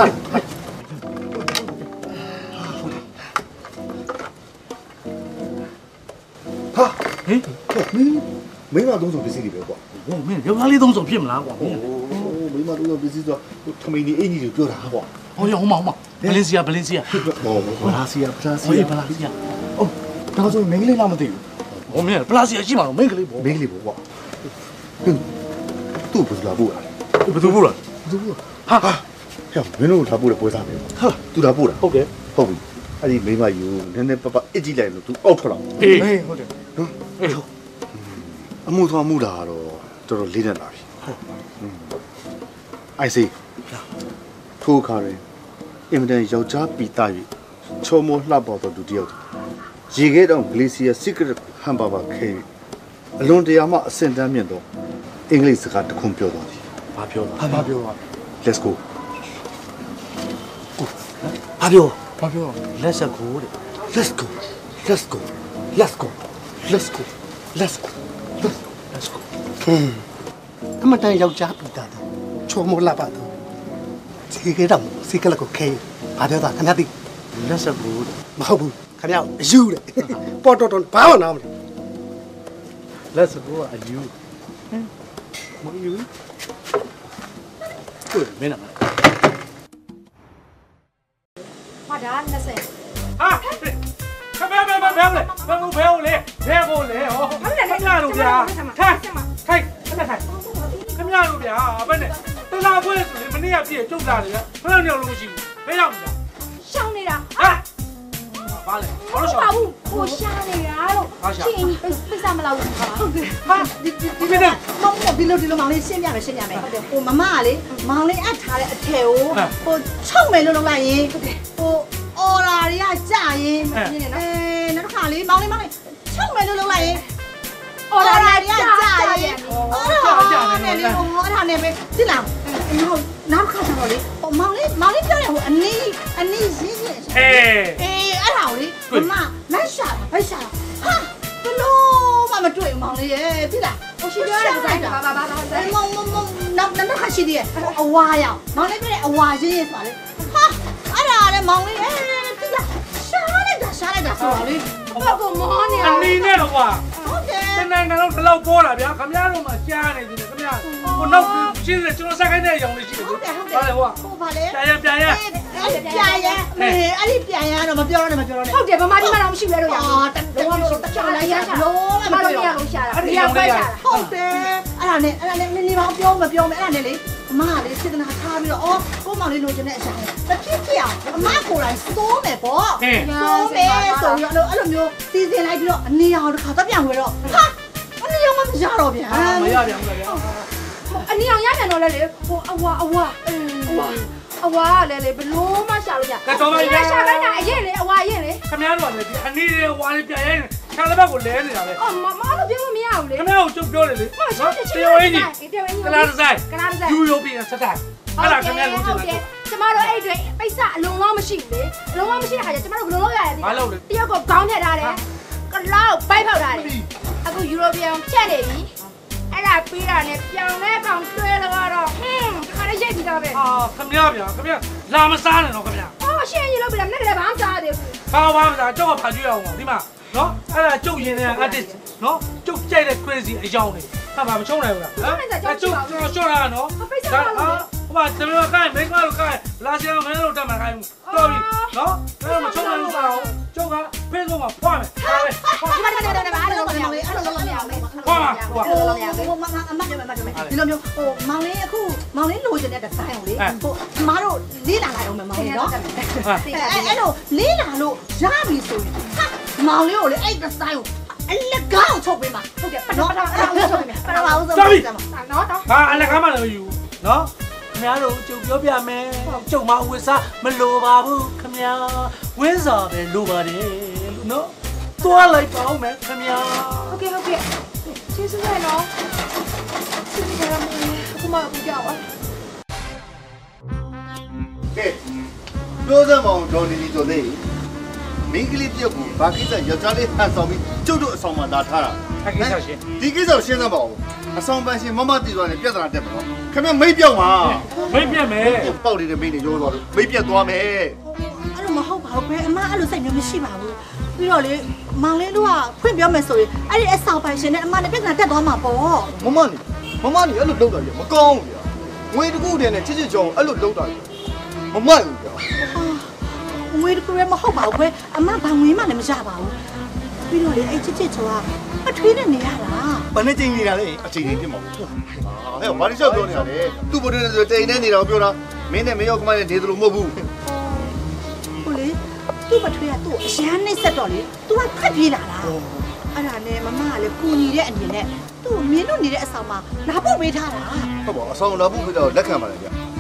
ဟင်မင်းမသုံးစုံပစ္စည်းတွေပဲကွာဟိုမင်းရောက်သားလေးသုံးစုံဖြစ်မလားကွာမင်းမင်းမသုံးစုံပစ္စည်းဆိုထမင်းကြီးအင်ကြီးတွေပြောတာကွာဟောရဟိုမှာဘလင်းစီယာဟောဘလာစီယာဘလာစီယာအိုးဒါဆိုမင်းကလေးလားမသိဘူးဟိုမင်းဘလာစီယာရှိမှာတော့မင်းကလေးပေါ့မင်းကလေးပေါ့ကွာသူ့ဘယ်လိုပို့တာဘယ်သူပို့တာဟာဟဲ့မင်းတို့ထားပို့တဲ့ပွဲစားပဲဟာသူထားပို့တာဟုတ်တယ်ဟုတ်ပြီအဲ့ဒီမိမယူနည်းနည်းပပအစ်ကြည့်လိုက်လို့သူအောက်ထွက်လာအေးဟုတ်တယ်နော်အေးဟုတ်အမှုသွားမှုတာတော့တော်တော်လေးနေလာပြီဟုတ်အိုင်စီထိုးခါရင်အင်မတန်ယောက်ျားပီတာ၍ချောမောလှပတော်သူတယောက်ရေခဲတောင် Glacier Secret Hamburger ခဲအလွန်တရာမှအဆင့်တန်းမြင့်သောအင်္ဂလိပ်စကားတခွန်းပြောတော်သည်ဘာပြောလဲဘာပြောလဲ Let's go ဘာပြော Let's go တဲ့ Let's go Let's go Let's go Let's go Let's go Let's go အမတန်ယောက်ျားပီတာတော့ချောမောလှပတော့ရေခဲတောင် Secret ကိုခဲဘာပြောတာခင်ဗျာသိ Let's go မဟုတ်ဘူးခင်ဗျာအယူတဲ့ပေါ်တော်ဘာမှနားမလဲ Let's go အယူမယူကိုမင်းနာဟာဒါ20 ဟာခမဘယ်လေဟောခမလို့ဗျာထိုင်ခမလို့ဗျာဘယ်နဲ့တလာပွဲဆိုရင်မနေ့ကပြည့်ကျုပ်လာတယ်ဘယ်လောက်လုံးမရှိဘူးဘယ်ရောက်လဲရှောင်းနေတာဟာဘာလဲဘာလို့ရှောင်းဘူးကိုရှားနေတာလို့ရှင်ပိစမလာဘူးဟုတ်တယ်ဟာဒီနေ့မောင်ဒီလိုမောင်လေးရှင်းပြမယ်ဟုတ်တယ်ဟိုမမကလေမောင်လေးအပ်ထားတဲ့အထည်ကိုဟိုချုပ်မယ်လို့လုပ်လိုက်ရင်ဟုတ်တယ်ဟိုအော်ရာတွေကကြာရင်မင်းနဲ့နော်နောက်တစ်ခါလေးမောင်လေးချုပ်မယ်လို့လုပ်လိုက်ရင်အော်ရာတွေကကြာရင်အော်ရာကြာနေလေဟိုအဲ့ဒါနဲ့ပဲသိလားနောက်ခါကျတော့လေဟိုမောင်လေးပြောတယ်ဟိုအနီးရင်းအေးအဲ့ဒါကိုလေမမလိုက်ရှာဟာဘလို့မတွေ့မောင်လေးရဲ့သိလားဟိုရှိပြောတယ်ဆိုင်တာဘာနောက်ခါရှိသေးရဲ့အဝါရောက်မောင်လေးပြောတဲ့အဝါရင်းဆိုတာလေဟာအဲ့ဒါလေမောင်လေးသိလားရှာလိုက်တာဆိုတော့လေဘာကမောနေအနီးနဲ့တော့ကွာဟုတ်တယ်တန်းတော့ဒီလောက်ပေါ်လာဗျာခမရတို့မှကြားနေတယ်ခမရဟိုနောက်ရှင်းတယ်ကျွန်တော်စက်ခိုင်းတဲ့အကြောင်းလေးရှိတယ်ဟုတ်တယ်ဟိုဘာလဲပြန်ရအဲ့ဒီပြန်ရတော့မပြောတော့ဟုတ်တယ်ဗမာပြည်မှာတော့မရှိဘူးလို့ရအောင်လုံးဝမရှိတခြားလိုက်ရတာလုံးဝမပြောရလို့ရှာတာဒီရောက်ပဲရှာတာဟုတ်တယ်အဲ့ဒါနဲ့နေမပြောမပြောမယ်အဲ့ဒါနဲ့လေအမကလေစေတနာထားပြီးတော့အော်ကိုမောင်လေးလိုချင်တဲ့အစားတဖြစ်အောင်အမကိုယ်တိုင်စိုးမယ်ပေါ့စိုးမယ်ဆိုပြီးတော့အဲ့လိုမျိုးစီစဉ်လိုက်ပြီးတော့အနေအောင်တစ်ခါတော့ပြန်ဝင်တော့ဟာအနေအောင်မရတော့ဗျာမရပြန်ဘူးဗျာအနေအောင်ရပြန်တော့လေဟိုအဝါကလည်းလေဘလို့မှရှာလို့ရရှာခိုင်းတာအရင်လေအဝါရင်လေခမရတို့ကလည်းဒီအနီးတွေဝါလေးပြန်ရဲခြေလက်ဘက်ကိုလဲနေတာပဲအော်မလို့ပြောလို့မရဘူးလေခမရကိုကျုပ်ပြောတယ်လေနော်တရားဝင်ကြီးကလာဆိုင်ယူရိုပြည်စတိုင်အဲ့ဒါခမရလုံးချင်တယ်ကျမတို့အဲ့တွေပိဿအလုံးလုံးမရှိဘူးလေအလုံးလုံးမရှိတဲ့ခါကျကျမတို့ဘယ်လိုလုပ်ရလဲဘာလုပ်လဲတယောက်ကခေါင်းထည့်ထားတယ်ကလောက်ပိုက်ဖောက်ထားတယ်အခုယူရိုပြည်ဖြတ်နေပြီအဲ့ဒါပြီးတာနဲ့ပြောင်းလဲပေါင်တွဲတော့ခါလေးရိတ်ပြီးတော့ပဲခမရဗျာခမရလာမစားနဲ့တော့ခမရရှင်းရင်လုပ်ပြတယ်မနေ့ကလည်းဘာမှစားသေးဘူးဘာမှမစားကြောက်ကဖာကြည့်အောင်ပါဒီမှာနော်အဲ့ဒါကျုပ်ရင်တဲ့ artist နော်ကျုပ်ကြိုက်တဲ့ crazy အကြောင်းတွေဟာမချုံနိုင်ဘူးလားအဲ့ကျုပ်ကျွန်တော်ရှော့တာနော်ဟိုမှာတမန်ကိုင်းမိန်းမတို့ကိုင်းလာစီအောင်မင်းတို့တက်မှာကိုင်းတော်ပြီနော်အဲ့မချုံနိုင်ဘူးစားအောင်ကျုပ်က Facebook မှာဖွားမယ်ဟာပဲအဲ့လိုလုပ်မရဘူးအဲ့လိုလုပ်မရဘူးဖွားမဒီလိုမျိုးဟိုမောင်လေးအခုမောင်လေးလိုချင်တဲ့ဒီဇိုင်းကိုလေဟိုမတို့လေးလာလိုက်အောင်မယ်မောင်လေးနော်အဲ့လိုလေးလာလို့ရပြီဆိုရင်ဟာမောင်လေးကိုလေအဲ့ဒီဇိုင်းကိုအလက်ကောင်းချုပ်ပေးမှာဟုတ်တယ်နော်အဲ့ဒါချုပ်ပေးမယ်ပထမဦးဆုံးနော်ဟာအလက်ကားမှလည်းမယူနော်ခင်ဗျားတို့ကျုပ်ပြောပြမယ်ကျုပ်မဝစ်စားမလိုပါဘူးခင်ဗျာဝင်းစာပဲလိုပါတယ်လို့နော်သွားလိုက်ပါဦးမယ်ခင်ဗျာဟုတ်ကဲ့ကျေးဇူးပဲနော်ကျေးဇူးပါမယ်အခုမှပြကြောက်ပါကဲပြောစမ်းမအောင်ဒေါ်နီနီဆိုသေးမင်းကလေးတယောက်ကိုဘာကိစ္စယောက်ျားလေးဟန်ဆောင်ပြီးကျုပ်တို့အဆောင်မှာလာထားတာကိစ္စရှင်ဒီကိစ္စကိုရှင်းသမ်းပါဦးအဆောင်ပန်းရှင်မမတည်သွားတယ်ပြဿနာတက်မှာနော်ခင်ဗျမိတ်ပြောက်မှာမိတ်ပြက်မယ်ပေါက်နေတဲ့မိတ်တွေရိုးသွားလို့မိတ်ပြက်သွားမယ်အဲ့လိုမဟုတ်ပါဘူးပဲအမအဲ့လိုစိတ်မျိုးမရှိပါဘူးပြီးတော့လေမောင်လေးတို့ကဖွင့်ပြောမယ်ဆိုရင်အဲ့ဒီအဆောင်ပန်းရှင်နဲ့အမနဲ့ပြဿနာတက်သွားမှာပေါ့မမနီအဲ့လိုလုပ်တာကြီးမကောင်းဘူးဗျာငွေတကူတည်းနဲ့ချစ်ကြောင်အဲ့လိုလုပ်တာကြီးမမှန်ဘူးဗျာငွေတကူလည်းမဟုတ်ပါဘူးပဲအမဘာငွေမှလည်းမရပါဘူးပြီးတော့လေအဲ့ချစ်ချောကအထွေးနဲ့နေရတာဘာနဲ့ချိန်နေတာလဲအချိန်ကြီးဖြစ်မှာပေါ့ဟဲ့ဘာလို့ရှောက်ပြောနေရလဲသူ့ဘုရင်နဲ့ဆိုတိန်နေနေတာကိုပြောတာမင်းနဲ့မရောကမနဲ့နေသလိုမဟုတ်ဘူးဟုတ်လေသူ့ပထွေးကသူ့အရန်နှိမ့်ဆက်တော့လေ तू ကဖက်ပြေးလာတာအဲ့ဒါနဲ့မမကလည်းကူညီတဲ့အနေနဲ့သူ့မင်းတို့နေတဲ့အဆောင်မှာလာပုတ်ပေးထားတာဟုတ်ပါအဆောင်လာပုတ်ပေးတော့လက်ခံပါလေဗျ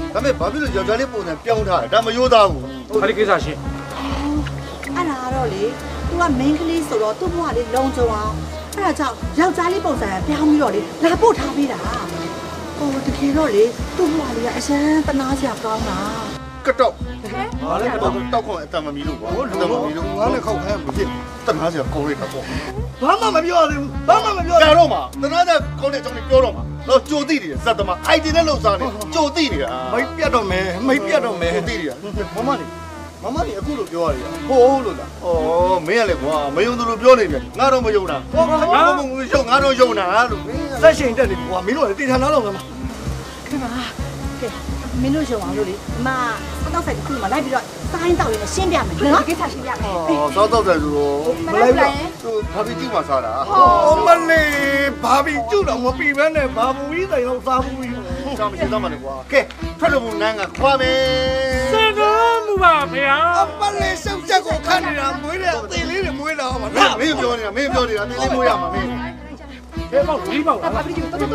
ဒါပေမဲ့ဘာဖြစ်လို့ယောက်ျားလေးပုံစံပြောင်းထားလဲဒါမရိုးသားဘူးဘာဒီကိစ္စရှင်အဲ့ဒါတော့လေ तू က main ကလေးဆိုတော့သူ့ဘဝလေးလုံခြုံအောင်အဲ့ဒါကြောင့်ယောက်ျားလေးပုံစံပြောင်းပြီးတော့လေလာပို့ထားပေးတာဟိုတကယ်တော့လေသူ့ဘဝလေးကအရန်တနာစရာကောင်းတာကတော့ဘာလဲကတော့တောက်ခွန်အတမမီလို့ကွာအတမမီလို့ငါလည်းခောက်ခိုင်းမဖြစ်တနာစရာကောင်းလိုက်တာပေါ့ဘာမှမပြောသေးဘူးဘာမှမပြောကြတော့မှာတနာစရာကောင်းတဲ့အကြောင်းလေးပြောတော့မှာတော့ကြိုသိတယ်ဇက်သမား ID နဲ့လှုပ်ရှားနေကြိုသိနေတာမိတ်ပြတ်တော့မယ်မိတ်ပြတ်တော့မယ်သိတယ်မမလေးအခုလိုပြောရတယ်ဟိုးလို့လားဩမင်းကလည်းကွာမယုံသူလိုပြောနေပြန်ငါတော့မယုံတာဟောငါမယုံငါတော့ယုံတာလို့ဆက်ရှင်တက်နေပြီကွာမင်းတို့လည်းတေချာနားတော့မှာခင်ဗျာကဲမင်းတို့ရုံအောင်လို့လေအမစောက်ဆိုင်တစ်ခုမှလိုက်ပြီးတော့စားရင်တောက်ရင်ရှင်းပြမယ်နော်ကိစ္စရှင်းပြမယ်စောက်တယ်ဆိုတော့မလိုက်ဘူးသူဘာပြီးကြည့်မှစားတာဟောမလေးဘာပြီးကြည့်တော့မပြီးဘဲနဲ့ဘာဘူးကြီးတိုင်တော့စားဘူးကြီးကြောင်မရှိတော့မှလည်းကွာကဲထွက်လို့ဘူးနန်းကခွာမယ်စံတော်မူပါဗျာအပလေးစုပ်ချက်ကိုခတ်နေတာမွေးတယ်အသေးလေးတွေမွေးတာမှာမင်းပြောနေတာအသေးလေးမွေးရမှာမင်းဘယ်ပေါ့ဒီပေါ့ဘာပြီးကြည့်တော့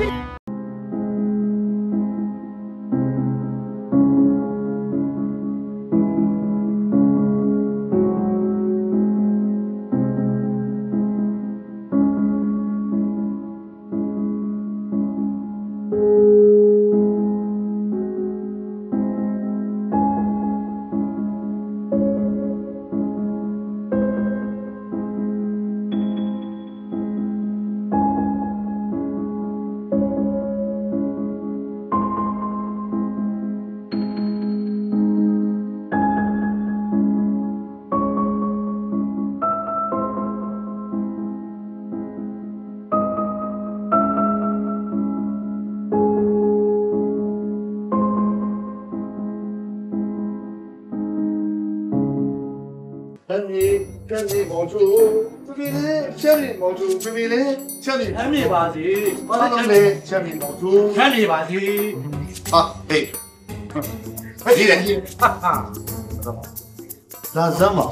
ပြန်နေမောင်ချိုပြပြလေးချက်နေမောင်ချိုပြပြလေးချက်နေမ်းနေပါစေဘာလို့လဲချက်နေမောင်ချိုချက်နေပါစေဟာဟေးဟဲ့ဒီလေဟာလာဇမ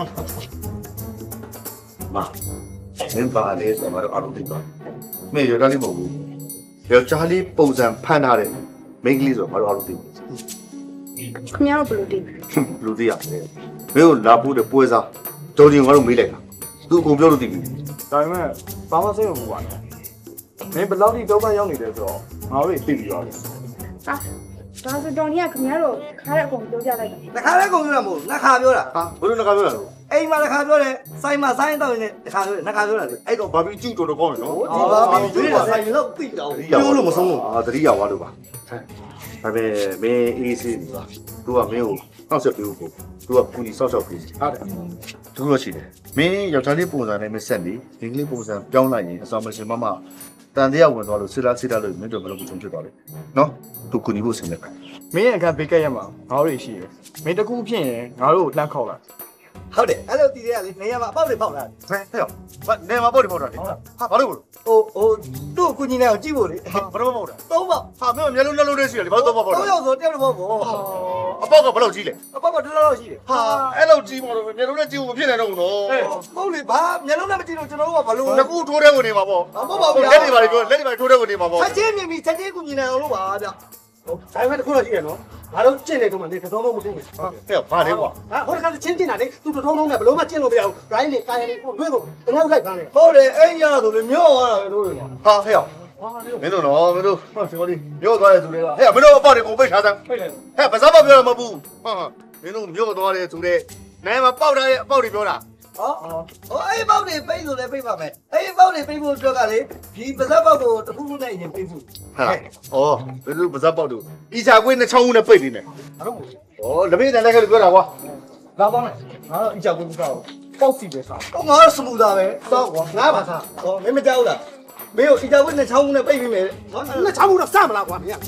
မင်းပါလေဆိုတော့အရုံးတိပါမေရတာလေးမဟုတ်ဘူးယောက်ျားလေးပုံစံဖန်ထားတယ်မိန်းကလေးဆိုတော့အရုံးတိခင်ဗျားတို့ဘယ်လိုသိဘယ်လိုသိရလဲမင်းကိုလာဖို့တဲ့ပွဲစားတော်ကြီးငါတို့မေးလိုက်တာသူအကုန်ပြောလို့သိပြီဒါပေမဲ့ဘာမှစိတ်မပူပါနဲ့မင်းဘယ်လောက်ထိတော့မှရောက်နေတယ်ဆိုတော့ငါတို့သိပြီးသွားပြီဟာဒါဆိုတော်ကြီးကခင်ဗျားတို့ခါတဲ့အကုန်ပြောပြလိုက်တာတခါလည်းကုန်ပြောတာမဟုတ်နှစ်ခါပြောတာဟာဘယ်လိုနှစ်ခါပြောတာလဲအိမ်မှာတစ်ခါပြောတယ်ဆိုင်မှာဆိုင်တောက်ရင်တစ်ခါပြောတယ်နှစ်ခါပြောတာလေအဲ့တော့ဘာပြီးကျူတော်တော်ကောင်းတယ်နော်ဒီဘာပြီးကျူတော်ဆိုင်တော့သိတော့ပြောလို့မဆုံးဘူးအာတတိယဝါလို့ပါဒါပေမဲ့မင်းအေးစေးနေပါသူကမင်းကိုစောက်ဆက်ပြီးဖို့သူကကူညီစောက်ရှောက်ပြီးဟုတ်တယ်သူလို့ရှိတယ်မင်းယောက်ျားလေးပုံစံနဲ့မဆက်နေဒီကလေးပုံစံပြောင်းလိုက်ရင်အစောမရှင်မတန်တရားဝင်သွားလို့ဆစ်တာလို့မင်းတို့ဘယ်လိုပုံဖြစ်သွားလဲနော်သူကူညီဖို့ဆင်နေတယ်မင်းရဲ့အခါဘေးကက်ရမှာငါတို့ရှိတယ်မင်းတကူဖြစ်ရင်ငါတို့ကိုလှမ်းခေါက်လာဟုတ်တယ်အဲ့လိုတည်ရလေနေရာမှာအပေါက်တွေပေါက်လာဟဲ့ဘာနေမှာပေါက်တွေပေါက်တာလေဟာဘာလို့သူ့ကိုကြီးနဲ့ကိုကြည့်ဖို့လေဘာလို့ပေါက်တာသုံးပေါက်ဟာမင်းမျက်လုံးနှလုံးလေးရှိတယ်လေဘာလို့သုံးပေါက်ပေါက်တာသုံးယောက်ဆိုတယောက်တစ်ပေါက်ပေါ့အပေါက်ကဘယ်လောက်ကြီးလဲအပေါက်ကတော်တော်ရှိတယ်ဟာအဲ့လောက်ကြီးပါတော့မျက်လုံးနဲ့ကြည့်ဖို့မဖြစ်နိုင်တော့ဘူးနော်ဟုတ်လေဘာမျက်လုံးနဲ့မကြည့်လို့ကျွန်တော်တို့ကဘာလို့တကူထိုးတဲ့ဝင်နေမှာပေါ့ဟုတ်ပါဘူးလက်တွေပါလေပြောလက်တွေပါထိုးတဲ့ဝင်နေမှာပေါ့ချက်ချင်းမြင်ပြီးချက်ချင်းကူညီနေအောင်လို့ပါဗျဟုတ်ဒါပေမဲ့တခုတော့ရှိရနော်ငါတို့ကျင့်နေတော့မှနေတစ်သုံးလုံးမသိဘူးဟဲ့ဘာလဲကွာဟာဟိုကချင်းတင်တာလေသူတစ်သုံးလုံးနဲ့ဘယ်လုံးမှကျင့်လို့မရဘူး drive လေကာယလေကိုတွေ့ကိုတငါ့လိုက်ပါလေဟုတ်တယ်အဲ့ရဆိုလေမျောသွားတာပဲတို့တွေဟာဟဲ့မင်းတို့နော်မင်းတို့ဟောဒီမျိုးသွားတဲ့သူတွေကဟဲ့မင်းတို့အပေါက်တွေကိုပိတ်ထားစမ်းဟဲ့ဘာသာပြောရမှာမဟုတ်ဘူးဟာမင်းတို့မျိုးသွားတဲ့သူတွေနိုင်မှာပေါက်ထားတဲ့အပေါက်တွေပြောတာဟောအဲ့ပေါက်တွေပိတ်လို့လည်းပိတ်ပါမယ်အဲ့ပေါက်တွေပိတ်ဖို့အတွက်ကလေဒီပါဇက်ပေါက်ကိုတစ်ခုခုနဲ့ရင်ပိတ်ဖို့ဟာဩဘယ်လိုပါဇက်ပေါက်တို့ဤချာကွေးနှချောင်းဦးနဲ့ပိတ်နေတယ်အဲ့တော့ဩလက်မေးနဲ့လည်းပြောတာကွာလာပါမယ်ငါတော့ဤချာကွေးကတော့ပေါက်စီပဲစားငါစမူတာပဲစောက်ကွာငါပါစားဟောမင်းမကြောက်လားမင်းကိုဤချာကွေးနှချောင်းဦးနဲ့ပိတ်ပြီးမယ်နှချောင်းဦးတော့စမလားကွာမင်း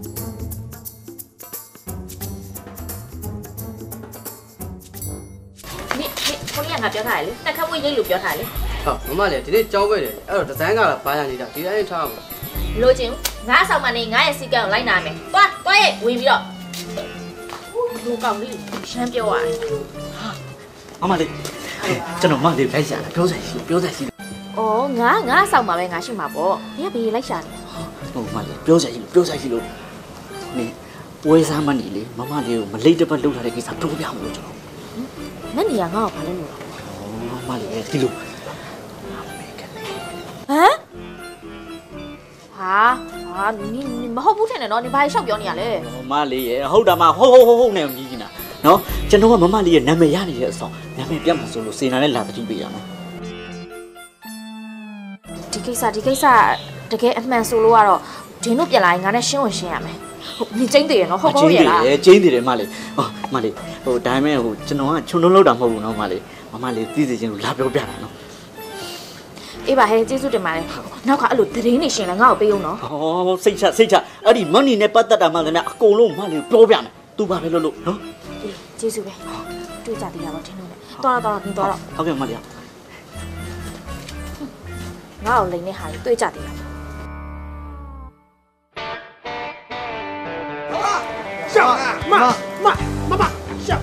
ကိုလေးကငါပြောထားတယ်လေတက်ခတ်ဝေးရိတ်လို့ပြောထားတယ်ဟာမမလေးဒီနေ့ကြောင်းပဲတယ်အဲ့တော့ဒီဇိုင်းကလာဘာရနေတာဒီတိုင်းထားမှာလို့ချင်းငါအဆောင်မနေငါရဲ့စီကံကိုလိုက်နာမယ်သွားရဲ့ဝင်ပြီးတော့လူကောင်လေးရှမ်းပြောရတယ်ဟာမမလေးကျွန်တော်မလေးလိုက်ရှာတာပြောဆိုင်ရှိဩငါအဆောင်မှာပဲငါရှိမှာပေါ့ဘယ်ကဘေးလိုက်ရှာနေဟုတ်မလေးပြောဆိုင်ရှိလို့နေဝယ်စားမနေလေမမလေးကိုမလိတ်တပတ်လှုပ်ထားတဲ့ကိစ္စပြောပြမလို့ကျွန်တော်နတ်နေရငါ့ကိုဘာလဲလို့မမလေးဒီလိုဟမ်ဟာနီမဟုတ်ဘူးထင်တယ်နော်နီဘာရှောက်ပြောနေရလဲမလေးရဟုတ်တာမဟုတ်နေမြည်နေတာနော်ကျွန်တော်ကမမလေးရဲ့နာမည်ရနေတဲ့အဆောင်နာမည်ပြတ်မှာဆိုလို့စေနာနဲ့လာတတိပေးရမယ်ဒီကိစ္စတကယ်အမှန်ဆိုလို့ကတော့ဒင်းတို့ပြန်လာရင်ငါနဲ့ရှင်းဝင်ရှင်းရမယ်ဟုတ်နေကျင်းသေးရနော်ဟုတ်ကောရလားကျင်းသေးတယ်မလေးမလေးဟိုဒါပေမဲ့ဟိုကျွန်တော်ကခြုံလုံးလောက်တာမဟုတ်ဘူးနော်မလေးမလေးသိစေချင်လို့လာပြောပြတာနော်အေးပါဟဲ့ကျေးဇူးတင်ပါတယ်နောက်ကအဲ့လိုသတင်းနေရှင်လဲငါ့ကိုပေးအောင်နော်ဟောစိတ်ချအဲ့ဒီမနီနဲ့ပတ်သက်တာမှလည်းအကုန်လုံးမလေးပြောပြမယ်သူဘာပဲလို့နော်ကျေးဇူးပဲတွေ့ကြသေးတာပေါ့ထင်လို့လေတော်တော့နင်တော်တော့ဟုတ်ကဲ့မလေးငါ့ကိုလိန်နေဟာတွေ့ကြသေးတာရှောက်မရှောက်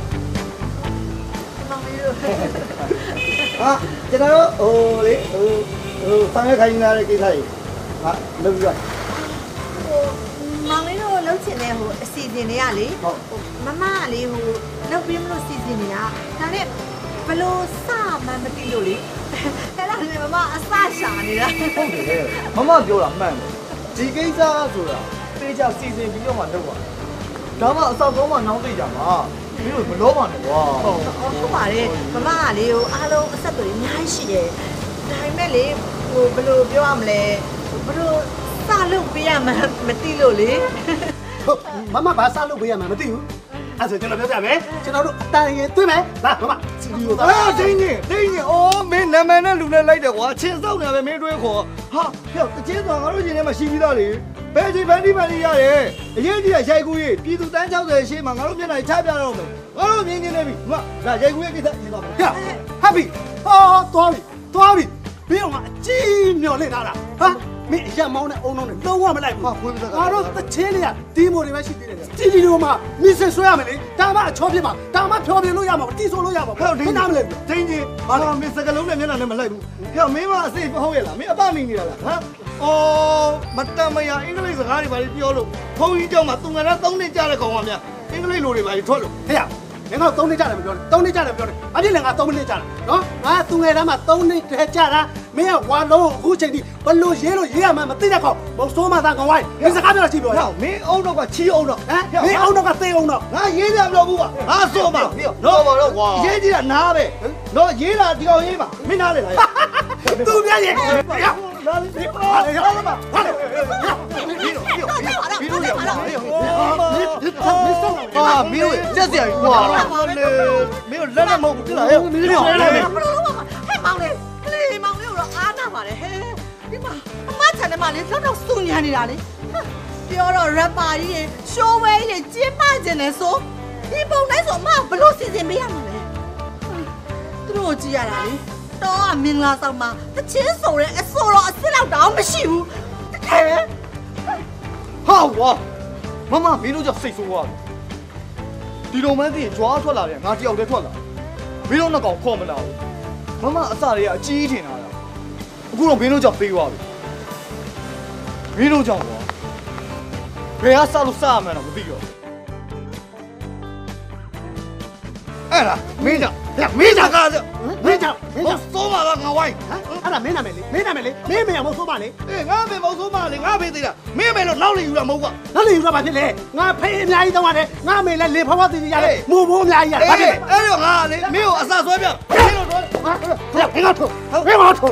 ဟာကျွန်တော်တို့ဟိုလေဟိုဆောင်ရွက်ခိုင်းလာတဲ့ကိစ္စကြီးဟာလုပ်ပြီးတော့မောင်လေးတို့လှုပ်ချင်တဲ့ဟိုအစီအစဉ်တွေကလေမမကလေဟိုလှုပ်ပြီးမလို့စီစဉ်နေတာဒါနဲ့ဘလို့စမှမသိလို့လေအဲ့ဒါလေမမအစရှာနေတာဟုတ်တယ်မမပြောတာမှန်တယ်ဒီကိစ္စဆိုတာတေးချစီစဉ်ပြီးတော့မှလုပ်ပါဒါမှအဆောက်အုံးမှနောင်းသိကြမှာမင်းတို့မလောပါနဲ့ကွာဟုတ်ပါတယ်မမကလေဟိုအားလုံးအဆက်တွေအများကြီးရှိတယ်ဒါပေမဲ့လေဟိုဘလို့ပြောရမလဲဘလို့စလုပ်ပေးရမှမသိလို့လေမမဘာစားလို့ပေးရမှာမသိဘူးအဲ့ဆိုကျွန်တော်ပြောပြမယ်ကျွန်တော်တို့အတန်ရင်တွေ့မယ်လာမမစီဒီယိုသွားဒင်းကြီးအော်မင်းနာမည်နဲ့လူနဲ့လိုက်တယ်ကွာချင်းစောက်နေပဲမင်းတွေးခေါ်ဟာဟဲ့တချင်းသွားငါတို့ရှင်ထဲမှာရှိပြီးသားလေဘယ်ချိန်ဖန်တီးရတယ်အရင်ကြီးကရိုက်ကူးရေးပြည်သူတန်း60ရှေ့မှာငါတို့မျက်နှာချပြတော့မယ်ငါတို့မြင်နေပြီမဒါရိုက်ကူးရေးကိစ္စရေးသွားမယ်ဟဲ့ happy ဟာသွားပြီဘင်းအောင်အကြီးမျော်လင့်ထားတာဟာမင်းအရက်မောင်းနဲ့အုံလုံးနဲ့လုံးဝမလိုက်ဘူးငါတို့တချင်းလေးကဒီမိုတွေပဲရှိသေးတယ်စီဒီလိုမှာမစ်ဆက်ဆွဲရမယ်လေဒါမှအချောဖြစ်မှာဒါမှဖြောပြလို့ရမှာတီးဆိုလို့ရမှာဟဲ့ဒင်းနာမလဲဒင်းကြီးဘာလို့မင်းစကလုံးနဲ့မျက်နှာနဲ့မလိုက်ဘူးဟဲ့မင်းမအစိဟုတ်ရဲ့လားမင်းအပမိနေတာလားဟမ်အော်မတမရအင်္ဂလိပ်စကားတွေပါပြောလို့ဘုန်းကြီးကျောင်းမှာသူငါတော့3နှစ်ကြာတဲ့ကောင်ကများအင်္ဂလိပ်လိုတွေပါထွက်လို့ဟဲ့ငါက3နှစ်ကြာတယ်မပြောနဲ့3နှစ်ကြာတယ်ပြောတယ်အပြည့်လည်းငါ3နှစ်ကြာတယ်နော်ငါသူငယ်တန်းမှာ3နှစ်တည်းကြာတာမင်းကဝါလုံးအခုချိန်ထိဘလို့ရေးရမှမသိတဲ့ကောင်မဆိုးမှသာကောင်ဝိုင်းဒီစကားပြောတာကြည့်ပြောရမင်းအုံတော့ကချီအောင်တော့ဟမ်မင်းအုံတော့ကသေအောင်တော့ငါရေးကြမလို့ဘူးကွာငါဆိုမှာနော်ပါတော့ကွာရေးကြည့်တာနားပဲနော်ရေးတာဒီကောင်ရေးမှာမင်းနားလေလားသူပြန်ရေးနားလေပါလေရပါဟာလေပြီးတော့ဟာမင်းတို့ကြက်စရာကြီးကွာမင်းတို့လက်နဲ့မဟုတ်ဘူးလားဟဲ့မင်းတို့လက်နဲ့ဟဲ့မောင်လေးကလေးမောင်လေးတော့အားနာပါတယ်ဟဲ့ဒီမှာအမချန်ထဲမှာလေလောက်တော့စူညံနေတာလေပြောတော့ rapper ကြီးရေ show way ကြီးကျင်းပကျင်နေဆိုဒီပုံတိုင်းဆိုအမဘလို့စီစဉ်ပေးရမှာလဲသူတို့ကြည့်ရတာလေတော့မင်္ဂလာဆောင်မှာတချင်းဆိုတဲ့အစောတော့အစ်စ်လောက်တော့မရှိဘူးတကယ်ဟာဝါမမမင်းတို့ကြောင့်စိတ်ဆိုးသွားပြီဒီလိုမှန်းသိရင်ကြွားထွက်လာတယ်ငါတယောက်တည်းထွက်လာမင်းတို့နှစ်ကောင်ခေါ်မလာဘူးမမအစတွေကအကြီးထင်တာလားအခုတော့မင်းတို့ကြောင့်ပေးသွားပြီမင်းတို့ကြောင့်ကွာဘယ်ကစလို့စရမှန်းတော့မသိတော့အဲ့ဒါမင်းကြောင့်မင်းကြောင့်ကားဆိုးပါလားငါဝိုင်းအဲ့ဒါမင်းနာမည်လေမင်းမေအောင်မဆိုးပါလေငါမေမဆိုးပါလေငါဖေးသေးတာမင်းမေလို့နောက်လေယူတာမဟုတ်ကွာနောက်လေယူတာဘာဖြစ်လဲငါဖေးအများကြီးတောင်းရတယ်ငါမေလည်းလေဖွားဖွားတည်တည်ရတယ်မိုးမိုးအများကြီးရတယ်ဘာဖြစ်လဲအဲ့တော့ငါလေမင်းကိုအစာဆွဲပြမင်းတို့တော့ငါထုတ်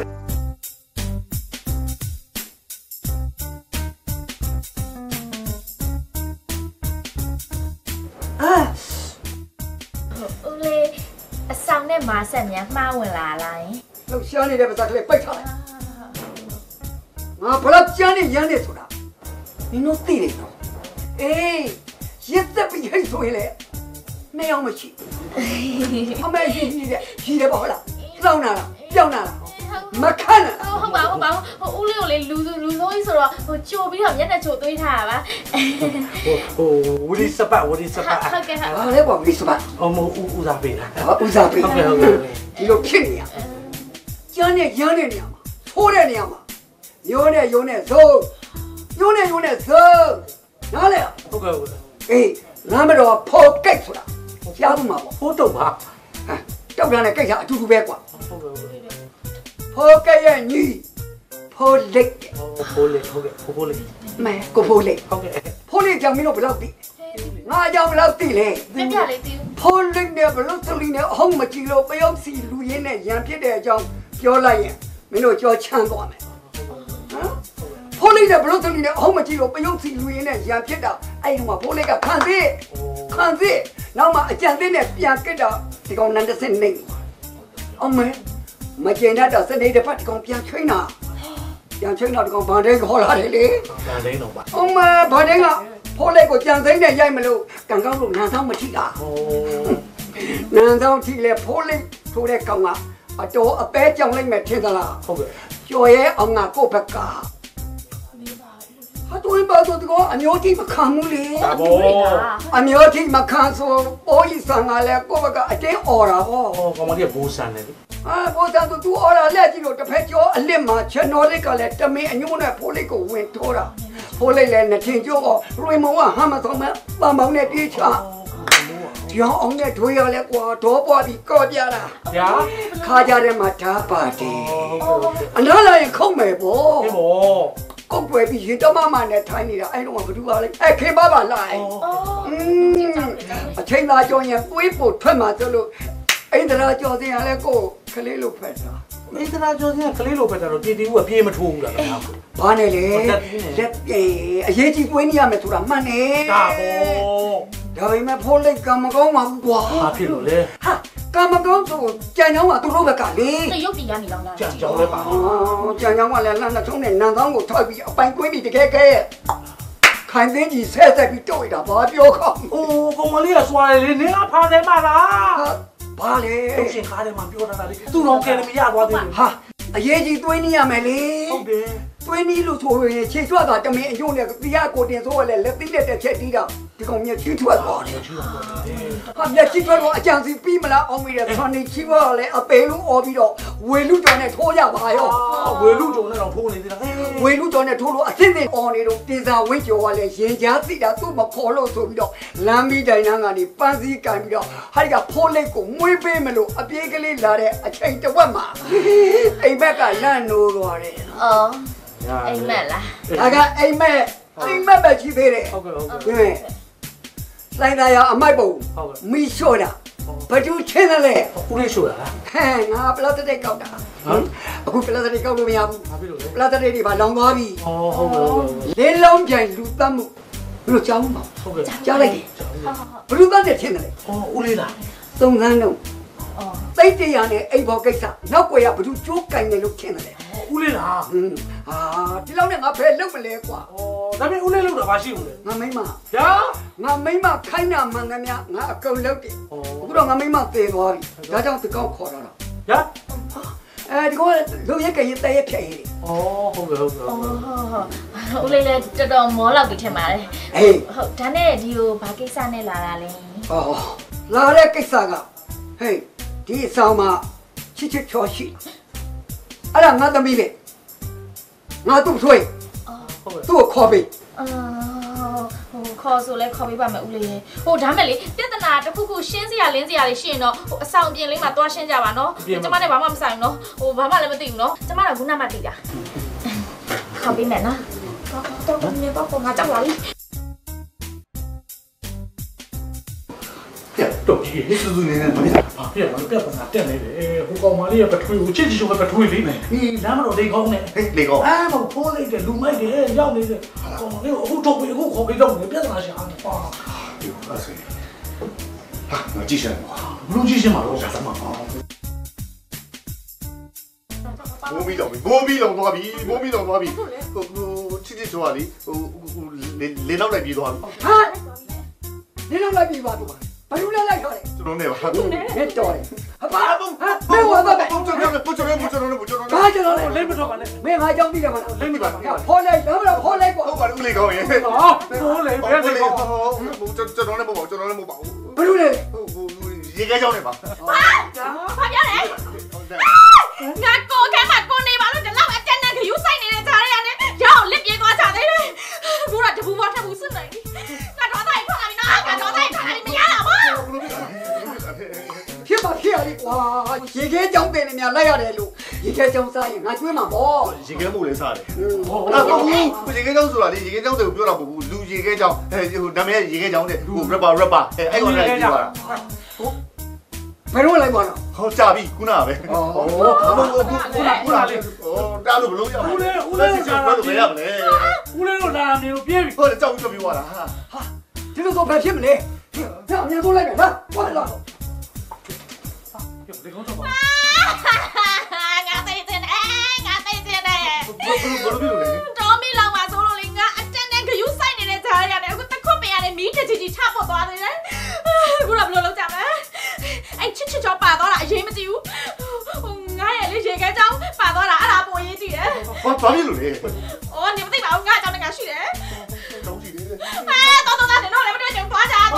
ဦးလေးအဆောင်နဲ့မာဆက်များမှားဝင်လာလားလှုပ်ရှားနေတဲ့ပါးစပ်ကလေးပိတ်ထားလိုက်ငါဘလောက်ကြမ်းနေရမ်းနေဆိုတာနင်တို့သိတယ်နော်အေးရက်သက်ပြီးဟိတ်ဆိုရင်လေမင်းအောင်မရှိအမေရှိတယ်ပေါ့ဟုတ်လားလောင်းနာလားပြောင်းနာလားမခန့်နဲ့ဟုတ်ပါဦးလေးကိုလေလူဆိုးကြီးဆိုတော့ချိုပြီးတော့မျက်နှာချိုသွေးထားတာပါဝီစပတ်ဟုတ်ကဲ့ဟာလေပေါ့ဝီစပတ်မဦးစားပေးလားဦးစားပေးဟုတ်ဒီလိုဖြစ်နေရကျန်းနဲ့ရမ်းတဲ့နေရာမှာဖိုးတဲ့နေရာမှာယိုးနဲ့ဇိုးယိုးနဲ့ဇိုးနားလေဟုတ်ကဲ့အေးငါမတော်ဖော်ကိတ်ဆိုတာကြားဘူးမှာပေါ့ဖိုးတုတ်ပါတောက်တာနဲ့ကိတ်ကအတူတူပဲကွာဖော်ကိတ်ရဲ့ညီဖိုးလိတ်ဖိုးလေးဟုတ်ကဲ့ဖိုးလေးမဲကိုဖိုးလိတ်ဟုတ်ကဲ့ဖိုးလိတ်ကြောင့်မင်းတို့ဘယ်လောက်သိငါကြောင့်ဘယ်လောက်သိလဲပြပြလေးတီးဖိုးလိတ်နဲ့ဘလို့သလီနဲ့အဟုတ်မကြည့်လို့ပယောက်စီလူရင်းနဲ့ရံဖြစ်တဲ့အကြောင်းပြောလိုက်ရင်မင်းတို့ကြောချမ်းသွားမယ်ဟမ်ဖိုးလိတ်နဲ့ဘလို့သလီနဲ့အဟုတ်မကြည့်လို့ပယောက်စီလူရင်းနဲ့ရံဖြစ်တာအဲ့ဒီမှာဖိုးလိတ်ကခံသေးနောက်မှအကြံသေးနဲ့ပြန်ကစ်တာဒီကောင်နန်းတစ်စင်းနေအောင်မဲမကျင်တတ်တော့စနေတစ်ပတ်ဒီကောင်ပြန်ချိန်တာပြန်ချိန်တော့ဒီကောင်ဗန်ဒိန်းခေါ်လာတယ်လေဗန်ဒိန်းတော့ပါအောင်မဲဗန်ဒိန်းကဖိုးလိတ်ကိုကြံသိမ်းနဲ့ရိုက်မလို့ကန်ကောင်းလို့နန်းဆောင်မထိတာနန်းဆောင်ထိလေဖိုးလိတ်ထိုးတဲ့ကောင်ကအတော်အပဲကြောင်လိုက်မယ်ထင်သလားဟုတ်ကဲ့ကျော်ရဲအောင်ငါကိုယ့်ဘက်ကဟာတို့ဘာတို့ကအမျိုးကြီးမခံဘူးလေဒါဘောအမျိုးကြီးမခံဆိုအိုးကြီးဆန်ကလည်းကိုယ့်ဘက်ကအတင်းអော်တာဟောကောင်မလေးကဘိုးဆန်တယ်လေဘောဆန်သူអော်တာလက်ကြည့်လို့တစ်ဖက်ကျော်အလစ်မှာချန်တော်လေးကလည်းတမင်အညိုးနဲ့ဖိုးလေးကိုဝင်ထိုးတာဖိုးလေးလည်းနှထင်ကျော်ကိုရွှေမုံကဟမ်းမဆောင်မဲ့ပမောင်နဲ့ပြေးချဒီအောင်နဲ့ထွေးရလဲကွာတော့ပွားပြီးကော့ပြတာဗျာခါကြတဲ့မှာဓာပါတယ်အနားလာရင်ခုံမယ်ပေါ့ဒီဘောကုတ်ွယ်ပြီးရင်တမမနဲ့ထိုင်းနေတာအဲ့တော့ဘယ်သူပါလဲအဲ့ခင်ပါလိုက်အချိန်သာကြောရင်ပွေးပို့ထွက်မှာဆိုလို့အိန္ဒရာကြောစင်ရလဲကိုကလေးလို့ဖက်တာမိသနာကျော်စင်းကလေးလိုပဲတော့တီတီဦးကပြေးမထိုးဘူးလားဗျာဘာနဲ့လဲလက်ပြေအရေးကြီးပွေးနေရမယ်ဆိုတာမှန်တယ်ဒါဘောဒါပေမဲ့ဖိုးလိုက်ကံမကောင်းပါဘူးကွာဘာဖြစ်လို့လဲဟာကံမကောင်းဆိုကြံချောင်းကသူတို့ဘက်ကလေတရုတ်ပြည်ကနေလောင်းလာကြံကြောင်းလဲပါကြံချောင်းကလည်းလမ်းနဲ့ထုံးနဲ့နန်သောင်းကိုထောက်ပြီးအပိုင်ကွင်းပြီးတကယ်ကဲခိုင်သိန်းကြီးဆဲဆက်ပြီးတော့ရတာဘာပြောခေါင်းအိုးကောင်မလေးကစွာတယ်လေနင်ကဖားတယ်မလားဘာလဲသူရှင်ကားထဲမှာပြောတာလေသူတော်ကယ်လည်းမရသွားသေးဘူးဟာအရေးကြီးသွေးနီးရမယ်လေဟုတ်တယ်သွေးနီးလို့ဆိုရင်ခြေထွက်တာတမင်အယုံနဲ့တရားကိုတင်ဆိုးရလဲလက်သိတဲ့တစ်ချက်တီးတော့ဒီကောင်မြက်ချီထွက်သွားတယ်ဟာမြက်ချီထွက်တော့အကြံစီပြီးမလားအောင်မိတယ်ဆန်နေချီသွားလဲအပေလုံးអော်ပြီးတော့ဝေလူတော်နဲ့ထိုးရပါရောဝေလူတုံနဲ့တော့ထိုးနေသေးတာဝေလူတော်နဲ့ထိုးလို့အသင့်သင့်អော်နေတော့တင်စာဝင်းကျော်ကလည်းရင်ကြားသိတာသူ့မခေါ်လို့ဆိုပြီးတော့လမ်းမီတိုင်နှန်းကနေပန်းစည်းကန်ပြီးတော့ဟာဒီကဖိုးလိတ်ကိုမွေးပေးမလို့အပြေးကလေးလာတဲ့အချိန်တစ်ဝက်မှာအိမ်ဘက်ကလန့်နိုးသွားတယ်အော်အိမ်မက်လားဒါကအိမ်မက်ပဲရှိသေးတယ်ဟုတ်ကဲ့ဟုတ်ကဲ့ဟဲ့လိုင်းသားရအမိုက်ပုံမီလျှော့တာဘာတူချင်းတယ်လဲဦးလေးရှို့တာလားဟဲ့ငါပလတ်တဲ့ကောက်တာအခုပလတ်တဲ့ကောက်လို့မရဘူးဘာဖြစ်လို့လဲပလတ်တဲ့တွေပါလောင်သွားပြီအော်ဟုတ်ကဲ့ဟုတ်ကဲ့လေးလုံးပြိုင်လူတတ်မှုဘလို့ကြောင်းပါဟုတ်ကဲ့ကြားလိုက်တယ်ဘလို့တတ်တဲ့ချင်းတယ်အော်ဦးလေးလားသုံးစမ်းတော့သိတဲ့ရနဲ့အိမ်ဘော်ကိစ္စနောက်ွယ်ကဘလို့ကျိုးကင်တယ်လို့ချင်းတယ်ဦးလေးလားဟာဒီလောက်နဲ့ငါဖယ်လုံးမလဲကွာဒါပေမဲ့ဦးလေးလို့တော့မရှိဘူးလေငါမိမဗျာငါမိမခိုင်းတာမှန်သမျှငါအကုန်လုပ်တယ်အခုတော့ငါမိမသေသွားပြီဒါကြောင့်ဒီကောင်ခေါ်တာဗျာအဲဒီကောင်လူရက်ကရင်တည့်ရဖြစ်ရင်အော်ဟုတ်ကဲ့ဟုတ်ကဲ့ဦးလေးလည်းတော်တော်မောလောက်ပြီးထင်ပါတယ်ဟေးဟုတ်ဒါနဲ့ဒီကိုဘာကိစ္စနဲ့လာတာလဲအော်လာတဲ့ကိစ္စကဟေးဒီအဆောင်မှာချစ်ချစ်ချောရှိအဲ့ဒါငါသမီးလေငါသူ့ဆွေသူ့ကိုခေါ်ပြီခေါ်ဆိုလဲခေါ်ပေးပါမယ်ဦးလေးရေဟိုဒါမဲ့လေပြဿနာတစ်ခုခုရှင်းစရာလင်းစရာလေးရှိရင်တော့ဟိုအဆောင်ပြင်လေးမှာသွားရှင်းကြပါနော်ကျမနဲ့ဘာမှမဆိုင်ဘူးနော်ဟိုဘာမှလည်းမသိဘူးနော်ကျမတော့ခုနမှသိတာခေါ်ပေးမယ်နော်တော့နေတော့ငါကြောက်လာပြီတော့ကြီးဟိစုစုနေနေတော့ဘာဖြစ်လဲပြဿနာတက်နေတယ်ဟိုကောင်မလေးကပထွေးကိုချစ်ချစ်ချိုးပဲပထွေးလေးနေဟေးလမ်းမတော်လေးကောင်းနေဟေးလေကောအာမဖိုးလိုက်တယ်လူမိုက်တယ်ရောက်နေတယ်ကောင်မလေးကိုအခုထုတ်ပြီးအခုခေါ်ပြီးတော့နေပြဿနာရှာနေပါဒီအဲ့ဆိုဟာငါကြည့်ရှင်းပါဘလူးကြီးရှင်းမှာတော့ဆက်မှာပါမိုးမီတော့သွားပြီမိုးမီတော့သွားပြီဟိုချစ်ချစ်ချောကလေဟိုလေနောက်လိုက်ပြေးသွားပြီဟာဒီလောက်လိုက်ပြီပါတော့ဘာလို့လဲလိုက်တော့လဲကျွန်တော်နဲ့ပါနဲ့တော်တယ်ဟာဘာဘုံဟာဘယ်ဝါတော့ဘုံကျွန်တော်ဘာကျွန်တော်လဲလိမ့်မတော့ပါနဲ့မင်းငါကြောင်းပြီးတယ်မလားလိမ့်မပါဖော်လိုက်တော့ဖော်လိုက်ကွာဟုတ်ပါဦးလေးကောင်းရဲ့ဟာဖိုးလေဘယ်လိုကောကျွန်တော်လည်းမဟုတ်ပါကျွန်တော်လည်းမဟုတ်ပါဘူးဘယ်လိုလဲဟိုရေခဲကြောင်းနေပါဘာပြောလဲငါကိုခဲမှာကိုနေပါလို့ဒီလောက်အတက်နဲ့ခယူးဆိုင်နေတဲ့ဈားရရနဲ့ရောင်းလစ်ပြေးသွားကြသေးတယ်ဘူးတော့တပူပေါ်ထပ်ဘူးစစ်နိုင်ပြီငါတော့တိုင်းထွက်လာပြီနော်ညာလိုက်ရတယ်လို့ရေခဲကြောင်းစားရင်ငါကျွေးမှာပေါ့ရေခဲမှုလည်းစားတယ်ဟုတ်ဘူးရေခဲကြောင်းဆိုတာလေရေခဲကြောင်းတွေကိုပြောတာမဟုတ်ဘူးလူရေခဲကြောင်းဟိုနာမည်ရေခဲကြောင်းတဲ့ဟို rapper အဲ့ကောင်လည်းပြောတာဘယ်တော့လိုက်ပါတော့ဟောကြပြီခုနကပဲဟောခုနလေးတားလို့ဘလို့ရဦးလေးကြားလို့မရမလဲဦးလေးတို့လာနေလို့ပြေးပြီဟုတ်တယ်ကြောက်ပြီးသွားတာဟာဒီလိုဆိုဘယ်ဖြစ်မလဲကြောက်အများဆုံးလိုက်မယ်နော်ဟုတ်လားဒီကောင်တော့ငါသိတဲ့ငါသိတဲ့ဘလို့ပြောလဲတော်မီလောင်ပါဆိုလို့လေငါအတန်းတန်းခယူးဆိုင်နေတဲ့ဈာရတယ်အခုတစ်ခွက်ပင်ရတယ်မီးတချီချီချပေါ်သွားသေးတယ်အခုတော့ဘလို့လုပ်ကြမလဲအဲ့ချစ်ချောပါသွားတာအရေးမကြည့်ဘူးငါရဲ့လေရေခဲကြောင်းပါသွားတာအဲ့ဒါပိုရေးကြည့်တယ်ဘာဖြစ်လို့လဲအော်နေမသိပါဘူးငါကြောင်းတကရှိတယ်တောင်းကြည့်တယ်တော့နေတော့လည်းမတွေ့ချင်သွားကြ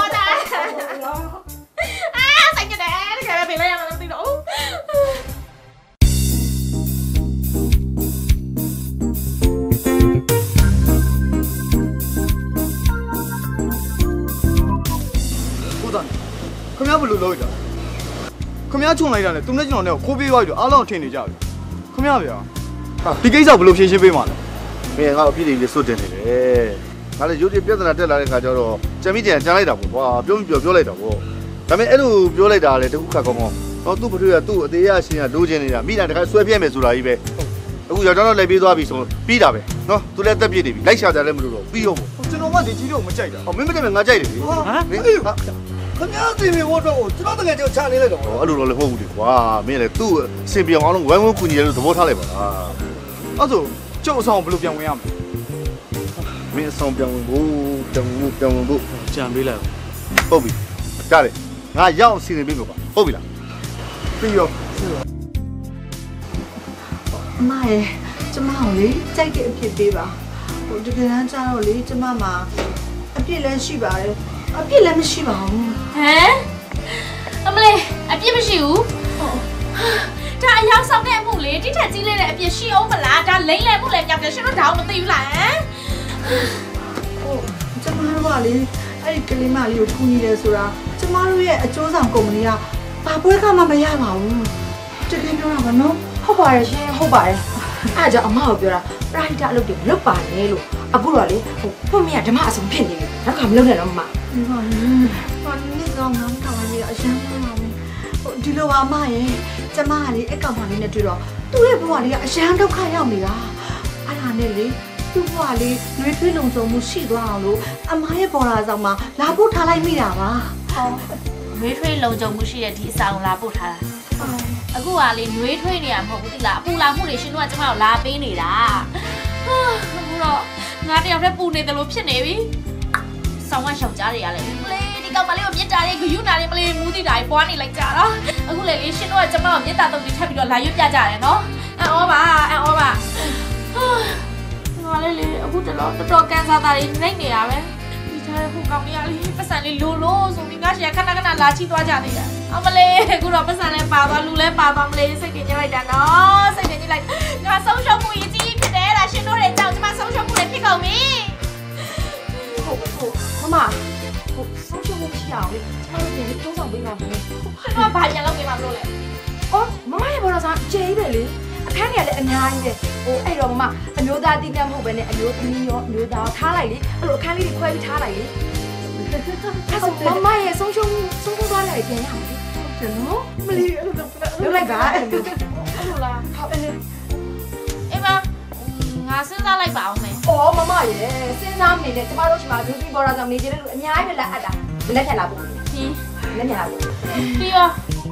ဆိုင်ကြတယ်တကယ်ပဲလိုက်ရမှာမသိတော့ကိုသားခင်ဗျားဘယ်လိုလုပ်ရတာခင်ဗျားချုံလိုက်တာနဲ့သူနဲ့ကျွန်တော်နဲ့ခိုးပေးသွားပြီတော့အားလုံးထင်နေကြပြီခင်ဗျားဗျာဟာဒီကိစ္စဘယ်လိုဖြေရှင်းပေးမှာလဲမင်းငါအပြည့်တွေလေးစွတ်တင်နေတယ်ငါလည်းရုပ်တရက်ပြဿနာတက်လာတဲ့ခါကျတော့ကြံမိကြံကြားလိုက်တာပေါ့ကွာပြောလိုက်တာပေါ့ဒါပေမဲ့အဲ့လိုပြောလိုက်တာလေတခုခါကောင်းတော့သူ့ပထွေးကသူ့အသေးရရှင်ကလိုချင်နေတာမိတာတခါဆွဲပြဲမယ်ဆိုတာကြီးပဲအခုယောက်ျားတော့လိုက်ပေးသွားပြီဆိုပြီးတာပဲနော်သူလည်းတက်ပြစ်နေပြီလိုက်ရှာကြလည်းမလို့တော့ပြီးရောပေါ့ကျွန်တော်ကဒီကြီးတော့မကြိုက်တာဟောမင်းမကြိုက်မယ်ငါကြိုက်တယ်ဟမ်မင်းခင်ဗျားစီနေဖို့တော့ကျွန်တော်တကယ်ကြောက်ချနေလိုက်တော့ဟောအဲ့လိုတော့လည်းမဟုတ်ဘူးလေကွာမင်းလည်းသူ့အစင်ပြောင်းအောင်လုံးဝိုင်းဝန်းကူညီရလို့သဘောထားလိုက်ပါလားအဲ့ဆိုကျုပ်အဆောင်ဘယ်လိုပြန်ဝင်ရမလဲမင်းအဆောင်ပြန်ဝင်ဖို့ပြန်ဝင်ဖို့ကြံပေးလိုက်ဟုတ်ပြီကြားတယ်ငါရောက်စီနေပြီကွာဟုတ်ပြီလားပြီးရောအမရဲ့ကျမကိုလေကြိုက်တဲ့အဖြစ်ပေးပါဟိုတကယ်တမ်းကျတော့လေကျမမှာအပြစ်လည်းရှိပါတယ်အပြစ်လည်းမရှိပါဘူးဟမ်အမလေးအပြစ်မရှိဘူးဒါအရောက်ဆောင်တဲ့အမှုလေတိထက်ကြီးလေးတဲ့အပြစ်ရှိအောင်မလားဒါလိမ့်လဲမှုလည်းမြောက်တယ်ရှင်တို့ဒါအောင်မသိဘူးလားဟမ်ဟိုကျမတို့ကလေအဲ့ဒီကလေးမလေးကိုကူညီတယ်ဆိုတာကျမတို့ရဲ့အကျိုးဆောင်ကုမ္ပဏီကဘာပွဲကမှမရပါဘူးတကယ်ပြောတာကနော်ဟုတ်ပါတယ်ရှင်ဟုတ်ပါတယ်အဲ့ကြောင့်အမကိုပြောတာပရိုက်တာအလုပ်တွေမလုပ်ပါနဲ့လို့အခုတော့လေဟိုဖွင့်မရဓမ္မအစုံဖြစ်နေပြီနောက်ကမလုပ်နဲ့တော့မဟုတ်ပါဘူးဟိုနေ့ကောင်ငါထောင်နေအရှမ်းပါမယ်ဟိုဒီလိုပါအမရဲ့ကျမကလေအကောင်မလေးနဲ့တွေ့တော့သူ့ရဲ့ဘဝလေးကအရှမ်းဒုက္ခရောက်နေတာအဲ့ဒါနဲ့လေသူ့ဘဝလေးနှွေးထွေးလုံခြုံမှုရှိသွားအောင်လို့အမရဲ့ပေါ်လာဆောင်မှာလာဖို့ထားလိုက်မိတာပါဟောနှွေးထွေးလုံခြုံမှုရှိတဲ့ဒီအဆောင်လာပို့ထားတာအခုကလေနှွေးထွေးနေရမဟုတ်ဘူးတိလားအပူလာမှုတွေရှင်တို့ကကျမတို့လာပေးနေတာအခုတော့ငါတယောက်တည်းပူနေတယ်လို့ဖြစ်နေပြီဆောင်းဝရှောက်ကြားတွေရလဲလေဒီကောင်မလေးကိုမြစ်တာလေးဂယုနာလေးမလေးမူးတိတာလေးပွားနေလိုက်ကြတာအခုလေလေရှင်တို့ကကျမတို့မြစ်တာတုတ်တွေထပ်ပြီးတော့လာရွတ်ပြကြတယ်နော်အံ့ဩပါငါလည်းလေအခုတလောတော်ကန်ဆာတာတွေနှိမ့်နေရပဲဒီချားခုကောင်လေးကလေပတ်စံလေးလိုဆိုပြီးငါရှေ့ခဏလာချိသွားကြနေတယ်အမလေးအခုတော့ပတ်စံလည်းပါသွားလူလည်းပါသွားမလေးစိတ်တင်ညစ်လိုက်တာနော်စိတ်တင်ညစ်လိုက်ငါဆုံးရှုံးမှုကြီးကြီးဖြစ်တယ်လားရှင်တို့ရဲ့ကြောင့်ကျမဆုံးရှုံးမှုတွေဖြစ်ကုန်ပြီဟုတ်မမဆုံးရှုံးမှုဖြစ်အောင်လေကျမတို့ပြန်ပြီးတိုးဆောင်ပေးပါမယ်ရှင်တို့ကဘာပြန်လုပ်ပေးမှာမလို့လဲအော်မမရဲ့ဘောတော့စားကျေးပဲလေအခန်းကြီးကလည်းအများကြီးပဲဟိုအဲ့တော့မမအမျိုးသားတိကျမဟုတ်ပဲနဲ့အမျိုးသမီးရောအမျိုးသားထားလိုက်လေအဲ့လိုအခန်းလေးတွေခွဲပြီးထားလိုက်လေမမရဲ့ဆုံးရှုံးသွားလိုက်ပြန်ရအောင်ဟုတ်တယ်နော်မလီအဲ့လိုလုပ်လိုက်ပါအဲ့လိုလားဟုတ်အဲ့အေးပါငါစဉ်းစားလိုက်ပါအောင်မယ်အော်မမရဲ့စဉ်းစားမနေနဲ့ကျမတို့ရှိမှာဒူးတီဘော်ရာဆောင်နေကြတဲ့လူအများကြီးပဲလက်အပ်တာလက်ထက်လာပို့ဟင်းလက်ညလာပို့ပြီးရော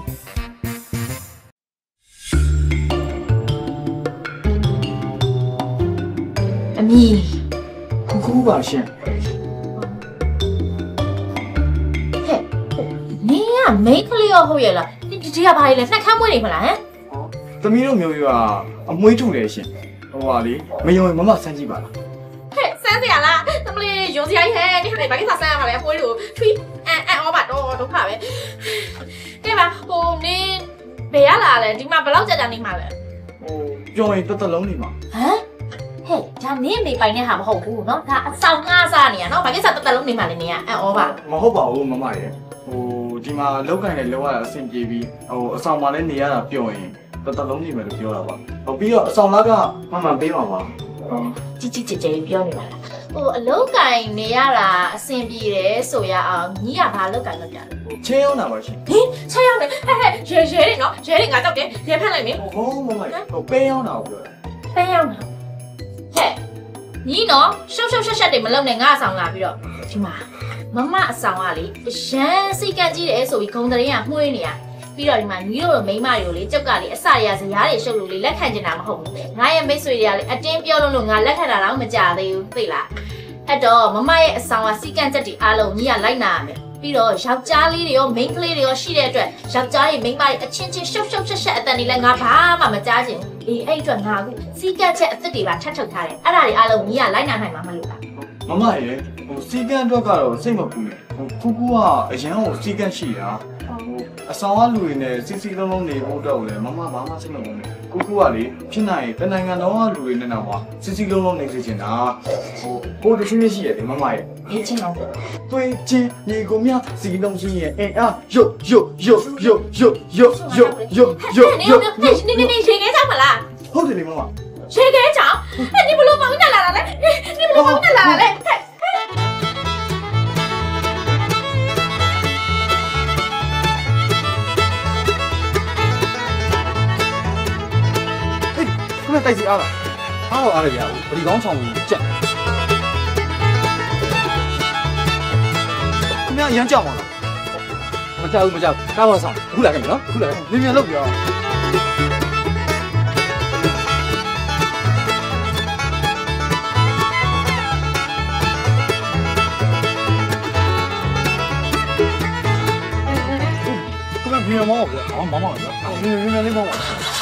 အမီခုပါရှင်မိန်းကလေးရောဟုတ်ရဲ့လားဒီကဘာလဲနှက်ခမ်းမွေးနေမလားဟမ်သမီးတို့မျိုးကြီးကအမွှေးထုတယ်ရှင်ဟိုပါလေမယုံရင်မမဆန်းကြည့်ပါလားဟဲ့ဆန်းစရာလားသမီးရုံစရာကြီးဟဲ့ဒီခါလေးဘာကိစ္စဆန်းရမှာလဲအမွှေးတို့ထွီးအန်ဩပါတော့ဒုက္ခပဲကဲပါဟိုနင်းဘယ်ရလာလဲဒီမှာဘယ်လောက်ကြာနေမှာလဲဟိုပြောရင်တစ်သက်လုံးနေမှာဟမ်ဟဲ့ဒါနင်းနေပိုင်တဲ့ဟာမဟုတ်ဘူးเนาะဒါအဆောင်ငါးစားနေရเนาะဘာကိစ္စတစ်သက်လုံးနေမှာလဲနေရအန်ဩပါမဟုတ်ပါဘူးမမရဲ့ဟိုဒီမှာလောက်ကင်နဲ့လောရတာအဆင်ပြေပြီးဟိုအဆောင်မှာလည်းနေရတာပြော့ရင်တော်လုံးနေမယ်လို့ပြောတာပါဟိုပြီးတော့အဆောင်လာကမှန်ပေးပါပါជីជីကြဲပြောနေပါလားဟိုအလုတ်ကင်နေရတာအဆင်ပြေတယ်ဆိုရအောင်ညီကဘာလုတ်ကင်လုပ်ကြလဲချင်းရောက်တာပါရှင်ဟင်ချင်းရောက်တယ်ဟဲ့ရဲတွေနော်ရဲတွေငါတောက်တယ်ရဲဖက်လိုက်မယ်ဟိုမမဟိုပဲရောက်တာကိုပြောပဲရောက်တာဟဲ့ညီနော်ရှုပ်ရှက်တွေမလုပ်နဲ့ငါအဆောင်လာပြီးတော့ဒီမှာမမအဆောင်ကလေရန်စိတ်ကကြီးတယ်ဆိုပြီးဂုံတရင်ကမှုှေးနေရပြီးတော့ဒီမှာညီတို့မိန်းမတွေကိုလေကြောက်ကလေအစရဇရားတွေရှုပ်လို့လေလက်ခံကျင်တာမဟုတ်ဘူးငါရဲ့မိတ်ဆွေတွေကလေအတင်းပြောလို့ငါလက်ခံတာတော့မကြသေးဘူးသိလားအဲ့တော့မမရဲ့အဆောင်ကစီကန့်ချက်တွေအားလုံးညီကလိုက်နာရမယ်ပြီးတော့ယောက်ျားလေးတွေရောမိန်းကလေးတွေရောရှိတဲ့အတွက်ယောက်ျားတွေမိန်းမတွေအချင်းချင်းရှုပ်ရှက်အတန်တွေလည်းငါဘာမှမကြားချင်ဘူးအေးအဲ့အတွက်ငါအခုစီကန့်ချက်အစ်စ်တွေပါထပ်ထုတ်ထားတယ်အဲ့ဒါတွေအားလုံးညီကလိုက်နာနိုင်မှာမလို့လားမမရဲ့ဟိုစီကန့်အတွက်ကတော့စိတ်မပူနဲ့ဟိုဖူးကအရန်ကိုစီကန့်ရှိတာအဆောင်အလူတွေနဲ့စီစီလုံးလုံးနေဖို့တော့လေမမဘာမှစိတ်မပူနဲ့ကူကလေဖြစ်နိုင်ရင်တနင်္ဂနွေတော့လူတွေနဲ့တော့စီစီလုံးလုံးနေစေချင်တာဟိုကိုတချင်းရှိရတယ်မမရဲ့အေးချင်းတော့တွေးချင်းညီကိုမြစီလုံးရှိရဲ့အေးအာယုတ်နေရေခဲချောင်းမလားဟုတ်တယ်လေမမရေခဲချောင်းအဲ့ဒီဘလို့မောင်းနေလာတာလဲဒီဘလို့မောင်းနေလာတာလဲတိုက်စီအားလားအားတော့အားရဗျာဗလီကောင်းဆောင်ကြက်ခင်ဗျာရမ်းကြောက်ပါလားမကြောက်ကားမဆောင်ခုလာခဲ့မယ်နော်ခုလာခဲ့မြန်လုပ်ပြောခင်ဗျာမြန်မောဗျာမမဗျာမြန်လေးမော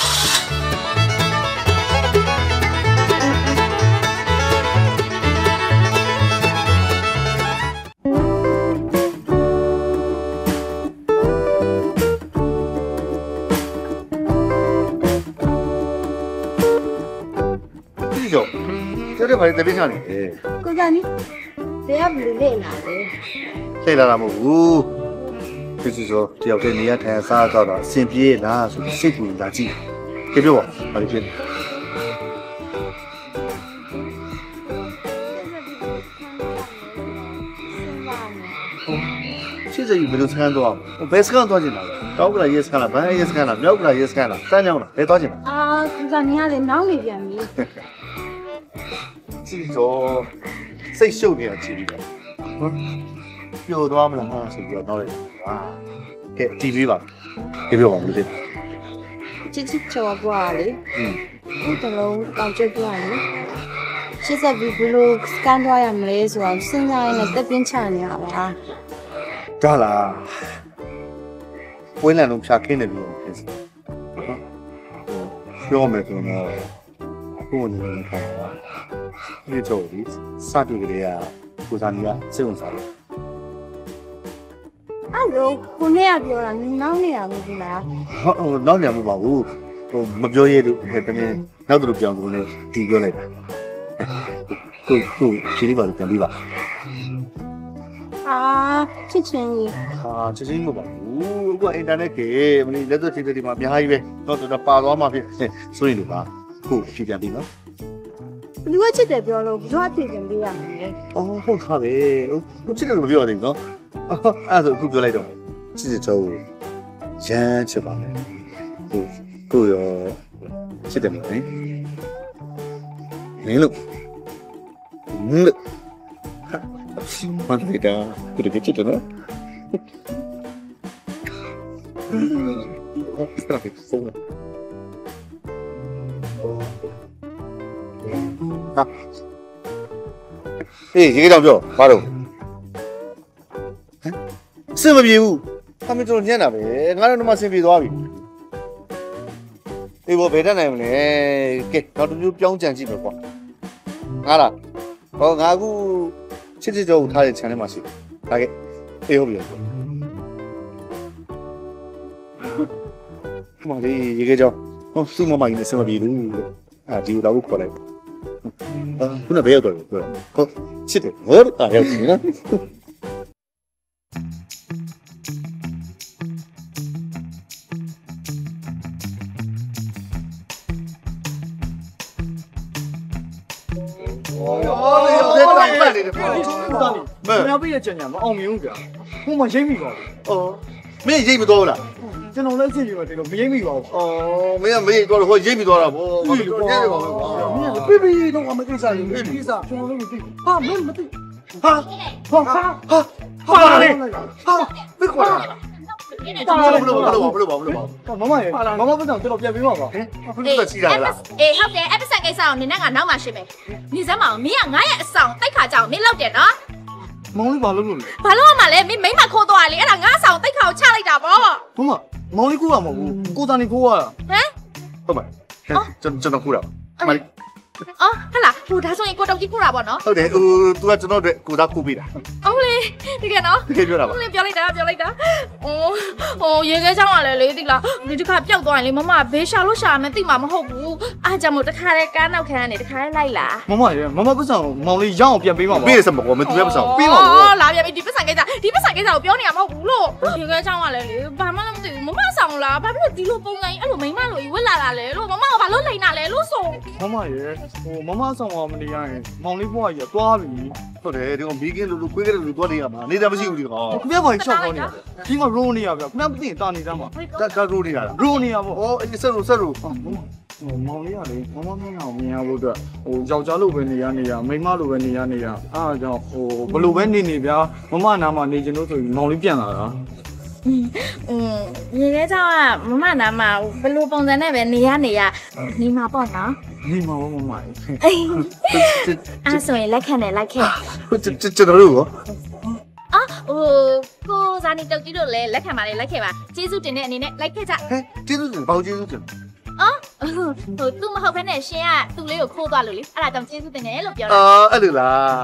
这牌子别想你， ကိုကနီတရားဘယ်လိုလဲလာလဲ累了啦么？就是说，只要对你要谈啥搞的，先别拿说辛苦垃圾，别别我，好的别。现在有没有参多？我白吃干多少钱了？高过来也是干了，半也是干了，苗过来也是干了，3年了，白多少钱了？ 啊，ကိုကနီကလည်းနောက်နေပြန်ပြီ。 至于说谁修的啊？记不得。有多少么了？好像是要到嘞啊。给 TV 吧，给别忘了的。 ချစ်ချော်ပွားလေဒီတလုံးတောင်ကျပွားလေရှစ်ဆက်ပြီးဘလို့စကန်သွားရမလဲဆိုတော့စဉ်းစားရင်းနဲ့တက်ပြင်းချနေရပါဒါလားပွဲလန်လုံးဖြာခင်းတယ်လို့ဖြစ်စီပြောမယ်ဆိုတော့အခုအနေနဲ့ထားတာဒီတော့ဒီစတူကလေးကကိုစားနီးကစိတ်ဝင်စားတယ်အဲ့လိုကိုနဲ့ကပြောတာနောက်နေရမလို့လားဟုတ်နောက်နေမှာမပါဘူးဟိုမပြောရလို့တကယ်နောက်တူပြောင်းကုန်လို့ဒီပြောလိုက်တာကိုရှင်းလေးပါပြန်ပြီးပါချစ်ချင်းကြီးချစ်ချင်းမပါဘူးအခုအင်တာနက်ကေမင်းလက်သွက်ချစ်တဲ့ဒီမှာအများကြီးပဲတော့ပါသွားမှဖြစ်ဆိုရင်လို့ပါခုဖြည့်ပြန်ပြီနော်လူကချစ်တယ်ပြောလို့ဘယ်တော့ဖြည့်ပြန်ပေးရမလဲဟုတ်သားပဲဟိုချစ်တယ်လို့ပြောရတယ်နော်အဲ့ဒါဆိုအခုပြောလိုက်တော့ချစ်ချောရမ်းချစ်ပါမယ်ကိုရောချစ်တယ်မလားမင်းလို့မန်နေတာကိုတကယ်ချစ်တယ်နော်စတာဖစ်ဆုံးရေကြောင်ပြောဘာလို့စင်မပြေဘူးအမေတို့ညံ့တာပဲငါတို့တော့မှဆင်ပြေသွားပြီအေးဘောဘယ်တတ်နိုင်မလဲကဲတော့တူပြောင်းကြံကြည့်မယ်ကွာငါလားဟောငါအခုချစ်ကြောကိုထားတဲ့ channel မှာရှိတယ်ဒါကအေးဟုတ်ပြီမလေးရေကြောင်ဟောစုမမကြီးနဲ့ဆင်မပြေဘူးဒီကိုတော့ခေါ်လိုက်ခုနဘယ်ရောက်တော့လဲဟုတ်ချစ်တယ်ဟောရောက်ပြီနော်要被人讲讲嘛，奥明个，我们谁没搞？ 哦，没人没多了。 这弄来这个这个没没搞。 哦，没多了，或人没多了，我人没搞。 别别，那我们干啥？干啥？什么都没对。啊，没对。啊，哪里？没过来。不了。妈妈不想知道变没嘛吧？不是在气人啦。 好嘅，F 三嘅時候，你那個腦嘛是咪？你想嘛，你啊，我一上低卡就你撈點啊？ 冇你話撈咯。 係咯，嘛你咪咪靠到啊！你一陣我上低卡差你咋噃？ 咁啊，冇你估啊冇，估但你估啊。 唔係，真係估啦。咪。 哦，係啦，估他送一個東西估啦噃နော်。 ဟုတ်တယ်သူကကျွန်တော်တို့ကူတာကူပေးတာဟုတ်လေတကယ်နော်တကယ်ပြောတာပါပြောလိုက်တာရေခဲချောင်းကလည်းလေသိလားဒီတစ်ခါပျောက်သွားရင်လေမမဘေးရှာလို့ရှာမယ်သိမှာမဟုတ်ဘူးအားကြောင့်မို့တစ်ခါလဲကားနောက်ခန်းကနေတစ်ခါလဲလိုက်လာမမပတ်စံမောင်လေးရောင်းအောင်ပြန်ပေးမှာပါပေးရစမကောမသူရမဆောင်ပေးမှာပါလာပြန်ပြီဒီပတ်စံကိစ္စကိုပြောနေရမဟုတ်ဘူးလို့ရေခဲချောင်းကလည်းလေဘာမှလည်းမသိဘူးမမဆောင်လားဘာဖြစ်လို့ဒီလိုပုံစံကြီးအဲ့လိုမိမလိုကြီးဝက်လာတာလဲလို့မမကဘာလို့လိန်တာလဲလို့ဆိုမမဆောင်အောင်မနေရရင်မောင်လေးဘွားကြီးသွားပြီဟုတ်တယ်ဒီကောင်မီးကင်းလူကွေးကလေးလူသွားနေရမှာနေတာမရှိဘူးဒီကောင်ခင်ဗျားဘာရှောက်ကောင်းနေဒီမှာရိုးနေရဗျခင်ဗျားမသိရင်တာနေသားမှာဒါရိုးနေတာလားရိုးနေရပေါ့ဩအဲ့ဆက်လို့မောင်လေးကလေမမမျက်နှာကိုမြင်ရဖို့အတွက်ယောက်ျားလိုပဲနေရမိန်းမလိုပဲနေရအားကြောင့်ဘလို့ပဲနေဗျာမမနာမှာနေချင်လို့ဆိုရင်မောင်လေးပြန်လာတာရေခဲချောင်းကမမနာမှာဘလို့ပုံစံနဲ့ပဲနေနေမှာပေါ့နော်နေမှာမမအဲ့ဆိုရင်လက်ခံတယ်လိုက်ခဲ့ကျွန်တော်တို့ရောကိုဇာနီတုတ်ကြီးတို့လည်းလက်ခံပါလေလိုက်ခဲ့ပါကျေးဇူးတင်တဲ့အနေနဲ့လိုက်ခဲ့ကြကျေးဇူးတင်ဘာကျေးဇူးတင်သူမဟုတ်ဘဲနဲ့ရှင်ကသူ့လေးကိုခိုးသွားလို့လေအဲ့ဒါကြောင့်ကျေးဇူးတင်တယ်လို့ပြောတာအဲ့လိုလား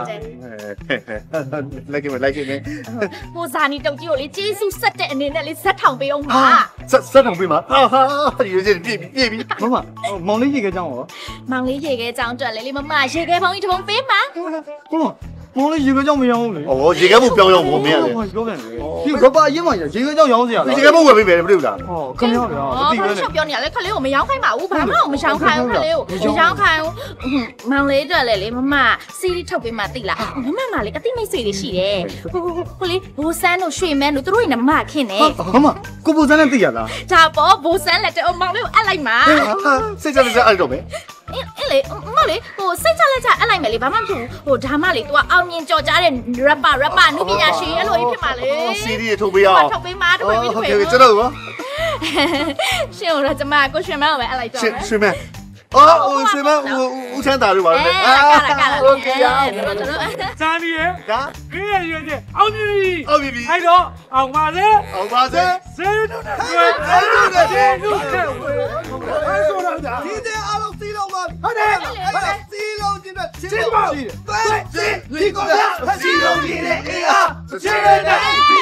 လိုက်ခဲ့မယ်ကိုဇာနီတုတ်ကြီးကိုလေကျေးဇူးဆက်တဲ့အနေနဲ့လေဇက်ထောင်ပေးအောင်ပါဆက်ထောင်ပေးမှာဟာဒီလိုချင်းပြည့်ပြီမမမောင်လေးရေခဲကြောင်းရောမောင်လေးရေခဲကြောင်းအတွက်လေမမရေခဲဖုံးကြီးတစ်ပုံပေးမှာမောင်လေးရေခဲကြောင်းမရောင်းဘူးလေဩရေခဲဖို့ပြောင်းဖို့မင်းရတယ်ပြောပြန်လေဒီရပါအရင်မှရေခဲကြောင်းရောင်းစရာလားရေခဲဖို့ဝယ်ပေးမယ်မလို့လားခင်ဗျားဗျာအတိပဲနဲ့ပြောနေရလေခလေးကိုမရောင်းခိုင်းပါဘူးဘာမှမရောင်းခိုင်းဘူးခလေးကိုမရောင်းခိုင်းဘူးမောင်လေးအတွက်လေမမစီးရီထုတ်ပေးမှသိလားမမမလေးအတိမိတ်ဆွေတွေရှိတယ်ဟိုလေဘိုးဆန်းတို့ရွှေမန်းတို့သူတို့ရဲ့နမခင်နေမမကိုဘိုးဆန်းနဲ့သိရလားဒါပေါ့ဘိုးဆန်းလက်တော့မောင်လေးကိုအပ်လိုက်မှာစိတ်ကြလက်ကြအဲ့တော့ပဲအဲ့လေမလေးစိတ်ချလက်ချအပ်လိုက်မယ်လေဘာမှမဖြစ်ဘူးဒါမှလေ तू အောင်မြင်ကြော်ကြားတဲ့ rapper နုပညာရှင်အဲ့လိုကြီးဖြစ်မှာလေစီရီထုတ်ပေးအောင်ထုတ်ပေးမှာထုတ်ပေးဟုတ်ကဲ့ကျွန်တော်ရောရှင်တို့ကျမကိုရွှေမန်းကိုပဲအပ်လိုက်တော့ရွှေမန်းရွှေမန်းဦးချမ်းသာတို့ပါလေโอเคဇာနီရဲ့ဒါခင်းရရွေးတဲ့အောင်ပြီအဲ့တော့အောင်ပါစေစေတို့နဲ့အဲ့ဆိုတာဒီတဲ့အားလုံးစီးလုံးပါဟုတ်တယ်စီးလုံးချင်းတဲ့ချင်းပါစီးလီကိုလာစီးလုံးချင်းတဲ့အေးအားချင်းတဲ့